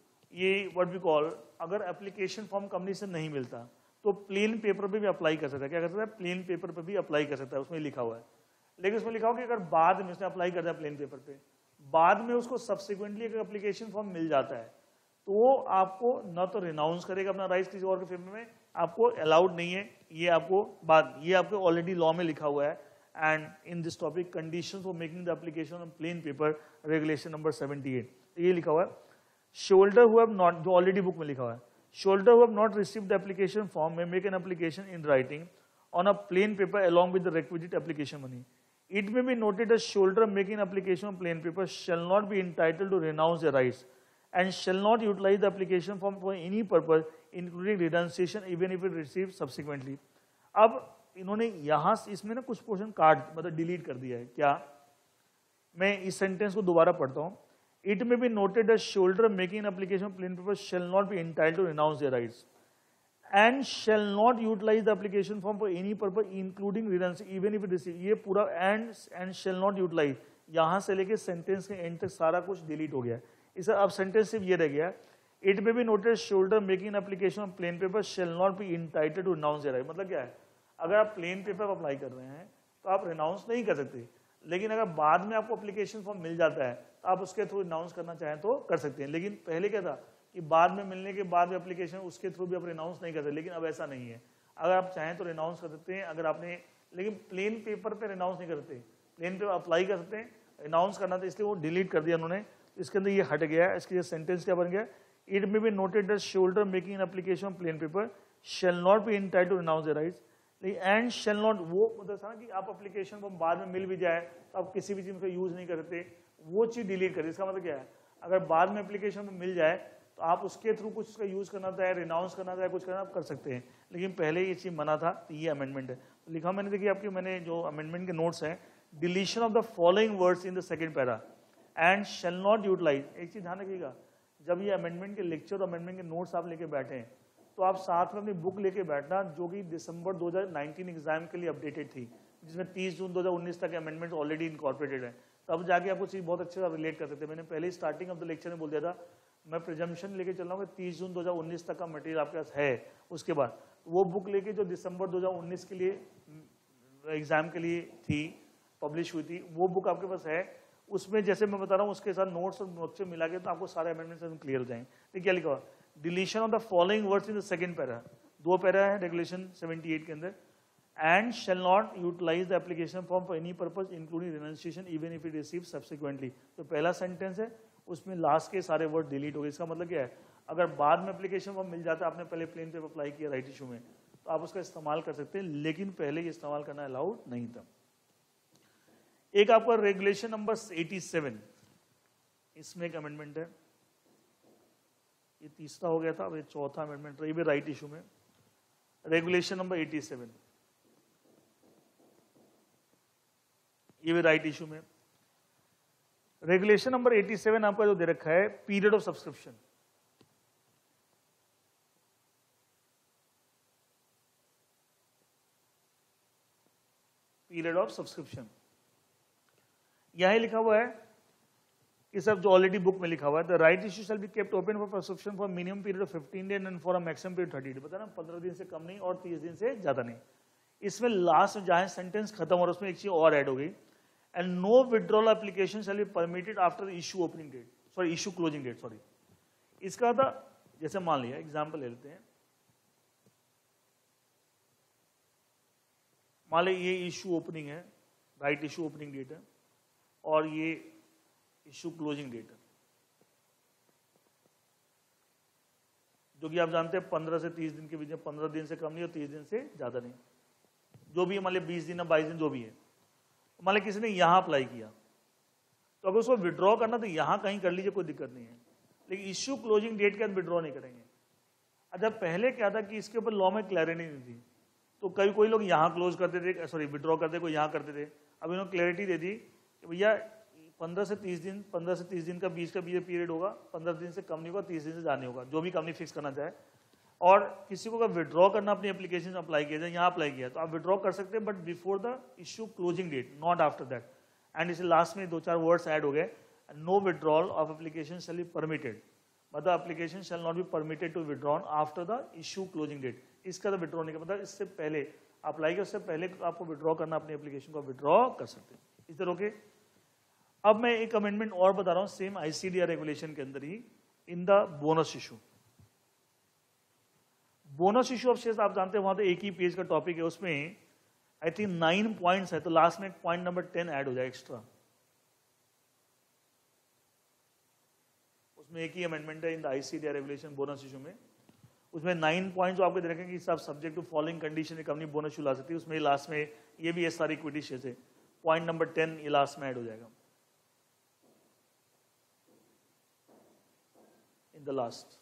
ये व्हाट वी कॉल, अगर एप्लीकेशन फॉर्म कंपनी से नहीं मिलता तो प्लेन पेपर पे भी अप्लाई कर सकता है। क्या कर सकता है? प्लेन पेपर पे भी अप्लाई कर सकता है, उसमें लिखा हुआ है। लेकिन उसमें लिखा हुआ कि अगर बाद में उसने अप्लाई कर दिया प्लेन पेपर पे, बाद में उसको सब्सिक्वेंटली अगर एप्लीकेशन फॉर्म मिल जाता है तो वो आपको न तो रिनाउंस करेगा अपना राइट्स किसी और के फेवर में, आपको अलाउड नहीं है, ये आपको बात, ये आपको ऑलरेडी लॉ में लिखा हुआ है। And in this topic conditions for making the application on plain paper, regulation number 78 ये लिखा हुआ है। शोल्डर हु हैव नॉट, जो ऑलरेडी बुक में लिखा हुआ है, shareholder who have not received the application form may make an application in writing on a plain paper along with the requisite application money. It may be noted that shoulder making application on plain paper shall not be entitled to renounce their rights and shall not utilize the application form for any purpose including renunciation even if it received subsequently. अब इन्होंने यहाँ इसमें ना कुछ portion काट मतलब delete कर दिया है। क्या? मैं इस सेंटेंस को दोबारा पढ़ता हूँ। It may be noted that shoulder making an application on plain paper shall not be entitled to renounce their rights and shall not utilize the application form for any purpose including renunciation even if it receive, ये पूरा and shall not utilize यहाँ से लेके sentence के and तक सारा कुछ delete हो गया है। इसे अब सेंटेंस सिर्फ ये रह गया, it may be noted shareholder making application on plain paper shall not be entitled to renounce their right। मतलब क्या है? अगर आप प्लेन पेपर पर अप्लाई कर रहे हैं तो आप रिनाउंस नहीं कर सकते, लेकिन अगर बाद में आपको एप्लीकेशन फॉर्म मिल जाता है तो आप उसके थ्रू रिनाउंस करना चाहें तो कर सकते हैं। लेकिन पहले क्या था कि बाद में मिलने के बाद में एप्लीकेशन उसके थ्रू भी आप रिनाउंस नहीं कर सकते, लेकिन अब ऐसा नहीं है। अगर आप चाहें तो रिनाउंस कर सकते हैं अगर आपने, लेकिन प्लेन पेपर पे रिनाउंस नहीं कर सकते, प्लेन पेपर अप्लाई कर सकते हैं, रिनाउंस करना था इसलिए वो डिलीट कर दिया उन्होंने। इसके अंदर ये हट गया है। इसके सेंटेंस क्या बन गया? It may be noted that shareholder making an application on plain paper shall not be entitled to renounce the rights and shall not, वो मतलब था कि आप एप्लीकेशन को बाद में मिल भी जाए तो आप किसी भी चीज का यूज नहीं कर सकते, वो चीज डिलीट कर। इसका मतलब क्या है? अगर बाद में एप्लीकेशन मिल जाए तो आप उसके थ्रू कुछ उसका यूज करना चाहे, रिनाउंस करना चाहे, कुछ करना आप कर सकते हैं, लेकिन पहले ये चीज मना था। तो ये अमेंडमेंट है। तो लिखा मैंने, देखिए आपके मैंने जो अमेंडमेंट के नोट्स हैं, deletion of the following words in the second para and shall not utilise. एक चीज ध्यान रखिएगा, जब ये अमेंडमेंट के लेक्चर और अमेंडमेंट के नोट्स आप लेके बैठे हैं तो आप साथ में अपनी बुक लेके बैठना जो कि दिसंबर 2019 एग्जाम के लिए अपडेटेड थी, जिसमें 30 जून 2019 तक अमेंडमेंट ऑलरेडी इनकॉर्पोरेटेड है। तब जाके आपको चीज बहुत अच्छे से रिलेट कर सकते हैं। मैंने पहले स्टार्टिंग ऑफ द लेक्चर में बोल दिया था, मैं प्रिजम्पशन लेके चल रहा हूँ कि 30 जून 2019 तक का मटेरियल आपके पास है। उसके बाद वो बुक लेके जो दिसंबर 2019 के लिए एग्जाम के लिए थी, पब्लिश हुई थी, वो बुक आपके पास है। उसमें जैसे मैं बता रहा हूँ उसके साथ नोट्स और नोट्स मिला के तो आपको सारे अमेंडमेंट्स क्लियर हो जाएंगे। तो क्या लिखा हुआ? Deletion of the following words in the second para, दो पैरा है रेगुलेशन 78 के अंदर, and shall not utilise the application form for any purpose including renunciation even if it receive subsequently. तो पहला सेंटेंस है उसमें लास्ट के सारे वर्ड डिलीट हो गए। इसका मतलब क्या है? अगर बाद में एप्लीकेशन फॉर्म मिल जाता है, आपने पहले प्लेन पे अप्लाई किया राइट इशू में, तो आप उसका इस्तेमाल कर सकते हैं, लेकिन पहले ये इस्तेमाल करना अलाउड नहीं था। एक आपका रेगुलेशन नंबर 87, इसमें एक अमेंडमेंट है। ये तीसरा हो गया था, अब ये चौथा अमेंडमेंट रही भी राइट इशू में। रेगुलेशन नंबर 87, ये भी राइट इशू में। रेगुलेशन नंबर 87 आपका जो दे रखा है period of subscription, period of subscription यहां लिखा हुआ है कि सब जो ऑलरेडी बुक में लिखा हुआ है, the right issue shall be kept open for subscription for minimum period of 15 days and for a maximum period 30 days. पता ना 15 दिन से कम नहीं और 30 दिन से ज्यादा नहीं। इसमें लास्ट में जहां सेंटेंस खत्म हो रहा है उसमें एक चीज और ऐड हो गई, and no withdrawal application shall be permitted after issue opening date, sorry issue closing date, sorry. इसका था, जैसे मान लिया एग्जाम्पल ले लेते हैं, मान लीजिए ये इशू ओपनिंग है, राइट इशू ओपनिंग डेट है, और ये इशू क्लोजिंग डेट है, जो कि आप जानते हैं 15 से 30 दिन के बीच में, 15 दिन से कम नहीं और 30 दिन से ज्यादा नहीं, जो भी है, मान लीजिए 20 दिन या 22 दिन जो भी है। मान लीजिए किसी ने यहां अप्लाई किया, तो अगर उसको विड्रॉ करना तो यहां कहीं कर लीजिए, कोई दिक्कत नहीं है, लेकिन इशू क्लोजिंग डेट के बाद विड्रॉ नहीं करेंगे। अच्छा, पहले क्या था कि इसके ऊपर लॉ में क्लैरिटी नहीं थी, तो कभी कोई लोग यहां क्लोज करते थे, सॉरी विड्रॉ करते, कोई यहां करते थे। अब इन्होंने क्लैरिटी दे दी कि भैया 15 से 30 दिन का बीच का पीरियड होगा, 15 दिन से कम नहीं होगा, 30 दिन से ज्यादा नहीं होगा, जो भी कंपनी फिक्स करना चाहे। और किसी को अगर विड्रॉ करना अपनी एप्लीकेशन में अप्लाई किया जाए, यहाँ अप्लाई किया तो आप विड्रॉ कर सकते हैं, but before the issue closing date, not after that. And इसे लास्ट में 2-4 वर्ड्स ऐड हो गए, no withdrawal of application shall be permitted, मतलब application shall not be permitted to withdrawn after the issue closing date. इसका तो withdraw नहीं, मतलब इससे पहले अप्लाई के उससे पहले आपको विड्रॉ करना, अपनी एप्लीकेशन को विड्रॉ कर सकते हैं। इस तरह ओके। अब मैं एक अमेंडमेंट और बता रहा हूं सेम आईसीडीआर रेगुलेशन के अंदर ही, in the bonus issue. Bonus issue of shares आप जानते हैं वहां तो एक ही पेज का टॉपिक है, उसमें आई थिंक 9 पॉइंट्स है, तो लास्ट में पॉइंट नंबर 10 ऐड हो जाए एक्स्ट्रा, उसमें एक ही अमेंडमेंट है in the ICDR regulation bonus issue में। उसमें 9 पॉइंट जो आपको देखेंगे कि सब subject to following condition company bonus issue ला सकती है, उसमें लास्ट में ये भी एसआर इक्विटी शेयर है, पॉइंट नंबर 10 ये लास्ट में ऐड हो जाएगा इन द लास्ट।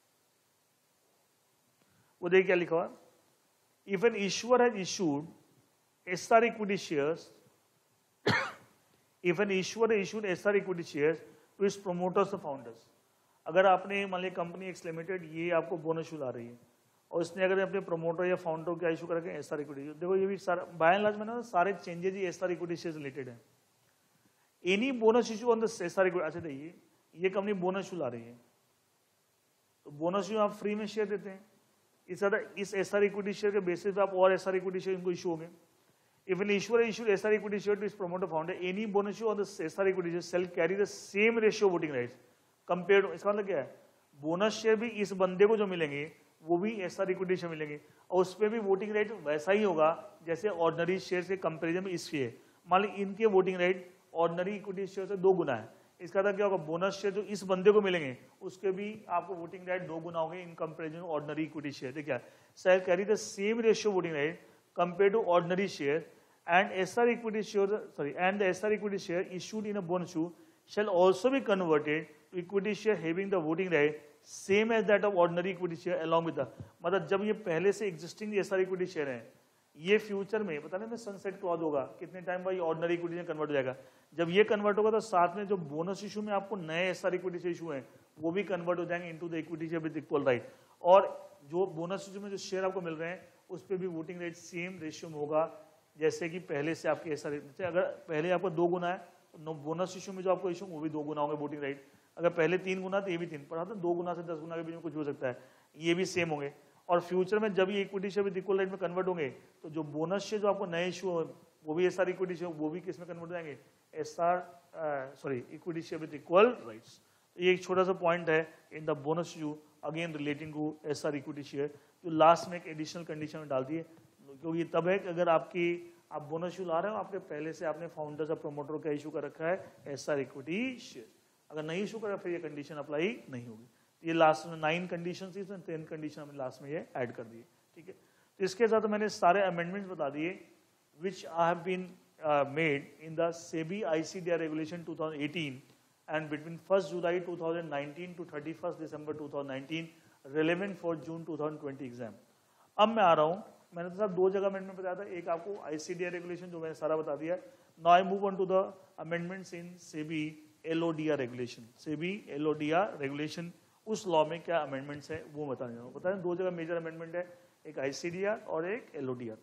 वो देखिए क्या लिखा हुआ, if an issuer has issued SR equity shares, if an issuer issued SR equity shares to its promoters और फाउंडर्स, अगर आपने मान लिया कंपनी एक्स लिमिटेड ये आपको बोनस इशू ला रही है और इसने अगर अपने प्रमोटर या फाउंडर क्या इशू करके एसआर इक्विटी, देखो ये भी सारा बाय एंड लार्ज में ना सारे चेंजेस ही एसआर इक्विटी से रिलेटेड है। Any bonus issue on the SR equity, अच्छा देखिए ये कंपनी बोनस इशू ला रही है, तो बोनस इशू आप फ्री में शेयर देते हैं, इस एसआर इक्विटी शेयर के बेसिस पे आप और एसआर इक्विटी शेयर इनको इशू हो गए। If an issuer issued SR equity share to its promoter founder, any bonus issue on the SR equity share shall carry the same ratio voting rights compared to, इसका मतलब क्या है, bonus share भी इस बंदे को जो मिलेंगे वो भी SR इक्विटी शेयर मिलेंगे और उस पर भी वोटिंग राइट वैसा ही होगा जैसे ऑर्डिनरी शेयर के कंपेरिजन में इसके है। मान ली इनके voting right ordinary equity share से 2 गुना है, इसका मतलब क्या होगा, बोनस शेयर जो इस बंदे को मिलेंगे उसके भी आपको वोटिंग राइट 2 गुना होंगे in comparison ordinary equity share. देखिए shall carry the same ratio voting right compared to ordinary share, and SR equity share, and the SR equity share issued in a bonus issue shall also be converted to equity share having the voting right same as that of ordinary equity share along with the, मतलब जब ये पहले से existing SR equity share है, ये future में पता नहीं सनसेट क्लॉज होगा कितने टाइम बाद ये ऑर्डिनरी इक्विटी में कन्वर्ट हो जाएगा। जब ये कन्वर्ट होगा तो साथ में जो बोनस इशू में आपको नए एसआर इक्विटी से इशू है वो भी कन्वर्ट हो जाएंगे into the equity share with equal right, और जो बोनस इशू में जो शेयर आपको मिल रहे हैं उस पर भी वोटिंग राइट सेम रेशियो में होगा जैसे कि पहले से आपके एसआर, अगर पहले आपको 2 गुना है तो बोनस इशू में जो आपको इशू वो भी 2 गुना होंगे वोटिंग राइट, अगर पहले 3 गुना तो ये भी 3, पर 2 गुना से 10 गुना के बीच में कुछ हो सकता है, ये भी सेम होंगे। और फ्यूचर में जब ये equity share with equal right में कन्वर्ट होंगे तो जो बोनस शेयर जो आपको नए इशू वो भी एसआर इक्विटी शेयर वो भी किस में कन्वर्ट हो जाएंगे, equity share with equal rights. ये एक छोटा सा पॉइंट है in the bonus issue again relating to SR equity share, जो लास्ट में एक एडिशनल कंडीशन में डाल दिए, क्योंकि तब है कि अगर आप बोनस इशू ला रहे हो आपके पहले से आपने फाउंडर्स या प्रोमोटर का इशू कर रखा है एसआर इक्विटी शेयर, अगर नहीं इशू करा फिर ये कंडीशन अप्लाई नहीं होगी। ये लास्ट में 9 कंडीशन थी, 10 कंडीशन हमने लास्ट में ये ऐड कर दिए, ठीक है। तो इसके साथ मैंने सारे अमेंडमेंट्स बता दिए which I have been made in the SEBI ICDR regulation 2018 and between 1st July 2019 to 31st December 2019 relevant for June 2020 exam. अब मैं आ रहा हूँ, मैंने तो साहब दो जगह अमेंडमेंट बताया था, एक आपको ICDR रेगुलेशन जो मैंने सारा बता दिया। Now I move on to the amendments in SEBI LODR regulation. SEBI LODR regulation, उस लॉ में क्या अमेंडमेंट्स है वो बताने जा रहा हूँ। बता दें दो जगह मेजर अमेंडमेंट है, एक ICDR और एक LODR।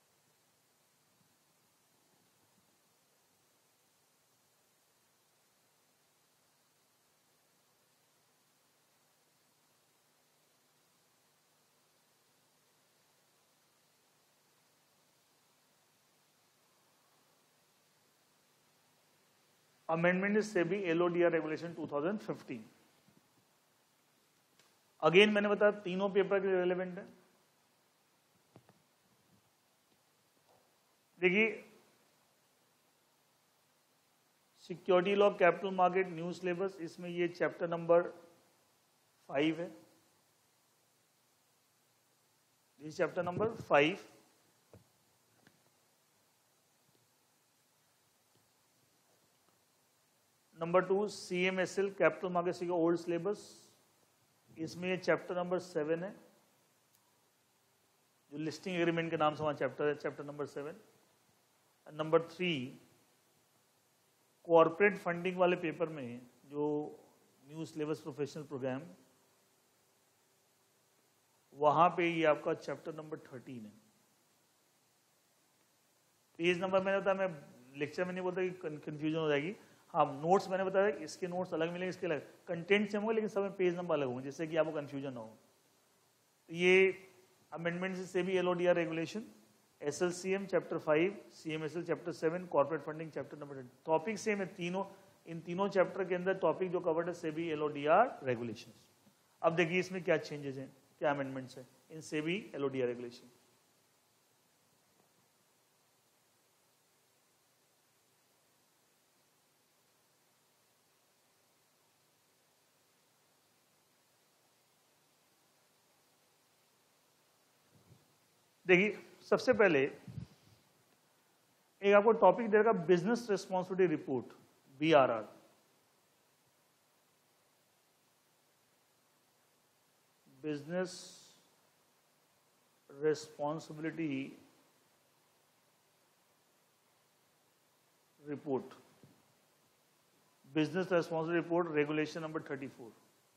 Amendment is SEBI LODR Regulation 2015। Again मैंने बताया तीनों पेपर के लिए रेलेवेंट है। देखिए security law capital market new syllabus, इसमें ये चैप्टर नंबर 5 है, ये chapter number 5। Number 2 CMSL capital market का ओल्ड सिलेबस, इसमें ये चैप्टर नंबर 7 है, जो लिस्टिंग एग्रीमेंट के नाम से वहां चैप्टर है, chapter number 7। Number 3 corporate funding वाले पेपर में जो न्यू सिलेबस प्रोफेशनल प्रोग्राम, वहां पे ये आपका चैप्टर नंबर 13 है। पेज नंबर मैंने बताया, मैं लेक्चर में नहीं बोलता कि कंफ्यूजन हो जाएगी। हाँ, नोट्स मैंने बताया इसके नोट्स अलग मिलेंगे, इसके अलग कंटेंट सेम होगा, लेकिन सब में पेज नंबर अलग होंगे, जिससे कि आपको कंफ्यूजन ना हो। ये अमेंडमेंट से भी LODR regulation, SLCM chapter 5, CMSL chapter 7, corporate funding chapter number 10। Topic same है तीनों, इन तीनों चैप्टर के अंदर टॉपिक जो कवर्ड है सेबी LODR रेगुलेशन। अब देखिए इसमें क्या चेंजेस हैं, क्या अमेंडमेंट्स हैं इन सेबी LODR रेगुलेशन। देखिए सबसे पहले एक आपको टॉपिक दे रखा business responsibility report, BRR। Business responsibility report, business responsibility report regulation number 34।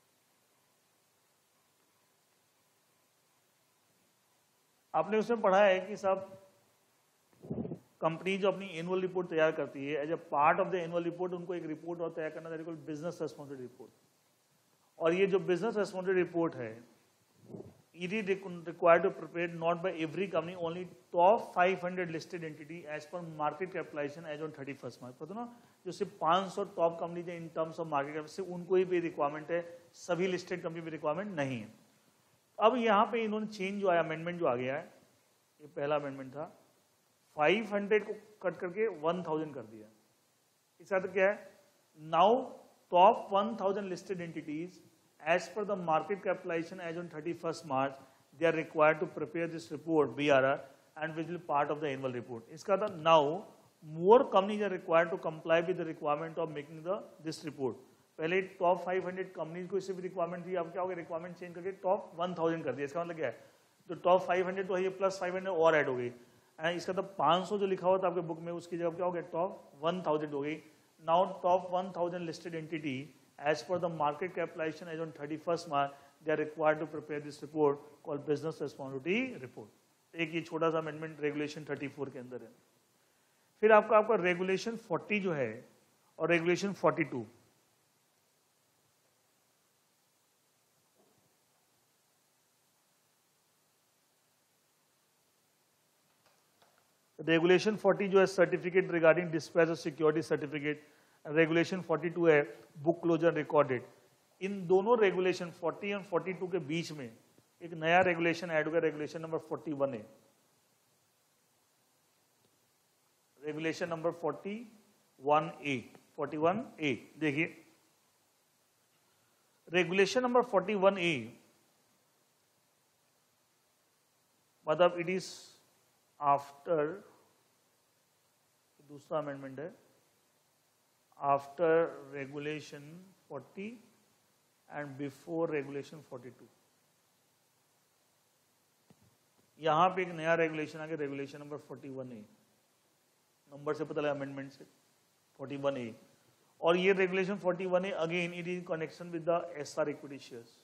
आपने उसमें पढ़ा है कि साहब कंपनी जो अपनी एनुअल रिपोर्ट तैयार करती है, as a part of the annual report उनको एक रिपोर्ट और तैयार करना है, बिजनेस रिस्पॉन्सिबिलिटी रिपोर्ट। और ये जो बिजनेस रिस्पॉन्सिबिलिटी रिपोर्ट है, it is required to prepare not by every company, only top 500 listed entity as per market capitalization as on 31 March. पता ना जो सिर्फ 500 top company in terms of market capital, उनको ही भी रिक्वायरमेंट है, सभी लिस्टेड कंपनी भी रिक्वायरमेंट नहीं है। अब यहाँ पे इन्होंने चेंज जो आया, अमेंडमेंट जो आ गया है, ये पहला अमेंडमेंट था, 500 को कट करके 1000 कर दिया। इसका तो क्या है, now top 1000 listed entities as per the market capitalization as on 31 March they are required to prepare this report BRR and which will part of the annual report. इसका था now more companies are required to comply with the requirement of making this report. पहले top 500 companies को इससे भी requirement थी, अब क्या हो गया, रिक्वायरमेंट चेंज करके टॉप 1000 कर दिया। इसका मतलब क्या है, जो टॉप 500 तो है, प्लस 500 और ऐड हो गई। इसका तो 500 जो लिखा हुआ था आपके बुक में, उसकी जगह क्या हो गया, टॉप 1000 हो गई। Now top 1000 listed entity as per the market capitalization as on 31 March they are required to prepare this report called business responsibility report. एक ये छोटा सा अमेंडमेंट रेगुलेशन 34 के अंदर है। फिर आपका रेगुलेशन 40 जो है और रेगुलेशन 42, रेगुलेशन 40 जो है certificate regarding dispatch of security certificate, regulation 42 है बुक क्लोजर रिकॉर्डेड। इन दोनों रेगुलेशन 40 और 42 के बीच में एक नया रेगुलेशन ऐड हो गया, रेगुलेशन नंबर 41 है। रेगुलेशन नंबर 41A देखिए, रेगुलेशन नंबर 41A मतलब इट इज आफ्टर, दूसरा अमेंडमेंट है, after regulation 40 and before regulation 42। यहां पे एक नया रेगुलेशन आ गया, रेगुलेशन नंबर 41A, नंबर से पता लगा अमेंडमेंट से 41A। और ये regulation 41A again it is connection with the SR equity shares.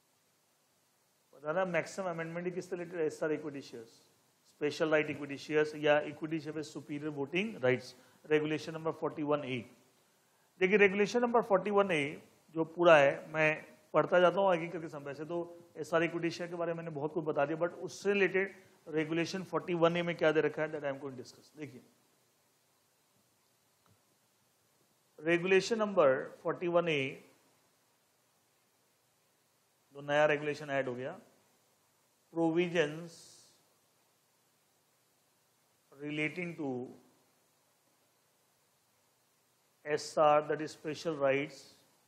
बता मैक्सिमम अमेंडमेंट किससे related? SR equity shares, special right equity shares या equity share superior voting rights, regulation number 41A। देखिए regulation number 41A जो पूरा है, मैं पढ़ता जाता हूँ आगे करके समय। वैसे तो एसआर इक्विटी शेयर के बारे में मैंने बहुत कुछ बता दिया, बट उससे रिलेटेड रेगुलेशन 41A में क्या दे रखा है that I am going to discuss. देखिए रेगुलेशन नंबर 41A, जो नया रेगुलेशन ऐड हो गया, provisions relating to SR, that is special rights,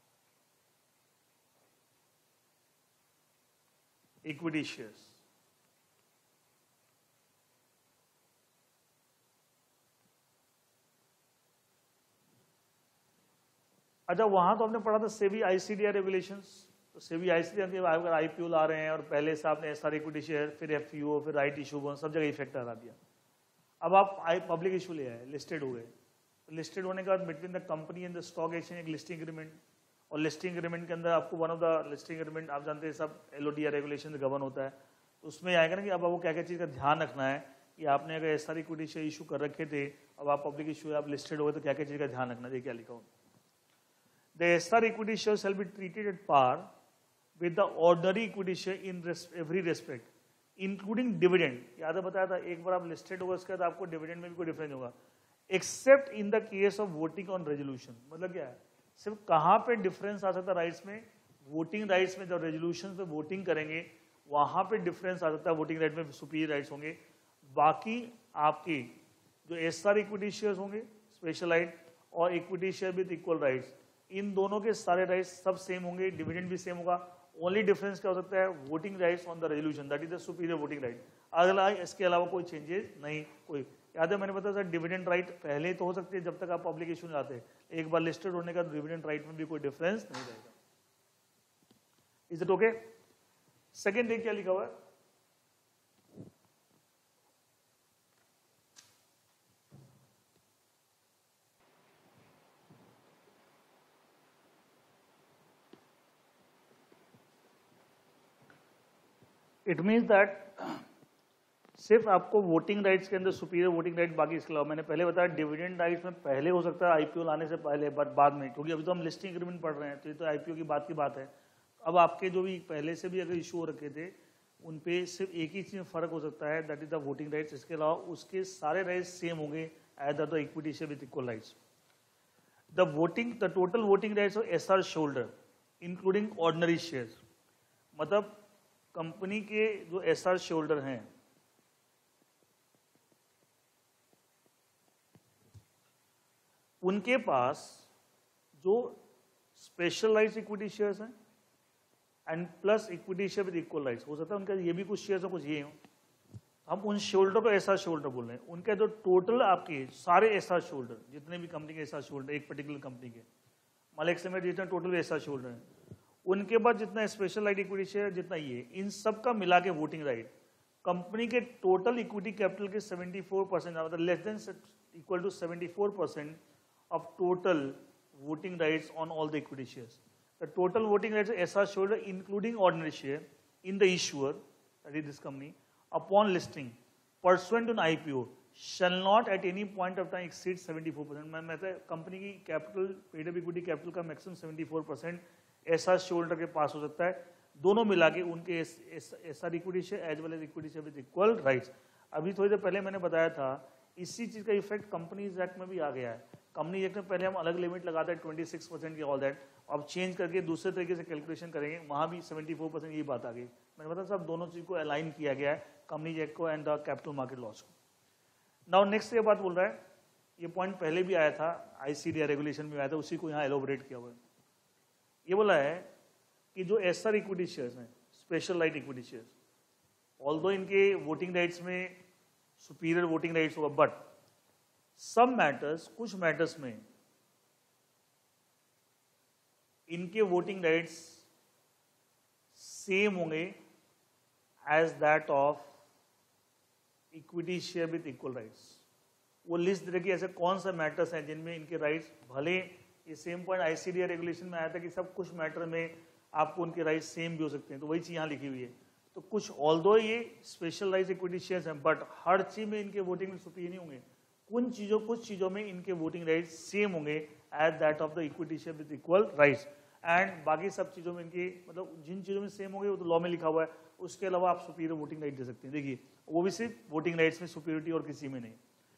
equity shares। अच्छा वहां तो हमने पढ़ा था सेबी आईसीडीआर रेगुलेशंस। तो सेबी आईसीडीआर अगर आईपीओ ला रहे हैं और पहले से आपने एसआर इक्विटी शेयर, फिर एफपीओ, फिर राइट इशू, सब जगह इफेक्ट लगा दिया। अब आप पब्लिक इशू ले आए, लिस्टेड हो गए, लिस्टेड होने के बाद between the company and the stock exchange एक लिस्टिंग एग्रीमेंट, और लिस्टिंग एग्रीमेंट के अंदर आपको one of the listing agreement आप जानते हैं सब एलओडीआर रेगुलेशन से गवर्न होता है। तो उसमें आएगा ना कि अब आपको क्या क्या चीज़ का ध्यान रखना है कि आपने अगर एसआर इक्विटी शेयर इशू कर रखे थे, अब आप पब्लिक इशू आप लिस्टेड हो गए, तो क्या क्या चीज़ का ध्यान रखना है, क्या लिखा हो। The SR equity share shall be treated at par with the ordinary equity share in every respect including dividend. याद है बताया था, एक बार आप लिस्टेड होगा उसके बाद आपको डिविडेंड में भी कोई डिफरेंस होगा, except in the case of voting on resolution. मतलब क्या है, सिर्फ कहां पे डिफरेंस आ सकता है राइट्स में, वोटिंग राइट्स में। जब रेजोल्यूशन पे वोटिंग करेंगे वहां पे डिफरेंस आ सकता है, वोटिंग राइट में सुपीरियर राइट्स होंगे। बाकी आपकी जो एसआर इक्विटी शेयर्स होंगे स्पेशल राइट और equity share with equal rights, इन दोनों के सारे राइट्स सब सेम होंगे, डिविडेंड भी सेम होगा। ओनली डिफरेंस क्या हो सकता है, voting rights on the resolution, that is the superior voting right. अगला इसके अलावा कोई चेंजेस नहीं। कोई याद है मैंने बताया था डिविडेंड राइट पहले तो हो सकती है जब तक आप पब्लिक इशू नहीं लाते, एक बार लिस्टेड होने का डिविडेंड राइट में भी कोई डिफरेंस नहीं रहेगा। Is it okay? Second day क्या लिखा हुआ है, इट मीन्स दैट सिर्फ आपको वोटिंग राइट्स के अंदर सुपीरियर वोटिंग राइट, बाकी इसके अलावा मैंने पहले बताया डिविडेंड राइट्स में पहले हो सकता है आईपीओ लाने से पहले, बट बाद में, क्योंकि अभी तो हम लिस्टिंग एग्रीमेंट पढ़ रहे हैं, तो ये तो आईपीओ की बात है। अब आपके जो भी पहले से भी अगर इशू हो रखे थे उन पे सिर्फ एक ही चीज में फर्क हो सकता है, that is the voting rights. इसके अलावा उसके सारे राइट्स सेम होंगे as the equity share with equal rights. The total voting rights of SR holder including ordinary shares, मतलब कंपनी के जो एसआर शोल्डर हैं उनके पास जो स्पेशल राइट्स इक्विटी शेयर्स हैं and plus equity share with equal rights, हो सकता है उनका ये भी कुछ शेयर्स हो कुछ ये हो, हम उन शोल्डर को एसआर शोल्डर बोल रहे हैं। उनके जो टोटल आपके सारे एसआर शोल्डर, जितने भी कंपनी के एसआर शोल्डर, एक पर्टिकुलर कंपनी के मलेक्स में जितने टोटल एसआर शोल्डर हैं, उनके बाद जितना स्पेशल राइट इक्विटी शेयर जितना ये, इन सब का मिला के वोटिंग राइट कंपनी के टोटल इक्विटी कैपिटल के 74%, मतलब less than equal to 74% of total voting rights on all the equity shares. The total voting rights of SR shareholder including ordinary share in the issuer, that is this company, upon listing pursuant to an IPO shall not at any point of time exceed 74%. मैं कहता है company की capital, paid up equity capital का maximum 74% SR shareholder के पास हो सकता है, दोनों मिला के उनके SR equity share as well as equity share with equal rights. अभी थोड़ी देर पहले मैंने बताया था इसी चीज का इफेक्ट कंपनीज एक्ट में भी आ गया है। कंपनी एक्ट में पहले हम अलग लिमिट लगाते हैं 26% की, ऑल दैट, अब चेंज करके दूसरे तरीके से कैलकुलेशन करेंगे, वहां भी 74% ये बात आ गई। मैंने बताया सब दोनों चीज को अलाइन किया गया है, कंपनी एक्ट को and the capital market laws को। नाउ नेक्स्ट ये बात बोल रहा है, ये पॉइंट पहले भी आया था आईसीडीआर रेगुलेशन में आया था, उसी को यहाँ एलोबरेट किया हुआ है। ये बोला है कि जो एसआर इक्विटी शेयर्स हैं, special right equity shares, although इनके वोटिंग राइट्स में सुपीरियर वोटिंग राइट्स होगा, बट सब मैटर्स, कुछ मैटर्स में इनके वोटिंग राइट्स सेम होंगे as that of equity share with equal rights. वो लिस्ट दे रखी ऐसे कौन सा मैटर्स हैं जिनमें इनके राइट्स, भले ये सेम पॉइंट आईसीडीआर रेगुलेशन में आया था कि सब कुछ मैटर में आपको उनके राइट्स सेम भी हो सकते हैं, तो वही चीज यहाँ लिखी हुई है। तो कुछ ऑल्दो ये स्पेशल राइट्स इक्विटी शेयर्स हैं, बट हर चीज में इनके वोटिंग सुपीरियर नहीं होंगे। कुछ चीजों में इनके वोटिंग राइट्स सेम होंगे as that of the equity share with equal rights, and बाकी सब चीजों में इनके मतलब जिन चीजों में सेम होंगे वो तो लॉ में लिखा हुआ है, उसके अलावा आप सुपीरियर वोटिंग राइट दे सकते हैं। देखिए वो भी सिर्फ वोटिंग राइट्स में सुपीरियरिटी और किसी में नहीं।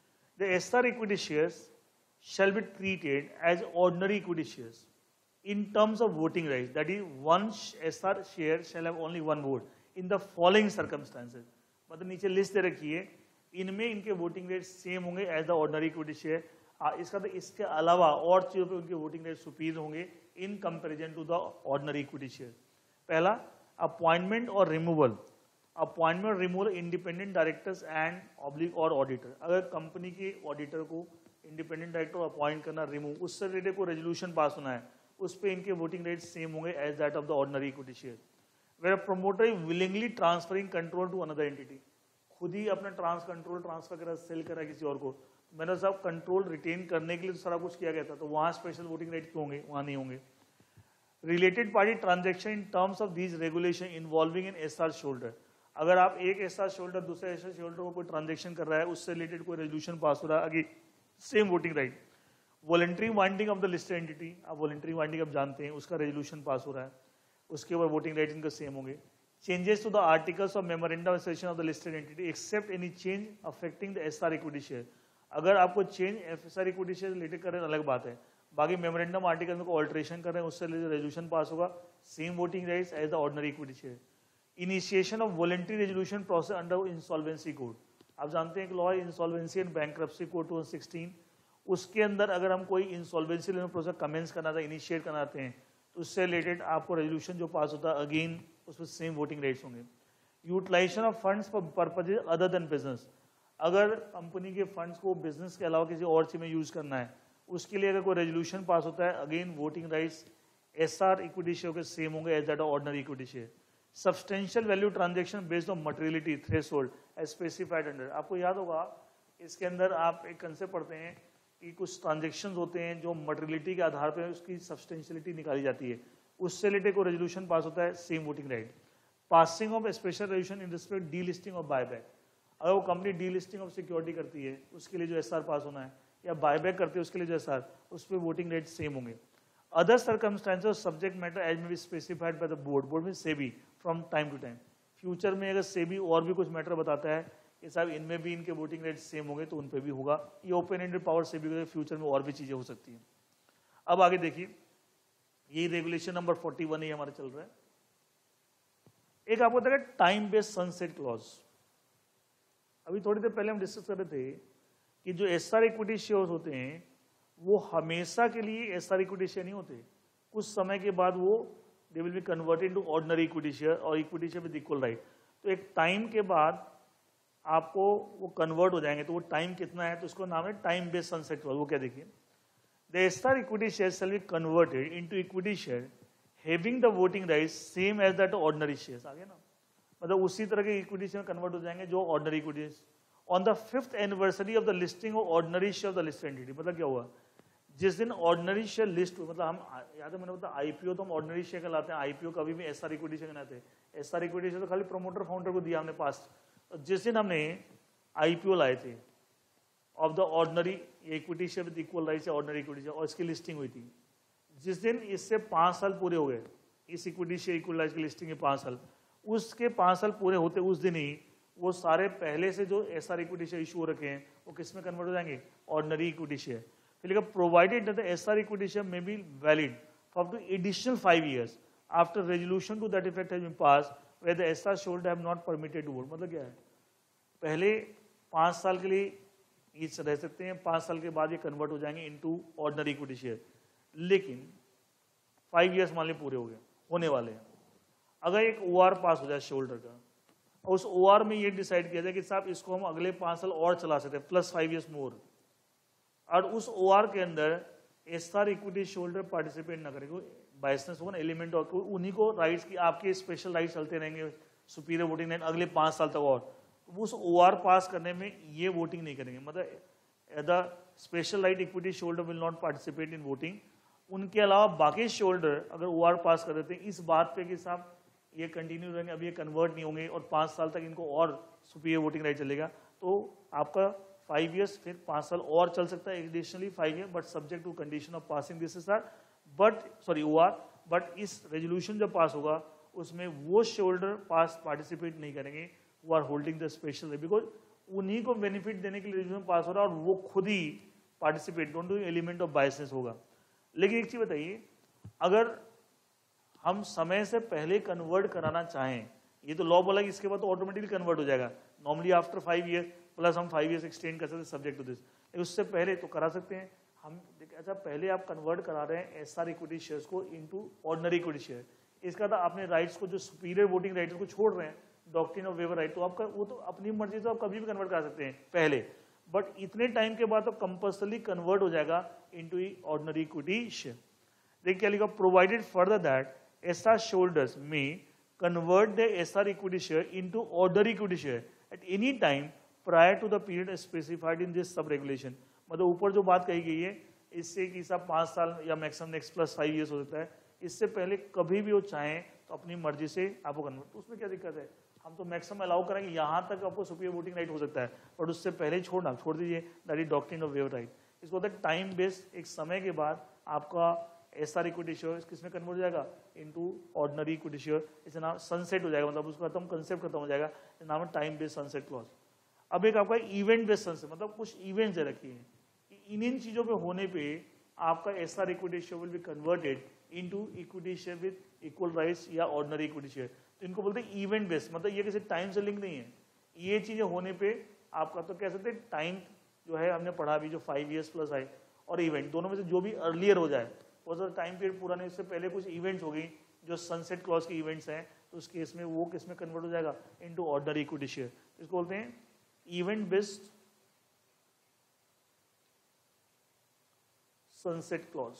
The SR equity shares shall be treated as ordinary equity shares in terms of voting rights, that is one SR share shall have only one vote in the following circumstances। मतलब नीचे list दे रखी है, इनमें इनके voting right same होंगे as the ordinary equity share. इसका तो इसके अलावा और चीजों पे उनके वोटिंग रेट सुपीरियर होंगे in comparison to the ordinary equity share. पहला, अपॉइंटमेंट और रिमूवल। अपॉइंटमेंट और रिमूवल इंडिपेंडेंट डायरेक्टर्स एंड ऑब्लिक और ऑडिटर। अगर कंपनी के ऑडिटर को इंडिपेंडेंट डायरेक्टर अपॉइंट करना, रिमूव, उससे रिलेटेड को रेजोल्यूशन पास होना है, उस पे इनके वोटिंग रेट सेम होंगे as that of the ordinary equity share. Where promoter willingly transferring control to another entity, खुद ही अपना कंट्रोल ट्रांसफर करा, सेल करा किसी और को, मैंने साहब कंट्रोल रिटेन करने के लिए तो सारा कुछ किया गया था, तो वहां स्पेशल वोटिंग राइट क्यों होंगे, वहां नहीं होंगे। Related party transaction in terms of these regulation involving in SR holder. अगर आप एक एसआर शोल्डर दूसरे एसआर शोल्डर को कोई ट्रांजेक्शन कर रहा है, उससे रिलेटेड कोई रेजोल्यूशन पास हो रहा है, again same voting right. Voluntary winding of the listed entity, आप वॉलंटरी वाइंडिंग आप जानते हैं, उसका रेजोल्यूशन पास हो रहा है, उसके ऊपर वोटिंग राइट इनका सेम होंगे। Changes to the articles of memorandum association of the listed entity except any change affecting the SR equity share. अगर आपको change SR equity share related कर रहे हैं अलग बात है, बाकी मेमोरेंडम आर्टिकल में को ऑल्ट्रेशन कर रहे हैं, उससे रेजोल्यूशन पास होगा, same voting rights as the ordinary equity share. Initiation of voluntary resolution process under insolvency code. आप जानते हैं कि law insolvency and bankruptcy code 2016, उसके अंदर अगर हम कोई इंसॉल्वेंसी प्रोसेस कमेंस करना था, इनिशिएट कराते हैं, तो उससे रिलेटेड आपको रेजोल्यूशन जो पास होता है अगेन उसमें सेम वोटिंग राइट्स होंगे। Utilization of funds for purposes other than business. अगर कंपनी के फंड्स को बिजनेस के अलावा किसी और चीज में यूज करना है, उसके लिए अगर कोई रेजोल्यूशन पास होता है, again voting rights SR equity share के सेम होंगे as that ordinary equity share. Substantial value transaction based on materiality threshold as specified under. आपको याद होगा इसके अंदर आप एक कंसेप्ट पढ़ते हैं कि कुछ ट्रांजेक्शंस होते हैं जो मटेरियलिटी के आधार पर उसकी सब्सटेंशियलिटी निकाली जाती है, उससे रिलेटेड को रेजोल्यूशन पास होता है, same voting right. Passing of special resolution in respect delisting of buyback. अगर वो company delisting of security करती है, उसके लिए जो एसआर पास होना है, या बायबैक करती है उसके लिए जो एसआर, उस पर वोटिंग रेट सेम होंगे। Other circumstances subject matter as may be specified by the board. Board में SEBI from time to time. Future में अगर सेबी और भी कुछ मैटर बताता है कि साहब इनमें भी इनके वोटिंग रेट सेम होंगे, तो उन पे भी होगा। ये ओपन एंडेड पावर सेबी के फ्यूचर में और भी चीजें हो सकती हैं। अब आगे देखिए, ये रेगुलेशन नंबर 41 ही हमारा चल रहा है। एक आपको बताया टाइम बेस्ड सनसेट क्लॉज। अभी थोड़ी देर पहले हम डिस्कस कर रहे थे कि जो एसआर इक्विटी शेयर होते हैं वो हमेशा के लिए एसआर इक्विटी शेयर नहीं होते, कुछ समय के बाद वो they will be converted to ordinary equity share और equity share with equal right. तो एक टाइम के बाद आपको वो कन्वर्ट हो जाएंगे, तो वो टाइम कितना है, तो उसको नाम है टाइम बेस्ड सनसेट क्लॉज। वो क्या देखिए, the SR equity share shall be converted into equity share having the voting rights same as that ordinary shares. आगे ना, मतलब उसी तरह के इक्विटी शेयर कन्वर्ट हो जाएंगे जो ordinary equity. On the 5th anniversary of the listing of ordinary share of the listed entity. मतलब क्या हुआ, जिस दिन ऑर्डिनरी शेयर लिस्ट हुआ, मतलब हम याद है मैंने बताया आईपीओ तो हम ऑर्डिनरी शेयर कहलाते हैं, आईपीओ कभी भी एसआर इक्विटी शेयर कहलाते हैं। एसआर इक्विटी शेयर तो खाली प्रमोटर फाउंडर को दिया हमने पास। तो जिस दिन हमने आईपीओ लाए थे of the ordinary equity share with equal rights या ऑर्डिनरी इक्विटी शेयर, और इसकी लिस्टिंग हुई थी, जिस दिन इससे 5 साल पूरे हो गए इस इक्विटी शेयर इक्वल राइट्स की लिस्टिंग के 5 साल, उसके 5 साल पूरे होते उस दिन ही वो सारे पहले से जो एसआर इक्विटी शेयर इशू हो रखे हैं वो किस में कन्वर्ट हो जाएंगे, ऑर्डिनरी इक्विटी शेयर। फिर लिखा provided that the SR equity share may be valid for up to additional 5 years after resolution to that effect has been pass where the SR shareholder have not permitted to vote. मतलब क्या है, पहले 5 साल के लिए ये रह सकते हैं, 5 साल के बाद ये कन्वर्ट हो जाएंगे इनटू ऑर्डिनरी इक्विटी शेयर, लेकिन 5 years मान ली पूरे हो गए होने वाले हैं। अगर एक ओआर पास हो जाए शेयरहोल्डर का, और उस ओआर में ये डिसाइड किया जाए कि साहब इसको हम अगले 5 साल और चला सकते हैं प्लस 5 years मोर, और उस ओआर के अंदर एसआर इक्विटी शेयरहोल्डर पार्टिसिपेट ना करेंगे, बायसनेस होगा ना, एलिमेंट और उन्हीं को राइट्स की आपके स्पेशल राइट्स चलते रहेंगे सुपीरियर वोटिंग राइट अगले 5 साल तक और, तो उस ओआर पास करने में ये वोटिंग नहीं करेंगे, मतलब the special right equity shoulder will not participate in voting. उनके अलावा बाकी शोल्डर अगर ओआर पास कर देते हैं इस बात पे कि साहब ये कंटिन्यू रहेंगे, अब ये कन्वर्ट नहीं होंगे और 5 साल तक इनको और सुपीरियर वोटिंग राइट चलेगा, तो आपका 5 इयर्स फिर 5 साल और चल सकता है additionally 5 year, but subject to condition of passing this is R OR. But इस रेजोल्यूशन जब पास होगा उसमें वो शोल्डर पास पार्टिसिपेट नहीं करेंगे वो are holding the special, because उन्हीं को बेनिफिट देने के लिए रेजोल्यूशन पास हो रहा है और वो खुद ही participate, don't do element of biasness होगा। लेकिन एक चीज बताइए, अगर हम समय से पहले कन्वर्ट कराना चाहें, ये तो लॉ बोला कि इसके बाद तो ऑटोमेटिकली कन्वर्ट हो जाएगा, नॉर्मली आफ्टर 5 ईयर प्लस हम 5 ईयर्स एक्सटेंड कर सकते हैं सब्जेक्ट टू दिस, लेकिन उससे पहले तो करा सकते हैं हम। अच्छा, पहले आप कन्वर्ट करा रहे हैं एसआर इक्विटी शेयर्स को इनटू ऑर्डिनरी इक्विटी शेयर, इसका था आपने राइट्स को जो सुपीरियर वोटिंग राइट्स को छोड़ रहे हैं, डॉक्ट्रिन ऑफ वेवर राइट, तो आपका वो तो अपनी मर्जी से आप कभी भी कन्वर्ट करा सकते हैं पहले, बट इतने टाइम के बाद तो कंपल्सरी कन्वर्ट हो जाएगा इनटू ऑर्डिनरी इक्विटी शेयर। देखिए क्या लिखा, provided further that SR shareholders may convert their SR equity share into ordinary equity share at any time prior to the period specified in this sub regulation। मतलब ऊपर जो बात कही गई है इससे कि सब 5 साल या मैक्सिमम नेक्स्ट प्लस 5 ईयर्स हो सकता है, इससे पहले कभी भी वो चाहें तो अपनी मर्जी से आपको कन्वर्ट, तो उसमें क्या दिक्कत है, हम तो मैक्सिमम अलाउ करेंगे, यहाँ तक आपको सुपीरियर वोटिंग राइट हो सकता है, बट उससे पहले छोड़ दीजिए, that is doctrine of waiver right. इसको होता है टाइम बेस्ड, एक समय के बाद आपका एसआर इक्विटी शेयर किसमें कन्वर्ट हो जाएगा इनटू ऑर्डिनरी इक्विटी शेयर, इसका नाम सनसेट हो जाएगा, मतलब उसका खत्म कंसेप्ट खत्म हो जाएगा, नाम है टाइम बेस्ड सनसेट क्लॉज। अब एक आपका इवेंट बेस्ड सनसेट, मतलब कुछ इवेंट्स दे रखी है, इन चीजों पे होने पे आपका SR equity share will be converted into equity share with equal rights या ऑर्डिनरी इक्विटी शेयर, तो इनको बोलते हैं इवेंट बेस्ड, मतलब ये किसी टाइम से लिंक नहीं है, ये चीजें होने पे आपका तो कह सकते हैं टाइम जो है हमने पढ़ा अभी जो 5 इयर्स प्लस आए और इवेंट दोनों में से जो भी अर्लियर हो जाए, टाइम पीरियड पूरा नहीं, उससे पहले कुछ इवेंट्स हो गई जो सनसेट क्लॉज के इवेंट्स हैं, तो उस केस में वो किस में कन्वर्ट हो जाएगा इनटू ऑर्डिनरी इक्विटी शेयर, इसको बोलते हैं event based sunset clause,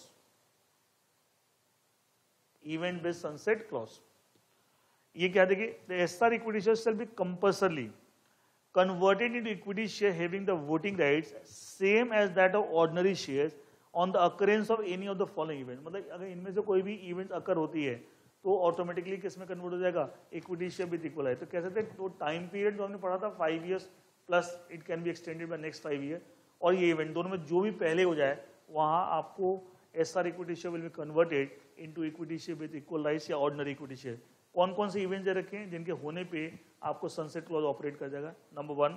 event based sunset clause. ये क्या देखिए, the SR equity share shall be compulsorily converted into equity share having the voting rights same as that of ordinary shares on the occurrence of any of the following events। मतलब अगर इनमें से कोई भी event occur होती है तो automatically किसमें कन्वर्ट हो जाएगा इक्विटी शेयर विद इक्वल है। तो कह सकते हैं तो टाइम पीरियड जो हमने पढ़ा था 5 years plus it can be extended by next 5 year, और ये इवेंट दोनों में जो भी पहले हो जाए वहां आपको SR equity share will be converted into equity share with equal rights या ऑर्डिनरी इक्विटी शेयर। कौन कौन से इवेंट दे रखे हैं जिनके होने पे आपको सनसेट क्लॉज ऑपरेट कर जाएगा। Number 1,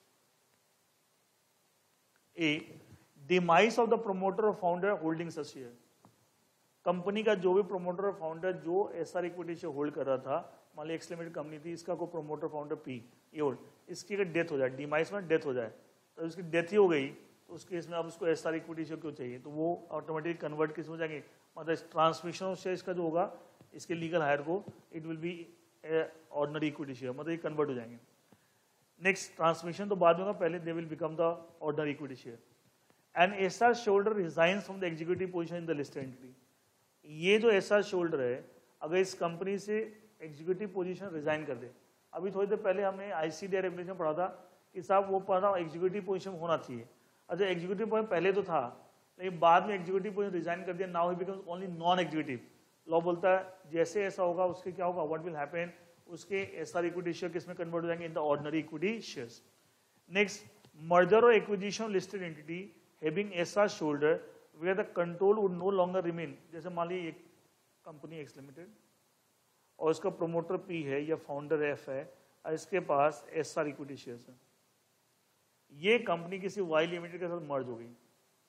a demise of the promoter और founder holding such share. Company का जो भी प्रोमोटर और फाउंडर जो एसआर इक्विटी शेयर होल्ड कर रहा था, मान ली एक्स लिमिटेड कंपनी थी, इसका कोई प्रोमोटर फाउंडर पी ये होल्ड, इसकी अगर डेथ हो जाए, डिमाइस में डेथ हो जाए, तो इसकी डेथ ही हो गई तो उस केस में आप उसको एसआर इक्विटी शेयर क्यों चाहिए, तो वो ऑटोमेटिक कन्वर्ट किस हो जाएंगे, मतलब ट्रांसमिशन ऑफ शेयर का जो होगा इसके लीगल हायर को it will be ordinary equity share, मतलब ये कन्वर्ट हो जाएंगे। नेक्स्ट ट्रांसमिशन तो बाद में होगा, पहले they will become the ordinary equity share. And SR shoulder resigns from the executive position in the listed entity. ये जो एसआर शोल्डर है अगर इस कंपनी से एग्जीक्यूटिव पोजीशन रिजाइन कर दे, अभी थोड़ी देर पहले हमने आईसीडीआर रेगुलेशन पढ़ा था कि साहब वो पढ़ा एग्जीक्यूटिव पोजीशन होना चाहिए, अच्छा एग्जीक्यूटिव पोजीशन पहले तो था लेकिन बाद में एग्जीक्यूटिव पोजीशन रिजाइन कर दिया, now he becomes only non executive. Law बोलता है जैसे ऐसा होगा उसके क्या होगा, व्हाट विल हैपन, उसके एसआर इक्विटी शेयर किसमें कन्वर्ट हो जाएंगे in the ordinary equity shares. Next, merger और acquisition listed entity having SR shoulder where the control would no longer remain. जैसे मान ली एक कंपनी एक्स लिमिटेड और इसका प्रोमोटर पी है या फाउंडर एफ है और इसके पास एसआर इक्विटी शेयर्स है, ये कंपनी किसी वाई लिमिटेड के साथ मर्ज हो गई,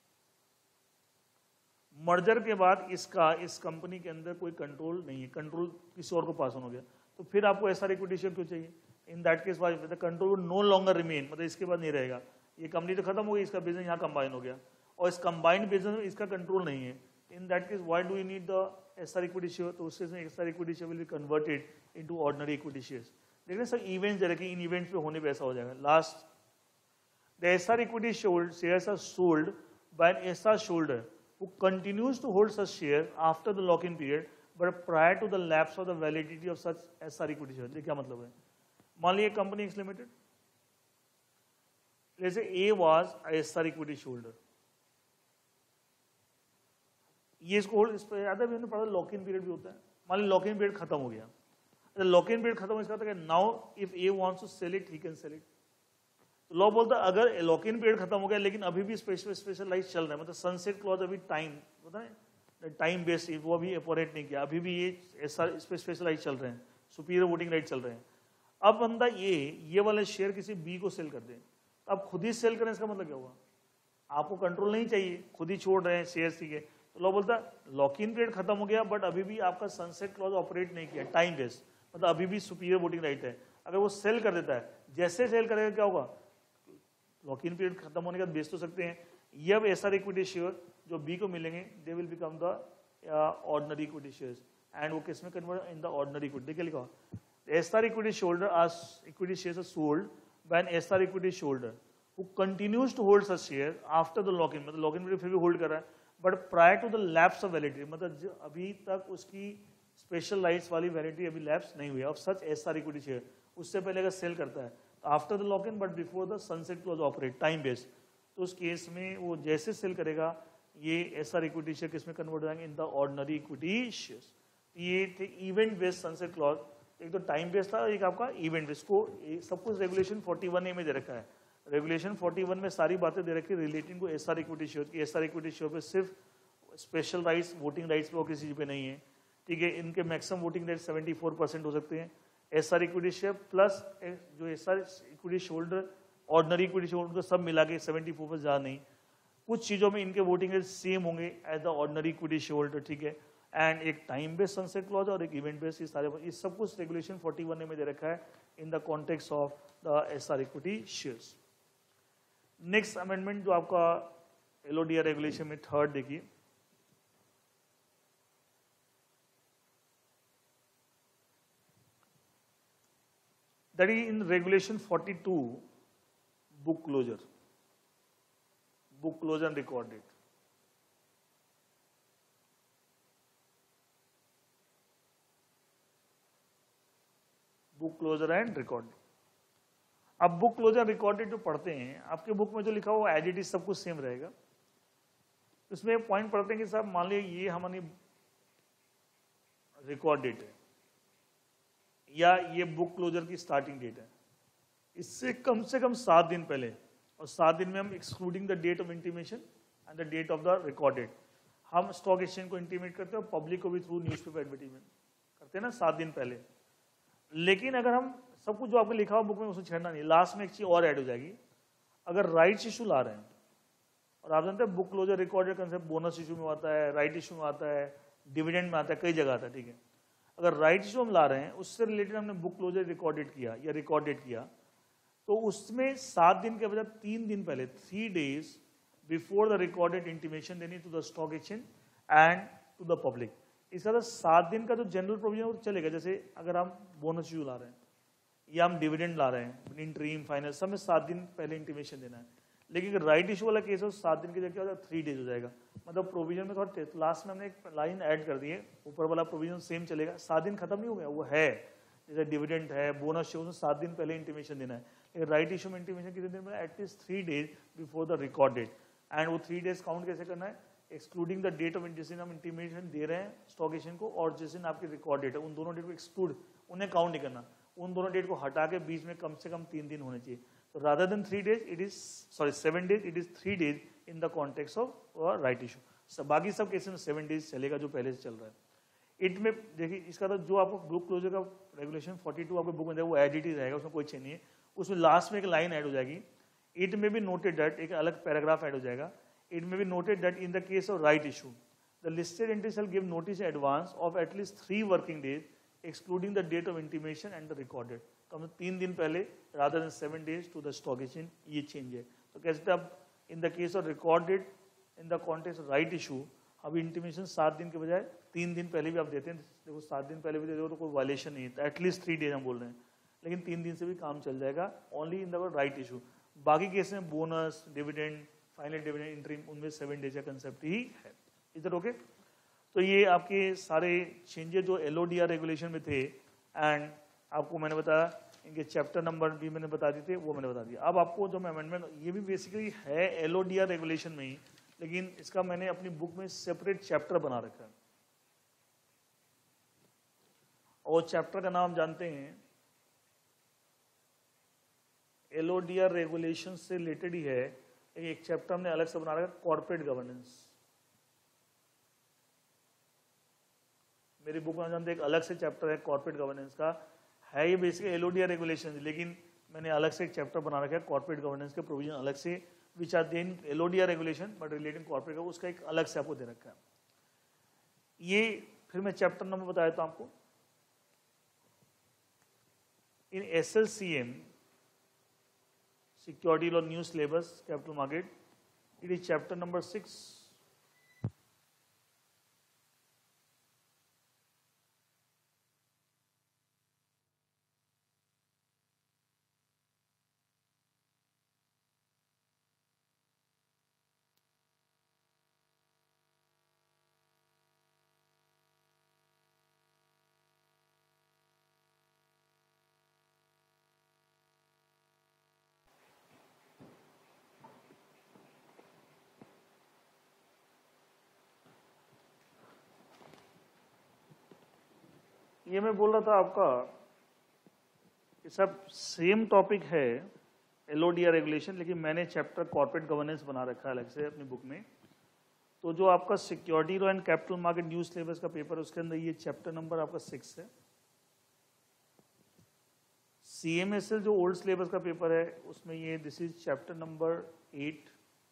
मर्जर के बाद इसका इस कंपनी के अंदर कोई कंट्रोल नहीं है, कंट्रोल किसी और को पास ऑन हो गया, तो फिर आपको एसआर इक्विटी शेयर क्यों चाहिए, in that case the control would no longer remain, मतलब इसके बाद नहीं रहेगा, ये कंपनी तो खत्म हो गई, इसका बिजनेस यहाँ कंबाइन हो गया और इस कंबाइंड बिजनेस में इसका कंट्रोल नहीं है, in that case why do you need the SR equity share, तो उससे SR equity share will be converted into ordinary equity shares. देखिए सर इवेंट्स दे रखे, इन इवेंट्स पे होने पे ऐसा हो जाएगा। Last, the SR equity shares are sold by an SR shoulder who continues to hold such share after the lock-in period but prior to the lapse of the validity of such SR equity share। ये क्या मतलब है? मान लीजिए company X limited, जैसे A was a SR equity shareholder, ये इसको hold, इस पर याद है हमने पढ़ा लॉक इन पीरियड भी होता है। मान लीजिए लॉक इन पीरियड खत्म हो गया, लॉक इन पीरियड खत्म हो इसका मतलब now if A wants to sell it he can sell it. Law बोलता है अगर लॉक इन पीरियड खत्म हो गया लेकिन अभी भी स्पेशलाइज चल रहा है, मतलब सनसेट क्लॉज अभी टाइम पता है टाइम बेस्ड वो अभी एपोरेट नहीं किया, अभी भी ये ऐसा स्पेशलाइज चल रहे हैं, सुपीरियर वोटिंग राइट चल रहे हैं। अब बंदा ये वाले शेयर किसी बी को सेल कर दे, तो आप खुद ही सेल करें, इसका मतलब क्या हुआ? आपको कंट्रोल नहीं चाहिए, खुद ही छोड़ रहे हैं शेयर, ठीक है। तो लॉ बोलता है लॉक इन पीरियड खत्म हो गया बट अभी भी आपका सनसेट क्लॉज ऑपरेट नहीं किया, टाइम बेस्ड, मतलब अभी भी सुपीरियर वोटिंग राइट है। अगर वो सेल कर देता है, जैसे सेल करेगा क्या होगा? लॉक इन पीरियड खत्म होने के बाद बेच तो सकते हैं, ये अब एसआर इक्विटी शेयर जो बी को मिलेंगे they will become the ordinary equity shares, and वो किस में convert? In the ordinary equity. देखिए लिखा SR equity shareholder are equity shares are sold by an SR equity shareholder who continues to hold such share after the lock in, मतलब lock in period फिर भी hold कर रहा है but prior to the lapse of validity, मतलब अभी तक उसकी स्पेशल राइट्स वाली वैलिडिटी अभी लैप्स नहीं हुई of such SR equity share, उससे पहले अगर सेल करता है after the lock in but before the sunset clause operate time based, तो उस केस में वो जैसे सेल करेगा ये एसआर इक्विटी शेयर किस में कन्वर्ट हो जाएंगे? In the ordinary equity shares. ये थे इवेंट बेस्ड सनसेट क्लॉज, एक तो टाइम बेस्ड था, एक आपका इवेंट बेस्ड। को सब कुछ रेगुलेशन 41A में दे रखा है। रेगुलेशन 41 में सारी बातें दे रखी है relating to SR equity share की। एसआर इक्विटी शेयर पे सिर्फ स्पेशल राइट्स वोटिंग राइट्स पे और किसी चीज पे नहीं है, ठीक है। इनके मैक्सिमम वोटिंग राइट 74% हो सकते हैं। एसआर इक्विटी शेयर प्लस जो SR equity shareholder ordinary equity shareholder सब मिला के 74 पर ज्यादा नहीं। कुछ चीजों में इनके वोटिंग रेट सेम होंगे as the ordinary equity shareholder, ठीक है। एंड एक टाइम बेस्ड सनसेट क्लॉज और एक इवेंट बेस्ड, ये सब कुछ रेगुलेशन 41A में दे रखा है in the context of the SR equity shares. Next amendment जो आपका एलओडीआर रेगुलेशन में थर्ड देखिए, that is in regulation 42 book closure and record date। Book closure and record date. अब बुक क्लोजर रिकॉर्ड डेट जो पढ़ते हैं आपके book में जो लिखा हुआ एज इट इज सब कुछ सेम रहेगा। इसमें पॉइंट पढ़ते हैं कि साहब मान लीजिए ये हमारी रिकॉर्ड डेट है या ये बुक क्लोजर की स्टार्टिंग डेट है, इससे कम से कम 7 दिन पहले, और 7 दिन में हम excluding the date of intimation and the date of the record date, हम स्टॉक एक्सचेंज को इंटीमेट करते हैं और पब्लिक को भी थ्रू न्यूज़पेपर एडवर्टीजमेंट करते हैं ना 7 दिन पहले। लेकिन अगर हम सब कुछ जो आपने लिखा हुआ बुक में उसमें छेड़ना नहीं, लास्ट में एक चीज और ऐड हो जाएगी। अगर राइट्स इशू ला रहे हैं, और आप जानते हैं book closure record concept bonus issue में आता है, राइट इशू में आता है, डिविडेंड में आता है, कई जगह आता है, ठीक है। अगर राइट इशू हम ला रहे हैं उससे रिलेटेड हमने बुक क्लोजर रिकॉर्डेड किया या रिकॉर्डेड किया, तो उसमें 7 दिन के बजाय 3 दिन पहले 3 days before the recorded intimation देनी to the stock exchange and to the public. इस तरह 7 दिन का जो जनरल प्रोविजन वो चलेगा। जैसे अगर हम बोनस इशू ला रहे हैं या हम डिविडेंड ला रहे हैं, इंटरिम फाइनल सब में 7 दिन पहले इंटीमेशन देना है। लेकिन अगर राइट इशू वाला केस है तो 7 दिन की जगह क्या होगा 3 days हो जाएगा। मतलब प्रोविजन में थोड़ा लास्ट में हमने एक लाइन ऐड कर दी है, ऊपर वाला प्रोविजन सेम चलेगा, 7 दिन खत्म नहीं हो गया, वो है। जैसे डिविडेंड है, बोनस इशू में 7 दिन पहले इंटीमेशन देना है। लेकिन राइट इशू में इंटीमेशन कितने दिन में? At least 3 days before the record date. And वो 3 days काउंट कैसे करना है? एक्सक्लूडिंग द डेट ऑफ जिस दिन हम इंटीमेशन दे रहे हैं स्टॉक एक्सचेंज को और जिस दिन आपकी रिकॉर्ड डेट है, उन दोनों डेट को एक्सक्लूड, उन्हें काउंट नहीं करना। उन दोनों डेट को हटा के बीच में कम से कम 3 दिन होने चाहिए। तो rather than 3 days it is 7 days, it is 3 days in the context of right issue. बाकी सब केस में 7 days चलेगा जो पहले से चल रहा है। इट में देखिए इसका तो जो आपको बुक क्लोजर का रेगुलेशन 42 आपके बुक में वो एज इट इज रहेगा, उसमें कोई चेंज नहीं है। उसमें लास्ट में एक लाइन ऐड हो जाएगी, it may be noted that, एक अलग पैराग्राफ ऐड हो जाएगा, it may be noted that in the case of right issue the listed entity shall give notice in advance of at least 3 working days excluding the date of intimation and the record date। कम से 3 दिन पहले rather than 7 days to the stock exchange, ये change है। तो कैसे अब in the case of record date in the context of right issue अब intimation 7 दिन के बजाय 3 दिन पहले भी आप देते हैं। देखो 7 दिन पहले भी दे दो तो कोई वायलेशन नहीं है, एटलीस्ट 3 days हम बोल रहे हैं, लेकिन 3 दिन से भी काम चल जाएगा only in the right issue. बाकी केस में bonus, dividend, final dividend, interim, उनमें 7 days का कंसेप्ट ही है। इधर ओके। तो ये आपके सारे चेंजेस जो LODR रेगुलेशन में थे, एंड आपको मैंने बताया इनके चैप्टर नंबर भी मैंने बता दिए थे, वो मैंने बता दिया। अब आपको जो अमेंडमेंट, ये भी बेसिकली है LODR रेगुलेशन में ही, लेकिन इसका मैंने अपनी बुक में सेपरेट चैप्टर बना रखा है, और चैप्टर का नाम जानते हैं, LODR रेगुलेशन से रिलेटेड ही है, एक चैप्टर हमने अलग से बना रखा है, कॉर्पोरेट गवर्नेंस। मेरी बुक में जानते एक अलग से चैप्टर है कॉर्पोरेट गवर्नेंस का, है ये बेसिकली LODR रेगुलेशन, लेकिन मैंने अलग से एक चैप्टर बना रखा है कॉर्पोरेट गवर्नेंस के प्रोविजन अलग से, which are then LODR regulation but relating corporate, उसका एक अलग से आपको दे रखा है। ये फिर मैं चैप्टर नंबर बता देता हूं आपको। इन SLCM security law new syllabus capital market, it is chapter number 6। ये मैं बोल रहा था आपका कि सब सेम टॉपिक है LODR रेगुलेशन, लेकिन मैंने चैप्टर कॉर्पोरेट गवर्नेंस बना रखा है अलग से अपनी बुक में। तो जो आपका security law and capital market new syllabus का पेपर है, उसके अंदर ये चैप्टर नंबर आपका 6 है। CMSL जो ओल्ड सिलेबस का पेपर है, उसमें ये this is chapter number 8।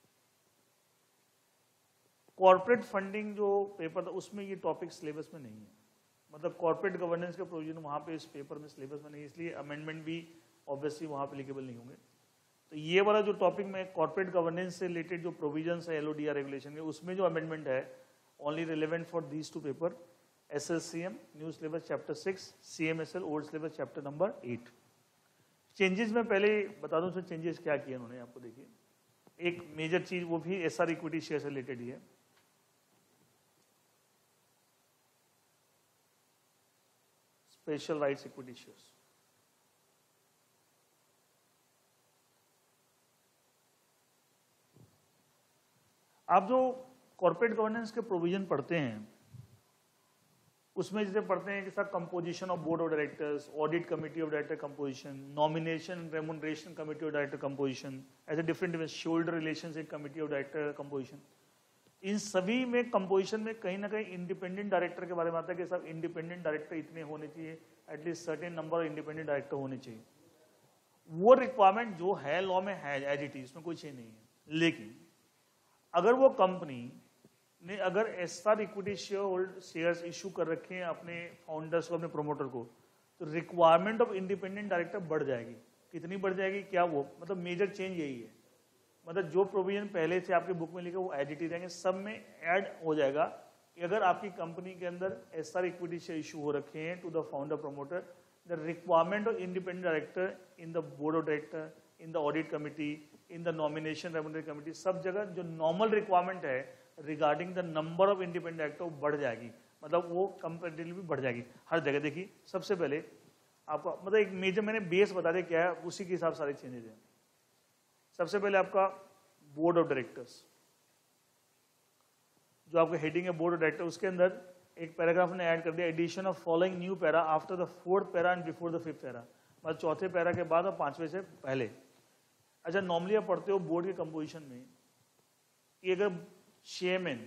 Corporate funding जो पेपर था, उसमें ये टॉपिक सिलेबस में नहीं है, मतलब कॉर्पोरेट गवर्नेंस के प्रोविजन वहाँ पे इस पेपर में सिलेबस में नहीं, इसलिए अमेंडमेंट भी ऑब्वियसली वहाँ पे एप्लीकेबल नहीं होंगे। तो ये वाला जो टॉपिक में कॉर्पोरेट गवर्नेंस से रिलेटेड जो प्रोविजंस है LODR रेगुलेशन के, उसमें जो अमेंडमेंट है only relevant for these two paper, SLCM new syllabus chapter 6, CMSL old syllabus chapter number 8। Changes में पहले बता दूं, चेंजेस क्या किए उन्होंने, आपको देखिए एक मेजर चीज वो भी SR इक्विटी शेयर से रिलेटेड ही है। स्पेशल राइट्स इक्विटी शेयर्स, आप जो कॉर्पोरेट गवर्नेंस के प्रोविजन पढ़ते हैं, उसमें जैसे पढ़ते हैं कि sir composition of board of directors, audit committee of director composition, nomination remuneration committee of director composition, ऐसे different shareholder relationship committee of director composition, इन सभी में कंपोजिशन में कहीं ना कहीं इंडिपेंडेंट डायरेक्टर के बारे में आता है कि सब इंडिपेंडेंट डायरेक्टर इतने होने चाहिए, at least certain number of independent director होने चाहिए। वो रिक्वायरमेंट जो है लॉ में है एज इट इज, उसमें कोई चेंज नहीं है। लेकिन अगर वो कंपनी ने अगर SR इक्विटी शेयर्स इशू कर रखे हैं अपने फाउंडर्स को, अपने प्रोमोटर को, तो रिक्वायरमेंट ऑफ इंडिपेंडेंट डायरेक्टर बढ़ जाएगी। कितनी बढ़ जाएगी, क्या वो मतलब मेजर चेंज यही है, मतलब जो प्रोविजन पहले से आपके बुक में लिखे वो एज इट इज रहेंगे, सब में ऐड हो जाएगा कि अगर आपकी कंपनी के अंदर SR इक्विटी शेयर इशू हो रखे हैं to the founder promoter, the requirement of independent director in the board of director, in the audit committee, in the nomination remuneration committee, सब जगह जो नॉर्मल रिक्वायरमेंट है regarding the number of independent director वो बढ़ जाएगी, मतलब वो comparatively भी बढ़ जाएगी हर जगह। देखिए सबसे पहले आपका मतलब एक मेजर मैंने बेस बता दिया क्या है, उसी के हिसाब सारे चेंजेस हैं। सबसे पहले आपका बोर्ड ऑफ डायरेक्टर्स, जो आपका हेडिंग है बोर्ड ऑफ डायरेक्टर, उसके अंदर एक पैराग्राफ ने ऐड कर दिया, addition of following new para after the 4th para and before the 5th para, मतलब चौथे पैरा के बाद और 5वें से पहले। अच्छा, नॉर्मली आप पढ़ते हो बोर्ड के कंपोजिशन में कि अगर चेयरमैन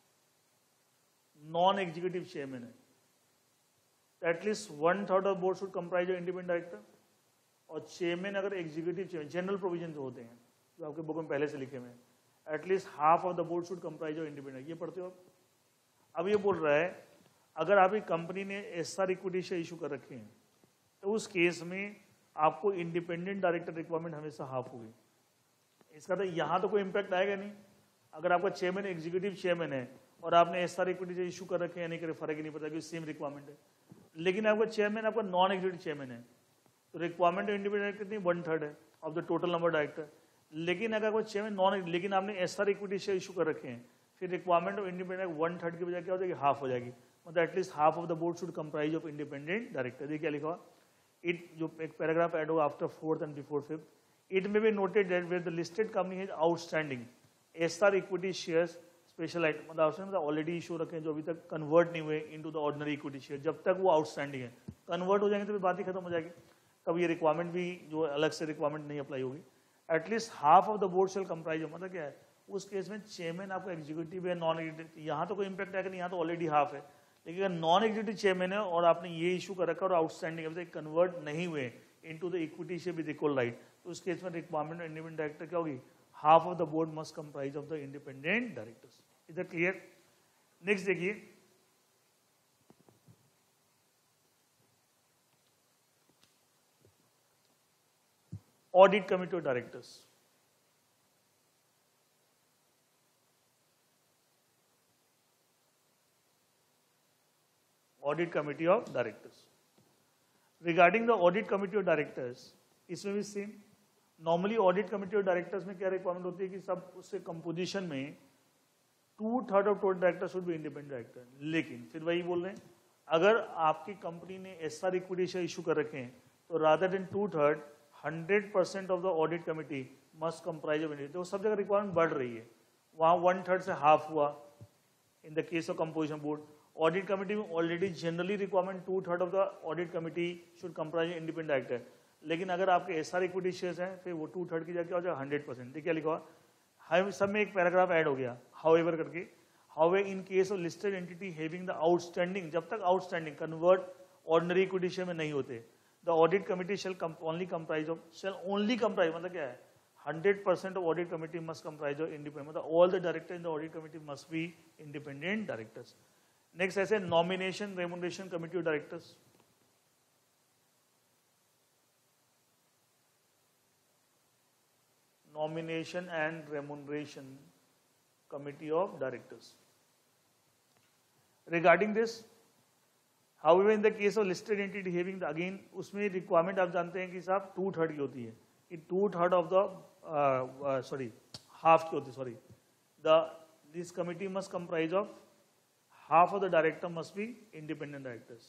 नॉन एग्जीक्यूटिव चेयरमैन है तो at least 1/3 of board should comprise of independent director, और चेयरमैन अगर एग्जीक्यूटिव चेयरमैन, जनरल प्रोविजन जो होते हैं जो आपके बुक में पहले से लिखे हुए हैं, at least half of the board should comprise of independent, ये पढ़ते हो आप। अब ये बोल रहा है अगर आपकी कंपनी ने SR इक्विटी शेयर इशू कर रखे हैं तो उस केस में आपको इंडिपेंडेंट डायरेक्टर रिक्वायरमेंट हमेशा हाफ होगी। इसका तो यहाँ तो कोई इंपैक्ट आएगा नहीं, अगर आपका चेयरमैन एग्जीक्यूटिव चेयरमैन है और आपने SR इक्विटी शेयर इशू कर रखे हैं, नहीं करे फर्क ही नहीं पड़ता क्योंकि सेम रिक्वायरमेंट है। लेकिन आपका चेयरमैन आपका नॉन एग्जीक्यूटिव चेयरमैन है तो रिक्वायरमेंट ऑफ इंडिपेंडेंट डायरेक्टर कितनी 1/3 है of the total number director. लेकिन अगर कोई चेयरमैन नॉन, लेकिन आपने SR इक्विटी शेयर इशू कर रखे हैं फिर रिक्वायरमेंट ऑफ इंडिपेंडेंट 1/3 की बजाय क्या हो जाएगी, हाफ हो जाएगी, मतलब at least half of the board should comprise of independent director. देखिए क्या लिखा हुआ, इट जो एक पैराग्राफ ऐड होगा after 4th and before 5th, it may be noted that where the listed company has outstanding SR equity shares special item, मतलब already issue रखे हैं जो अभी तक कन्वर्ट नहीं हुए into the ordinary equity share, जब तक वो आउटस्टैंडिंग है, कन्वर्ट हो जाएंगे तो बात ही खत्म हो जाएगी, तब ये रिक्वायरमेंट भी जो अलग से रिक्वायरमेंट नहीं अप्लाई होगी। At least half of the board shall comprise, मतलब क्या है, उस केस में चेयरमैन आपका एग्जीक्यूटिव है, नॉन एग्जीक्यूटिव, यहाँ तो कोई इंपैक्ट आएगा नहीं, यहाँ तो ऑलरेडी हाफ है, लेकिन अगर नॉन एग्जीक्यूटिव चेयरमैन है और आपने ये इशू कर रखा और आउटस्टैंडिंग है, कन्वर्ट नहीं हुए into the equity share with equal right, तो उस केस में रिक्वायरमेंट ऑफ इंडिपेंडेंट डायरेक्टर क्या होगी, half of the board must comprise of the independent directors. Is that clear? Next देखिए, audit committee of directors. Audit committee of directors, regarding the audit committee of directors, इसमें भी same, normally audit committee of directors में क्या requirement होती है कि सब उससे कंपोजिशन में 2/3 of total director should be independent director, लेकिन फिर वही बोल रहे हैं, अगर आपकी कंपनी ने एसआर इक्विटी शेयर इशू कर रखे हैं तो rather than 2/3 100% of the audit committee must comprise of independent, तो सब जगह रिक्वायरमेंट बढ़ रही है, वहां 1/3 से हाफ हुआ in the case of composition board. Audit committee में already generally requirement 2/3 of the audit committee should comprise independent director, लेकिन अगर आपके एसआर इक्विटी शेयर्स हैं फिर वो 2/3 की जगह क्या हो जाएगा 100%। देखिए लिखा हुआ, सब में एक पैराग्राफ ऐड हो गया हाउएवर करके, however in case of listed entity having the outstanding, जब तक outstanding convert ordinary equity share में नहीं होते, the audit committee shall only comprise of, shall only comprise मतलब क्या है, 100% of audit committee must comprise of independent, मतलब all the director in the audit committee must be independent directors. Next ऐसे nomination remuneration committee of directors, nomination and remuneration committee of directors. Regarding this, however, in the case of listed entity having the, again उसमें requirement आप जानते हैं कि साहब 2/3 की होती है, कि 2/3 of the half की होती है, sorry, this committee must comprise of half of the director must be independent directors.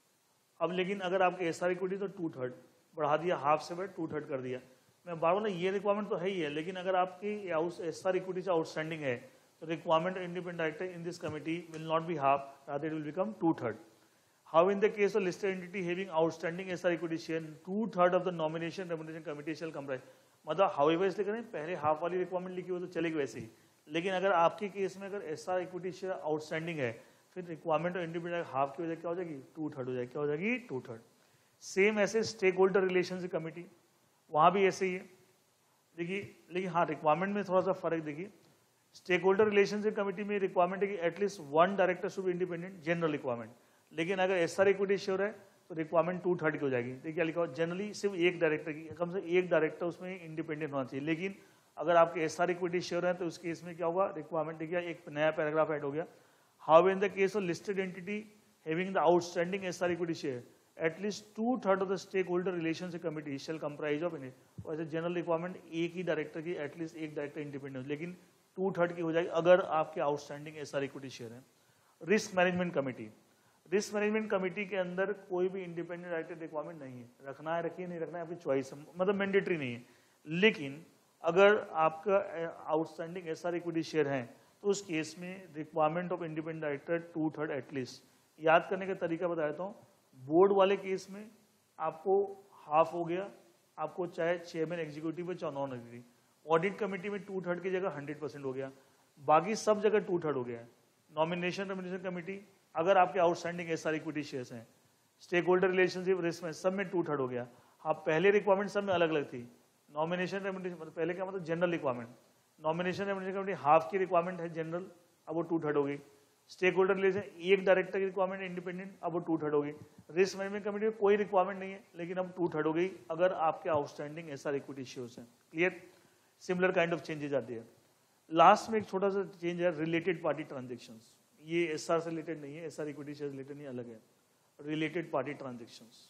अब लेकिन अगर आपके एसआर इक्विटी तो 2/3 बढ़ा दिया, हाफ से बढ़ 2/3 कर दिया, मैं बार बार ये रिक्वायरमेंट तो है ही है, लेकिन अगर आपकी एसआर इक्विटी से आउटस्टैंडिंग है तो requirement independent director in this committee will not be half, rather it will become 2/3। How in the case of listed entity having outstanding SR equity share 2/3 of the nomination remuneration committee shall comprise, मतलब however इसलिए करें पहले half वाली requirement लिखी हो तो चलेगी वैसे ही, लेकिन अगर आपके केस में अगर एसआर इक्विटी शेयर आउटस्टैंडिंग है फिर रिक्वायरमेंट ऑफ इंडिपेंडेंट हाफ की वजह क्या हो जाएगी 2/3 हो जाएगी, क्या हो जाएगी 2/3। सेम ऐसे स्टेक होल्डर रिलेशन कमिटी, वहां भी ऐसे ही है, देखिए, लेकिन हाँ रिक्वायरमेंट में थोड़ा सा फर्क देखिए, स्टेक होल्डर रिलेशनशिप कमिटी में रिक्वायरमेंट है कि at least 1 director should be independent, general requirement, लेकिन अगर एसआर इक्विटी शेयर है तो रिक्वायरमेंट 2/3 की हो जाएगी। देखिए क्या लिखा हो, जनरली सिर्फ एक डायरेक्टर की, कम से एक डायरेक्टर उसमें इंडिपेंडेंट होना चाहिए, लेकिन अगर आपके एसआर इक्विटी शेयर है तो उस केस में क्या होगा, रिक्वायरमेंट देखिए एक नया पैराग्राफ ऐड हो गया, how in the case of listed entity having the outstanding SR equity share at least 2/3 of the stakeholder relationship committee shall comprise of it, वैसे जनरल रिक्वायरमेंट एक ही डायरेक्टर की, एटलीस्ट एक डायरेक्टर इंडिपेंडेंट, लेकिन 2/3 की हो जाएगी अगर आपके आउटस्टैंडिंग एसआर इक्विटी शेयर है। Risk management committee, risk management committee के अंदर कोई भी इंडिपेंडेंट डायरेक्टर रिक्वायरमेंट नहीं है, रखना है रखिए, नहीं रखना है आपकी चॉइस है, मतलब मैंडेटरी नहीं है, लेकिन अगर आपका आउटस्टैंडिंग एसआर इक्विटी शेयर है तो उस केस में requirement of independent director 2/3 at least. याद करने का तरीका बता देता हूँ, बोर्ड वाले केस में आपको हाफ हो गया, आपको चाहे चेयरमैन एग्जीक्यूटिव है चाहे नॉन एग्जीक्यूटिव, ऑडिट कमेटी में 2/3 की जगह 100% हो गया, बाकी सब जगह 2/3 हो गया है। नॉमिनेशन रेमुनरेशन कमेटी अगर आपके आउटस्टैंडिंग एसआर इक्विटी शेयर्स हैं, स्टेक होल्डर रिलेशनशिप रिस्क में सब में 2/3 हो गया। हाँ पहले रिक्वायरमेंट सब में अलग अलग थी, नॉमिनेशन रेमुनरेशन मतलब पहले क्या मतलब general requirement, nomination remuneration committee half की रिक्वायरमेंट है जनरल, अब वो 2/3 हो गई। स्टेक होल्डर रिलेशन एक डायरेक्टर की रिक्वायरमेंट इंडिपेंडेंट, अब वो 2/3 हो गई। रिस्क मैनेजमेंट कमेटी में कोई रिक्वायरमेंट नहीं है लेकिन अब 2/3 हो गई अगर आपके आउटस्टैंडिंग एसआर इक्विटी शेयर्स हैं। Clear, similar kind of changes आती है। लास्ट में एक छोटा सा चेंज है, रिलेटेड पार्टी ट्रांजेक्शंस, ये एसआर से रिलेटेड नहीं है, एसआर इक्विटी शेयर रिलेटेड नहीं, अलग है। रिलेटेड पार्टी ट्रांजेक्शंस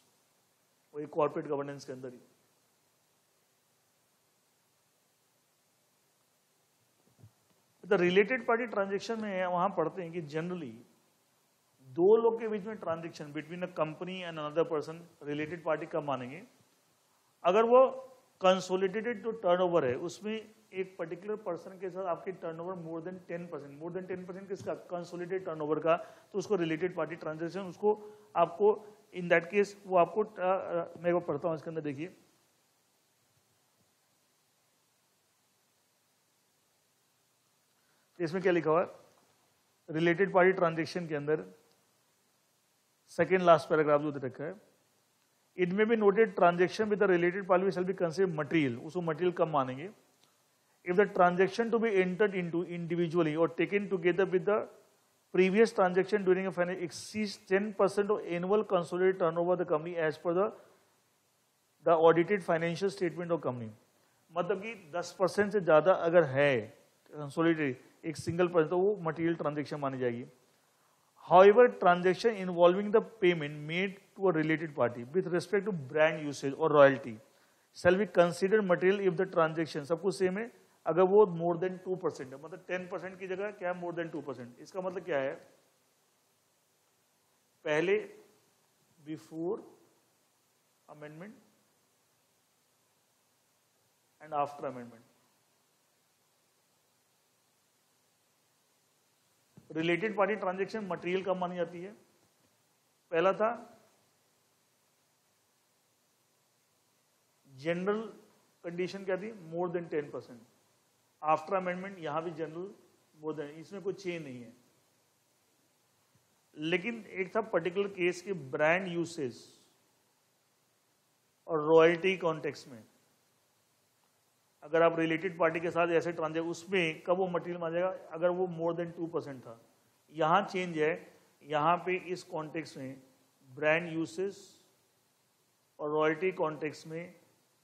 वही कॉर्पोरेट गवर्नेंस के अंदर ही। द रिलेटेड पार्टी ट्रांजेक्शन में वहां पढ़ते हैं कि जनरली दो लोग के बीच में transaction between a company and another person related party कब मानेंगे? अगर वो कंसोलिडेटेड जो टर्नओवर है उसमें एक पर्टिकुलर पर्सन के साथ आपके टर्नओवर मोर देन 10% किसका? कंसोलिडेटेड टर्नओवर का, तो उसको रिलेटेड पार्टी ट्रांजेक्शन, उसको आपको इन दैट केस वो आपको मैं वो पढ़ता हूं इसके अंदर, देखिए इसमें क्या लिखा हुआ है रिलेटेड पार्टी ट्रांजेक्शन के अंदर, सेकेंड लास्ट पैराग्राफ जो दे रखा है, it may be noted transaction with the related party shall be considered material. उसको मटेरियल कब मानेंगे? If the transaction to be entered into individually और taken together with the previous transaction during a finance exceeds 10% of annual consolidated turnover of the company as per the audited financial statement of company। मतलब कि 10% से ज्यादा अगर है consolidated एक single person तो वो मटेरियल ट्रांजेक्शन मानी जाएगी। However, transaction involving the payment made to a related party with respect to brand usage or royalty shall be considered material if the transaction, सब कुछ सेम है, अगर वो मोर देन 2% है, मतलब 10% की जगह क्या है मोर देन 2%। इसका मतलब क्या है? पहले before amendment and after amendment. Related party transaction material कब मानी जाती है? पहला था जनरल कंडीशन क्या थी? मोर देन 10%। आफ्टर अमेंडमेंट यहां भी जनरल मोर देन, इसमें कोई चेंज नहीं है। लेकिन एक था पर्टिकुलर केस के ब्रांड यूसेज और रॉयल्टी कॉन्टेक्स्ट में अगर आप रिलेटेड पार्टी के साथ ऐसे ट्रांजेक्शन, उसमें कब वो मटेरियल माना जाएगा? अगर वो मोर देन 2% था। यहां चेंज है, यहां पे इस कॉन्टेक्स्ट में ब्रांड यूसेज और रॉयल्टी कॉन्टेक्स्ट में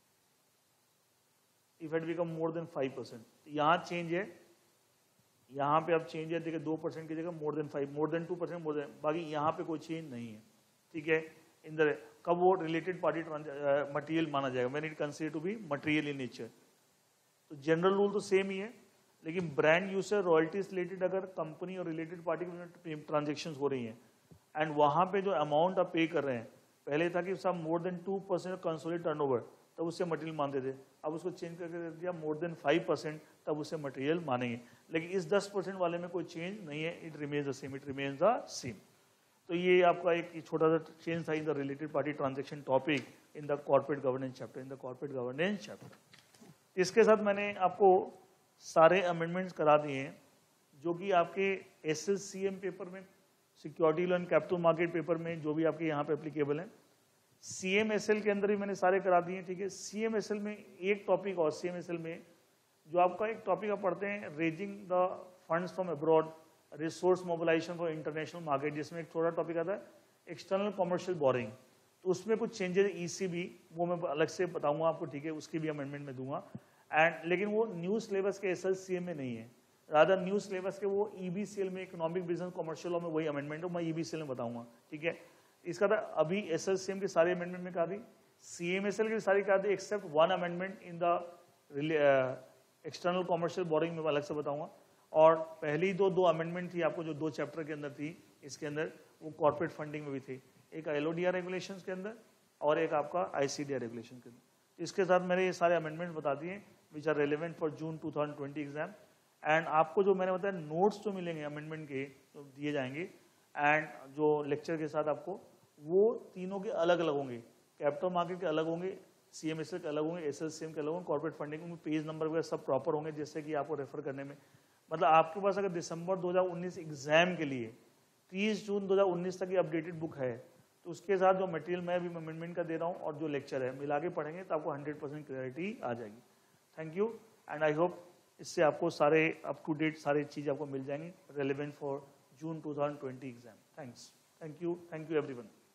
if it become more than 5%, यहां चेंज है, यहां पे अब चेंज है, देखिए 2% की जगह more than 5, more than 2%, more than, बाकी यहां पे कोई चेंज नहीं है। ठीक है, इंदर कब वो रिलेटेड पार्टी मटेरियल माना जाएगा? When it considered to be material in nature. तो जनरल रूल तो सेम ही है, लेकिन ब्रांड यूजर रॉयल्टीज रिलेटेड अगर कंपनी और रिलेटेड पार्टी के ट्रांजेक्शन हो रही हैं एंड वहां पे जो अमाउंट आप पे कर रहे हैं, पहले था कि सब मोर देन 2% कंसोलिडेटेड टर्नओवर, तब उससे मटेरियल मानते थे, अब उसको चेंज करके कर दिया मोर देन 5%, तब उससे मटेरियल मानेंगे। लेकिन इस 10% वाले में कोई चेंज नहीं है, it remains the same, it remains the same. तो ये आपका एक छोटा सा चेंज था in the related party transaction topic in the corporate governance chapter, in the corporate governance chapter. इसके साथ मैंने आपको सारे अमेंडमेंट्स करा दिए हैं जो कि आपके SLCM पेपर में, security law and capital market paper में जो भी आपके यहाँ पे एप्लीकेबल है, CMSL के अंदर भी मैंने सारे करा दिए। ठीक है, CMSL में एक टॉपिक और CMSL में जो आपका एक टॉपिक आप पढ़ते हैं raising the funds from abroad, resource mobilisation for international market, जिसमें एक छोटा टॉपिक आता है एक्सटर्नल कमर्शियल बोरिंग। तो उसमें कुछ चेंजेस ECB, वो मैं अलग से बताऊंगा आपको। ठीक है, उसकी भी अमेंडमेंट में दूंगा एंड, लेकिन वो न्यू सिलेबस के SLCM में नहीं है, रादर न्यू सिलेबस के वो EBCL में, इकोनॉमिक बिजनेस कमर्शियल लॉ में वही अमेंडमेंट है, मैं EBCL में बताऊंगा। ठीक है, इसका था अभी SLCM की सारी अमेंडमेंट में कहा दी, CMSL की सारी कहा दी except one amendment in the external commercial borrowing में अलग से बताऊंगा। और पहली दो अमेंडमेंट थी आपको जो 2 चैप्टर के अंदर थी, इसके अंदर वो कॉर्पोरेट फंडिंग में भी थी, एक LODR रेगुलेशंस के अंदर और एक आपका ICDR रेगुलेशन के अंदर। इसके साथ मैंने ये सारे अमेंडमेंट बता दिए which are relevant for June 2020 exam. And आपको जो मैंने बताया नोट्स जो मिलेंगे अमेंडमेंट के तो दिए जाएंगे, एंड जो लेक्चर के साथ आपको वो तीनों के अलग अलग होंगे, कैपिटल मार्केट के अलग होंगे, CMSL के अलग होंगे, SLCM के अलग होंगे, कॉर्पोरेट फंडिंग में पेज नंबर वगैरह सब प्रॉपर होंगे, जिससे कि आपको रेफर करने में, मतलब आपके पास अगर दिसंबर 2019 एग्जाम के लिए 30 जून 2019 तक की अपडेटेड बुक है, तो उसके साथ जो मटेरियल मैं भी अमेंडमेंट का दे रहा हूँ और जो लेक्चर है मिला के पढ़ेंगे तो आपको 100% क्लैरिटी आ जाएगी। Thank you and I hope इससे आपको सारे अप टू डेट सारी चीज़ आपको मिल जाएंगी relevant for June 2020 exam. Thanks, thank you everyone.